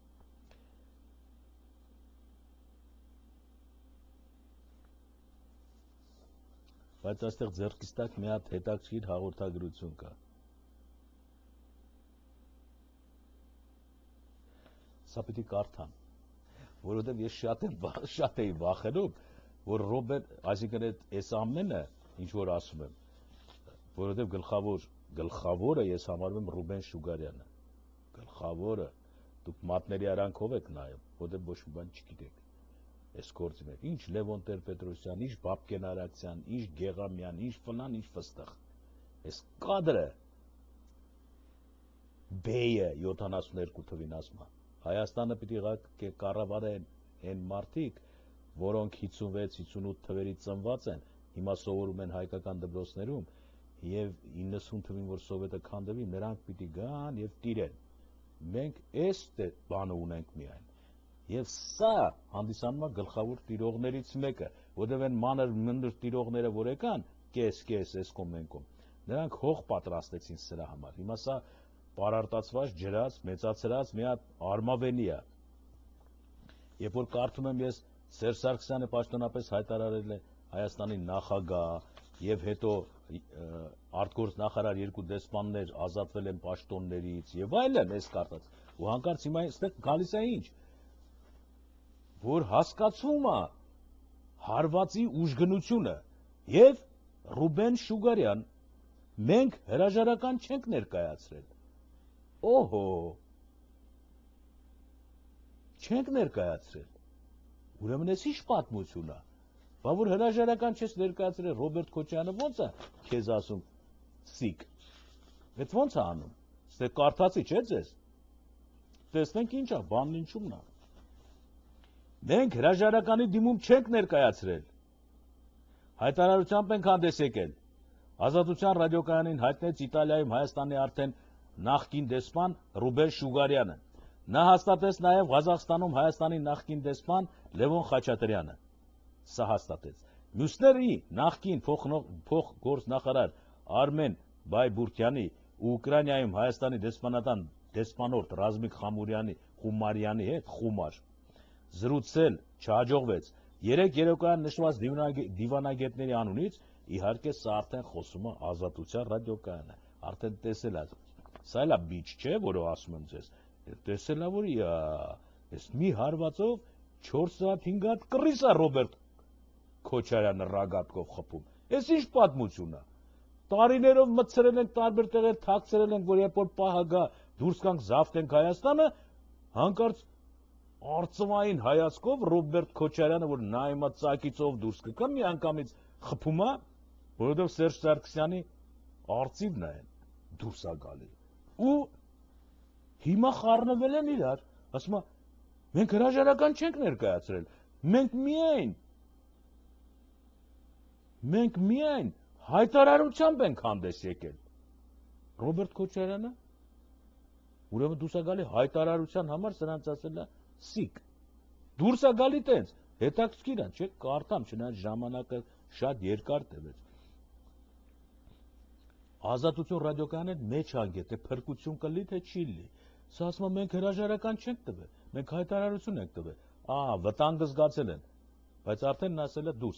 Բայց այստեղ ձեռքից տակ մի հատ հետաքրքիր հաղորդագրություն կա։ Սա պիտի կարդամ, որովհետև ես շատ էի վախենում, որ այսինքն այս ամենը, ինչ որ ասում եմ, որովհետև գլխավորը ես համարում եմ Ռուբեն Շուգարյանը։ Գլխավորը, դուք մատների արանքով եք նայում, որովհետև ոչ մի բան չգիտեք։ Այս գործի մեջ, ինչ Լևոն Տեր-Պետրոսյան, ինչ Բաբկեն Արաքսյան, ինչ Գեղամյան, ինչ ֆլան, ինչ ֆստախ։ Այս կադրը բեյը 72 թվին ասում է։ Հայաստանը պիտի կառավարեն այն մարդիկ, որոնք 56-58 թվերից ծնված են, հիմա սովորում են հայկական դպրոցներում, եւ 90 թվին, որ սովետը քանդվի, նրանք պիտի գան եւ տիրեն։ Մենք այս բանը ունենք միայն։ Եվ սա հանդիսանում է գլխավոր տիրողներից մեկը, որտեղ են մանր տիրողները, որ եկան, կես այս կոմենկոմ, նրանք հող պատրաստեցին սրա համար։ Հիմա սա պարարտացված, ջրած, մեծացրած մի հատ արմավենի է։ Երբ որ կարդում եմ ես Սերժ Սարգսյանը պաշտոնապես հայտարարել է Հայաստանի նախագահ, եւ հետո արտգործնախարար 2 դեսպաններ ազատվել են պաշտոններից եւ այլն, այս կարդաց։ Ու հանկարծ հիմա այստեղ գալիս է ինչ, որ հասկացում է հարվածի ուժգնությունը եւ Ռուբեն Շուգարյան, մենք հրաժարական չենք ներկայացրել։ Օհո, չենք ներկայացրել։ Ուրեմն էս ինչ պատմություն է։ Բա որ հրաժարական չես ներկայացրել, Ռոբերտ Քոչարյանը ո՞նց է քեզ ասում սիկ։ Այդ ո՞նց է անում։ Ստե կարդացի չէ՞ ձեզ։ Տեսնենք ինչ է, բանն ինչումն է։ Մենք հրաժարականի դիմում չենք ներկայացրել։ Հայտարարությամբ ենք հանդես եկել։ Ազատության ռադիոկայանին հայտնեց Իտալիայում Հայաստանի արդեն նախկին դեսպան Ռուբեն Շուգարյանը։ Նա հաստատեց նաև Ղազախստանում Հայաստանի նախկին դեսպան Լևոն Խաչատրյանը։ Սա հաստատեց։ Մյուսների նախկին փոխգործնախարար Արմեն Բայբուրդյանի ու Ուկրաինայում Հայաստանի դեսպանատան դեսպանորդ Ռազմիկ Խումարյանի հետ խումար զրուցել չհաջողվեց։ Երեք երեկոյան նշված դիվանագետների անունից, իհարկե սա արդեն խոսում է Ազատության ռադիոկայանը, արդեն տեսել է։ Սա էլ է բիչ չէ, որը ասում եմ ձեզ։ Տեսել է, որ այս մի հարվածով 4 հատ 5 հատ կռիս է Ռոբերտ Քոչարյանը ռագատկով խփում։ Այս ինչ պատմություն է։ Տարիներով մտցրել ենք տարբեր տեղեր, թաքցրել ենք, որ երբ որ պահը գա դուրս գանք զավթենք Հայաստանը, հանկարծ արծվային հայացքով Ռոբերտ Քոչարյանը, որ նայում է ծակիցով դուրս կգա, մի անգամից խփում է, որովհետև Սերժ Սարգսյանի արծիվն է դուրս է գալի։ Ու հիմա խառնվել են իրար, ասում է, մենք հրաժարական չենք ներկայացրել, մենք միայն հայտարարությամբ ենք հանդես եկել։ Ռոբերտ Քոչարյանը, ուրեմն դուրս է գալի հայտարարության համար, սրանց ասել է սիկ։ Դուրս է գալի տենց, հետաքրքիր է, չէ՞, կարդամ, չնայած ժամանակը շատ երկար տևեց։ Ազատություն ռադիոկայանը մեջ հանգետ է, փրկություն կլի, թե չի լի։ Սա ասում է, մենք հրաժարական չենք տվել։ Մենք հայտարարություն ենք տվել։ Վտանգը զգացել են, բայց արդեն ասել է դուրս։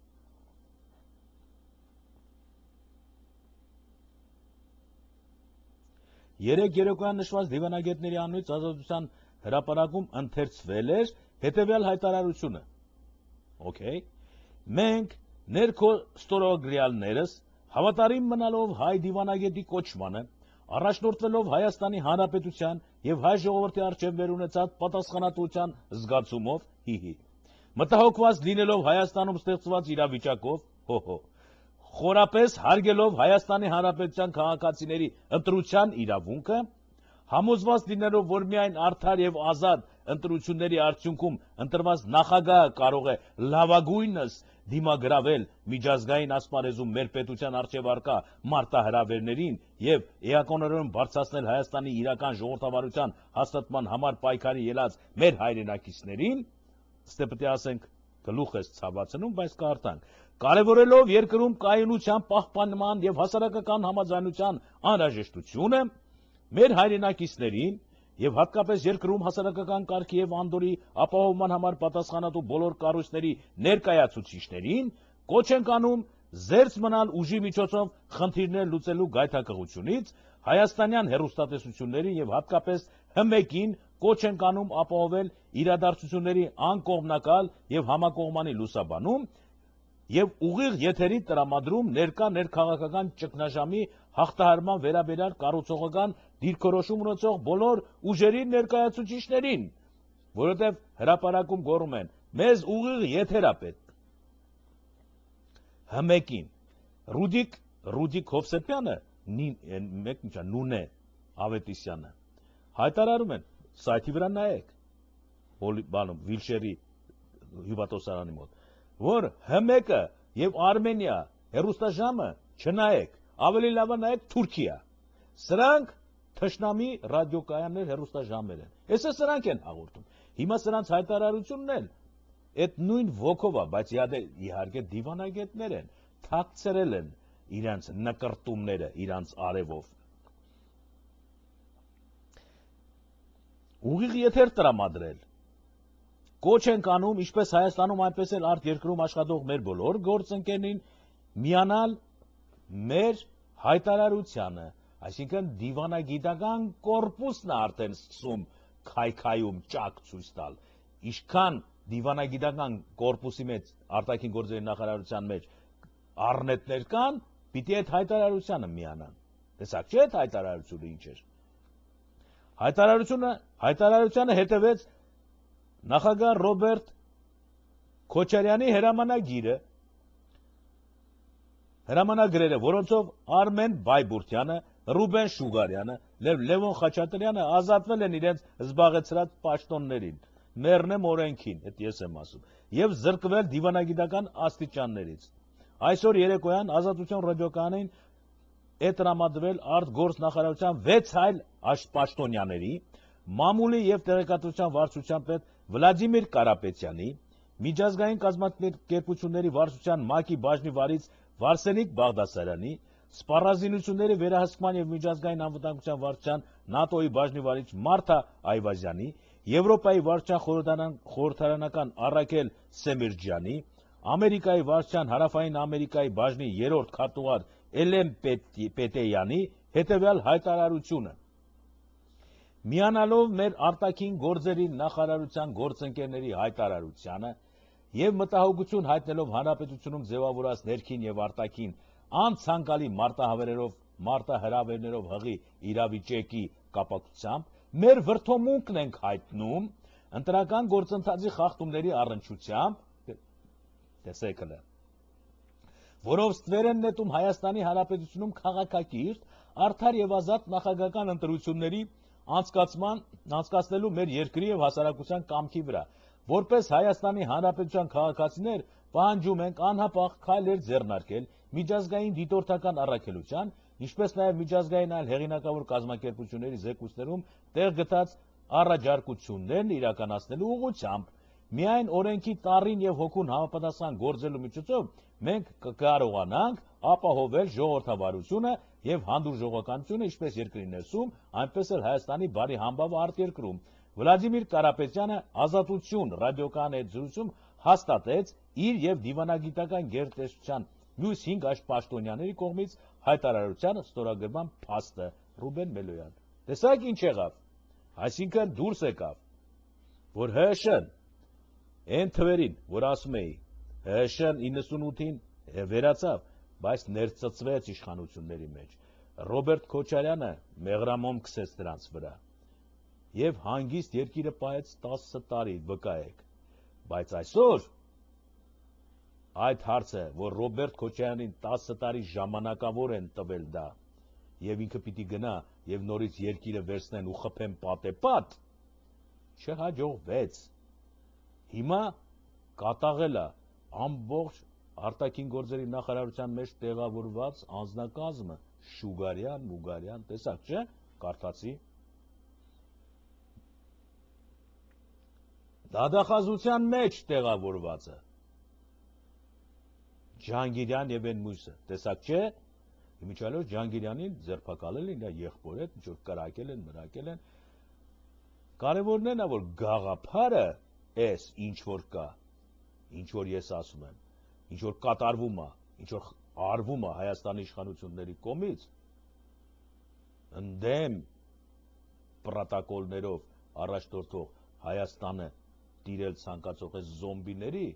Երեք երեկոյան նշված դիվանագետների անունից ազատության հրապարակում ընթերցվել էր հետևյալ հայտարարությունը։ Okay։ Մենք ներքո ստորագրյալներս հավատարիմ մնալով հայ դիվանագետի կոչմանը, առաջնորդվելով Հայաստանի Հանրապետության եւ հայ ժողովրդի առջև մեր ունեցած պատասխանատվության զգացումով, մտահոգված լինելով Հայաստանում ստեղծված իրավիճակով, խորապես հարգելով Հայաստանի Հանրապետության քաղաքացիների ընտրության իրավունքը, համոզված լինելով, որ միայն արդար եւ ազատ ընտրությունների արդյունքում ընտրված նախագահը կարող է լավագույնս դիմագրավել միջազգային ասպարեզում մեր պետության առջև առկա մարտահրավերներին եւ էականորեն բարձրացնել Հայաստանի իրական ժողովրդավարության հաստատման համար պայքարի ելած մեր հայրենակիցներին, ստե պետք է ասենք գլուխ էս ցավացնում, բայց կարդանք, կարևորելով երկրում կայունության պահպանման եւ հասարակական համաձայնության անհրաժեշտությունը, մեր հայրենակիցներին եւ հատկապես երկրում հասարակական կարգի եւ անդորի ապահովման համար պատասխանատու բոլոր կառույցների ներկայացուցիչներին կոչ ենք անում զերծ մնալ ուժի միջոցով խնդիրներ լուծելու գայթակղությունից, հայաստանյան հեռուստատեսություններին եւ հատկապես ՀՄԷԿ-ին կոչ ենք անում ապահովել իրադարձությունների անկողմնակալ եւ համակողմանի լուսաբանում եւ ուղիղ եթերի տրամադրում ներկա ներքաղաքական ճգնաժամի հաղթահարման վերաբերյալ կառուցողական դիրքորոշում ունեցող բոլոր ուժերի ներկայացուցիչներին, որովհետև հրապարակում գոռում են, մեզ ուղիղ եթեր է պետք։ ՀՄԵԿ-ին Ռուդիկ Հովսեփյանը, Նունե Ավետիսյանը հայտարարում են, սայթի վրա նայեք, Վիլշերի հյուպատոսարանի մոտ, որ ՀՄԵԿ-ը եւ Արմենիա հեռուստաժամը չնայեք, ավելի լավ է նայեք Թուրքիա։ Սրանք թշնամի ռադիոկայաններ հեռուստաժամեր են։ Էսը սրանք են հաղորդում։ Հիմա սրանց հայտարարությունն էլ այդ նույն ոգով է, բայց իհարկե դիվանագետներ են, թաքցրել են իրենց նկրտումները իրանց արևով։ Ուղիղ եթեր տրամադրել։ Կոչ ենք անում, ինչպես Հայաստանում, այնպես էլ արտերկրում աշխատող մեր բոլոր գործընկերներին միանալ մեր հայտարարությանը, այսինքն դիվանագիտական կորպուսն է արդեն սկսում քայքայում ճակ ցույց տալ, ինչքան դիվանագիտական կորպուսի մեջ արտաքին գործերի նախարարության մեջ առնետներ կան, պիտի այդ հայտարարությանը միանան։ Տեսակ չէ այդ հայտարարությունը ինչ էր։ Հայտարարությանը հետևեց նախագահ Ռոբերտ Քոչարյանի հրամանագրերը, որոնցով Արմեն Բայբուրդյանը, Ռուբեն Շուգարյանը, Լևոն Խաչատրյանը ազատվել են իրենց զբաղեցրած պաշտոններին, մեռնեմ օրենքին, այդ ես եմ ասում, եւ զրկվել դիվանագիտական աստիճաններից։ Այսօր երեկոյան Ազատություն ռադիոկայանին է տրամադրվել արտգործնախարարության 6 այլ պաշտոնյաների, մամուլի եւ տեղեկատվության վարչության պետ Վլադիմիր Կարապետյանի, միջազգային կազմակերպությունների վարչության ՄԱԿ-ի բաժնի վարիչ Վարսենիկ Բաղդասարյանի, սպառազինությունների վերահսկման եւ միջազգային անվտանգության վարչության ՆԱՏՕ-ի բաժնի վարիչ Մարթա Այվազյանի, Եվրոպայի վարչության խորհրդարանական Առաքել Սեմիրջյանի, Ամերիկայի վարչության Հարավային Ամերիկայի բաժնի 3-րդ քարտուղար Էլեն Պետեյանի հետևյալ հայտարարությունը։ Միանալով մեր արտաքին գործերի նախարարության գործընկերների հայտարարությանը եւ մտահոգություն հայտնելով հանրապետությունում ձևավորած ներքին եւ արտաքին անցանկալի մարտահրավերներով հղի իրավիճակի կապակցությամբ մեր վրթոմունքն ենք հայտնում ընտրական գործընթացի խախտումների առնչությամբ, տեսեք հələ, որով ստվեր են նետում Հայաստանի Հանրապետությունում քաղաքակիրթ, արդար եւ ազատ նախագահական ընտրությունների անցկացնելու մեր երկրի եւ հասարակության կամքի վրա, որպես Հայաստանի Հանրապետության քաղաքացիներ պահանջում ենք անհապաղ քայլեր ձեռնարկել միջազգային դիտորդական առաքելության, ինչպես նաեւ միջազգային այլ հեղինակավոր կազմակերպությունների զեկույցներում տեղ գտած առաջարկություններն իրականացնելու ուղղությամբ, միայն օրենքի տառին եւ հոգուն համապատասխան գործելու միջոցով մենք կկարողանանք ապահովել ժողովրդավարությունը եւ հանդուրժողականությունը ինչպես երկրի ներսում, այնպես էլ Հայաստանի բարի համբավը արտերկրում։ Վլադիմիր Կարապետյանը Ազատություն ռադիոկայանի հետ զրույցում հաստատեց իր եւ դիվանագիտական գերտեսչության մյուս 5 աշխպաշտոնյաների կողմից հայտարարության ստորագրման փաստը Ռուբեն Մելոյան։ Տեսակ ինչ եղավ։ Այսինքն դուրս եկավ, որ ՀՇ-ն այն թվերին, որ ասում էի, ՀՇ-ն 98-ին վերացավ, բայց ներծծվեց իշխանությունների մեջ։ Ռոբերտ Քոչարյանը մեղրամոմ քսեց դրանց վրա եւ հանգիստ երկիրը պահեց 10 տարի, վկայեք։ Բայց այսօր այդ հարցը, որ Ռոբերտ Քոչարյանին 10 տարի ժամանակավոր են տվել դա, եւ ինքը պիտի գնա եւ նորից երկիրը վերցնեն ու խփեն պատեպատ, չհաջողվեց։ Հիմա կատաղել է ամբողջ արտաքին գործերի նախարարության մեջ տեղավորված անձնակազմը, Շուգարյան, Մուգարյան, տեսակ չէ, կարդացի։ Դադախազության մեջ տեղավորված է Ջհանգիրյան եւ այն մյուսը, տեսակ չէ։ Իմիջիալոց Ջհանգիրյանին ձերբակալել են, եղբոր հետ, ինչ որ կրակել են, մրակել են։ Կարևորն է նա, որ գաղափարը էս ինչ որ կա, ինչ որ ես ասում եմ, ինչ որ կատարվում է, ինչ որ արվում է Հայաստանի իշխանությունների կողմից, ընդդեմ պրոտոկոլներով առաջնորդող Հայաստանը տիրել ցանկացող այս զոմբիների,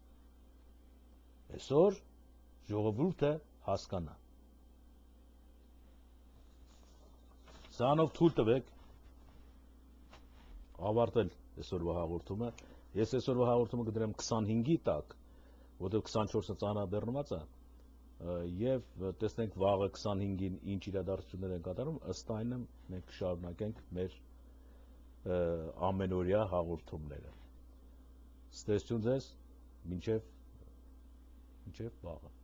այսօր ժողովուրդը հասկանա։ Սրանով թույլ տվեք ավարտել այսօրվա հաղորդումը։ Ես այսօրվա հաղորդումը կդրեմ 25-ի տակ, որտեղ 24-ը ծանրաբեռնված է, եւ տեսնենք վաղը 25-ին ինչ իրադարձություններ են կատարում, ըստ այնը մենք կշարունակենք մեր ամենօրյա հաղորդումները։ Ստեսություն ձեզ, մինչև վաղը։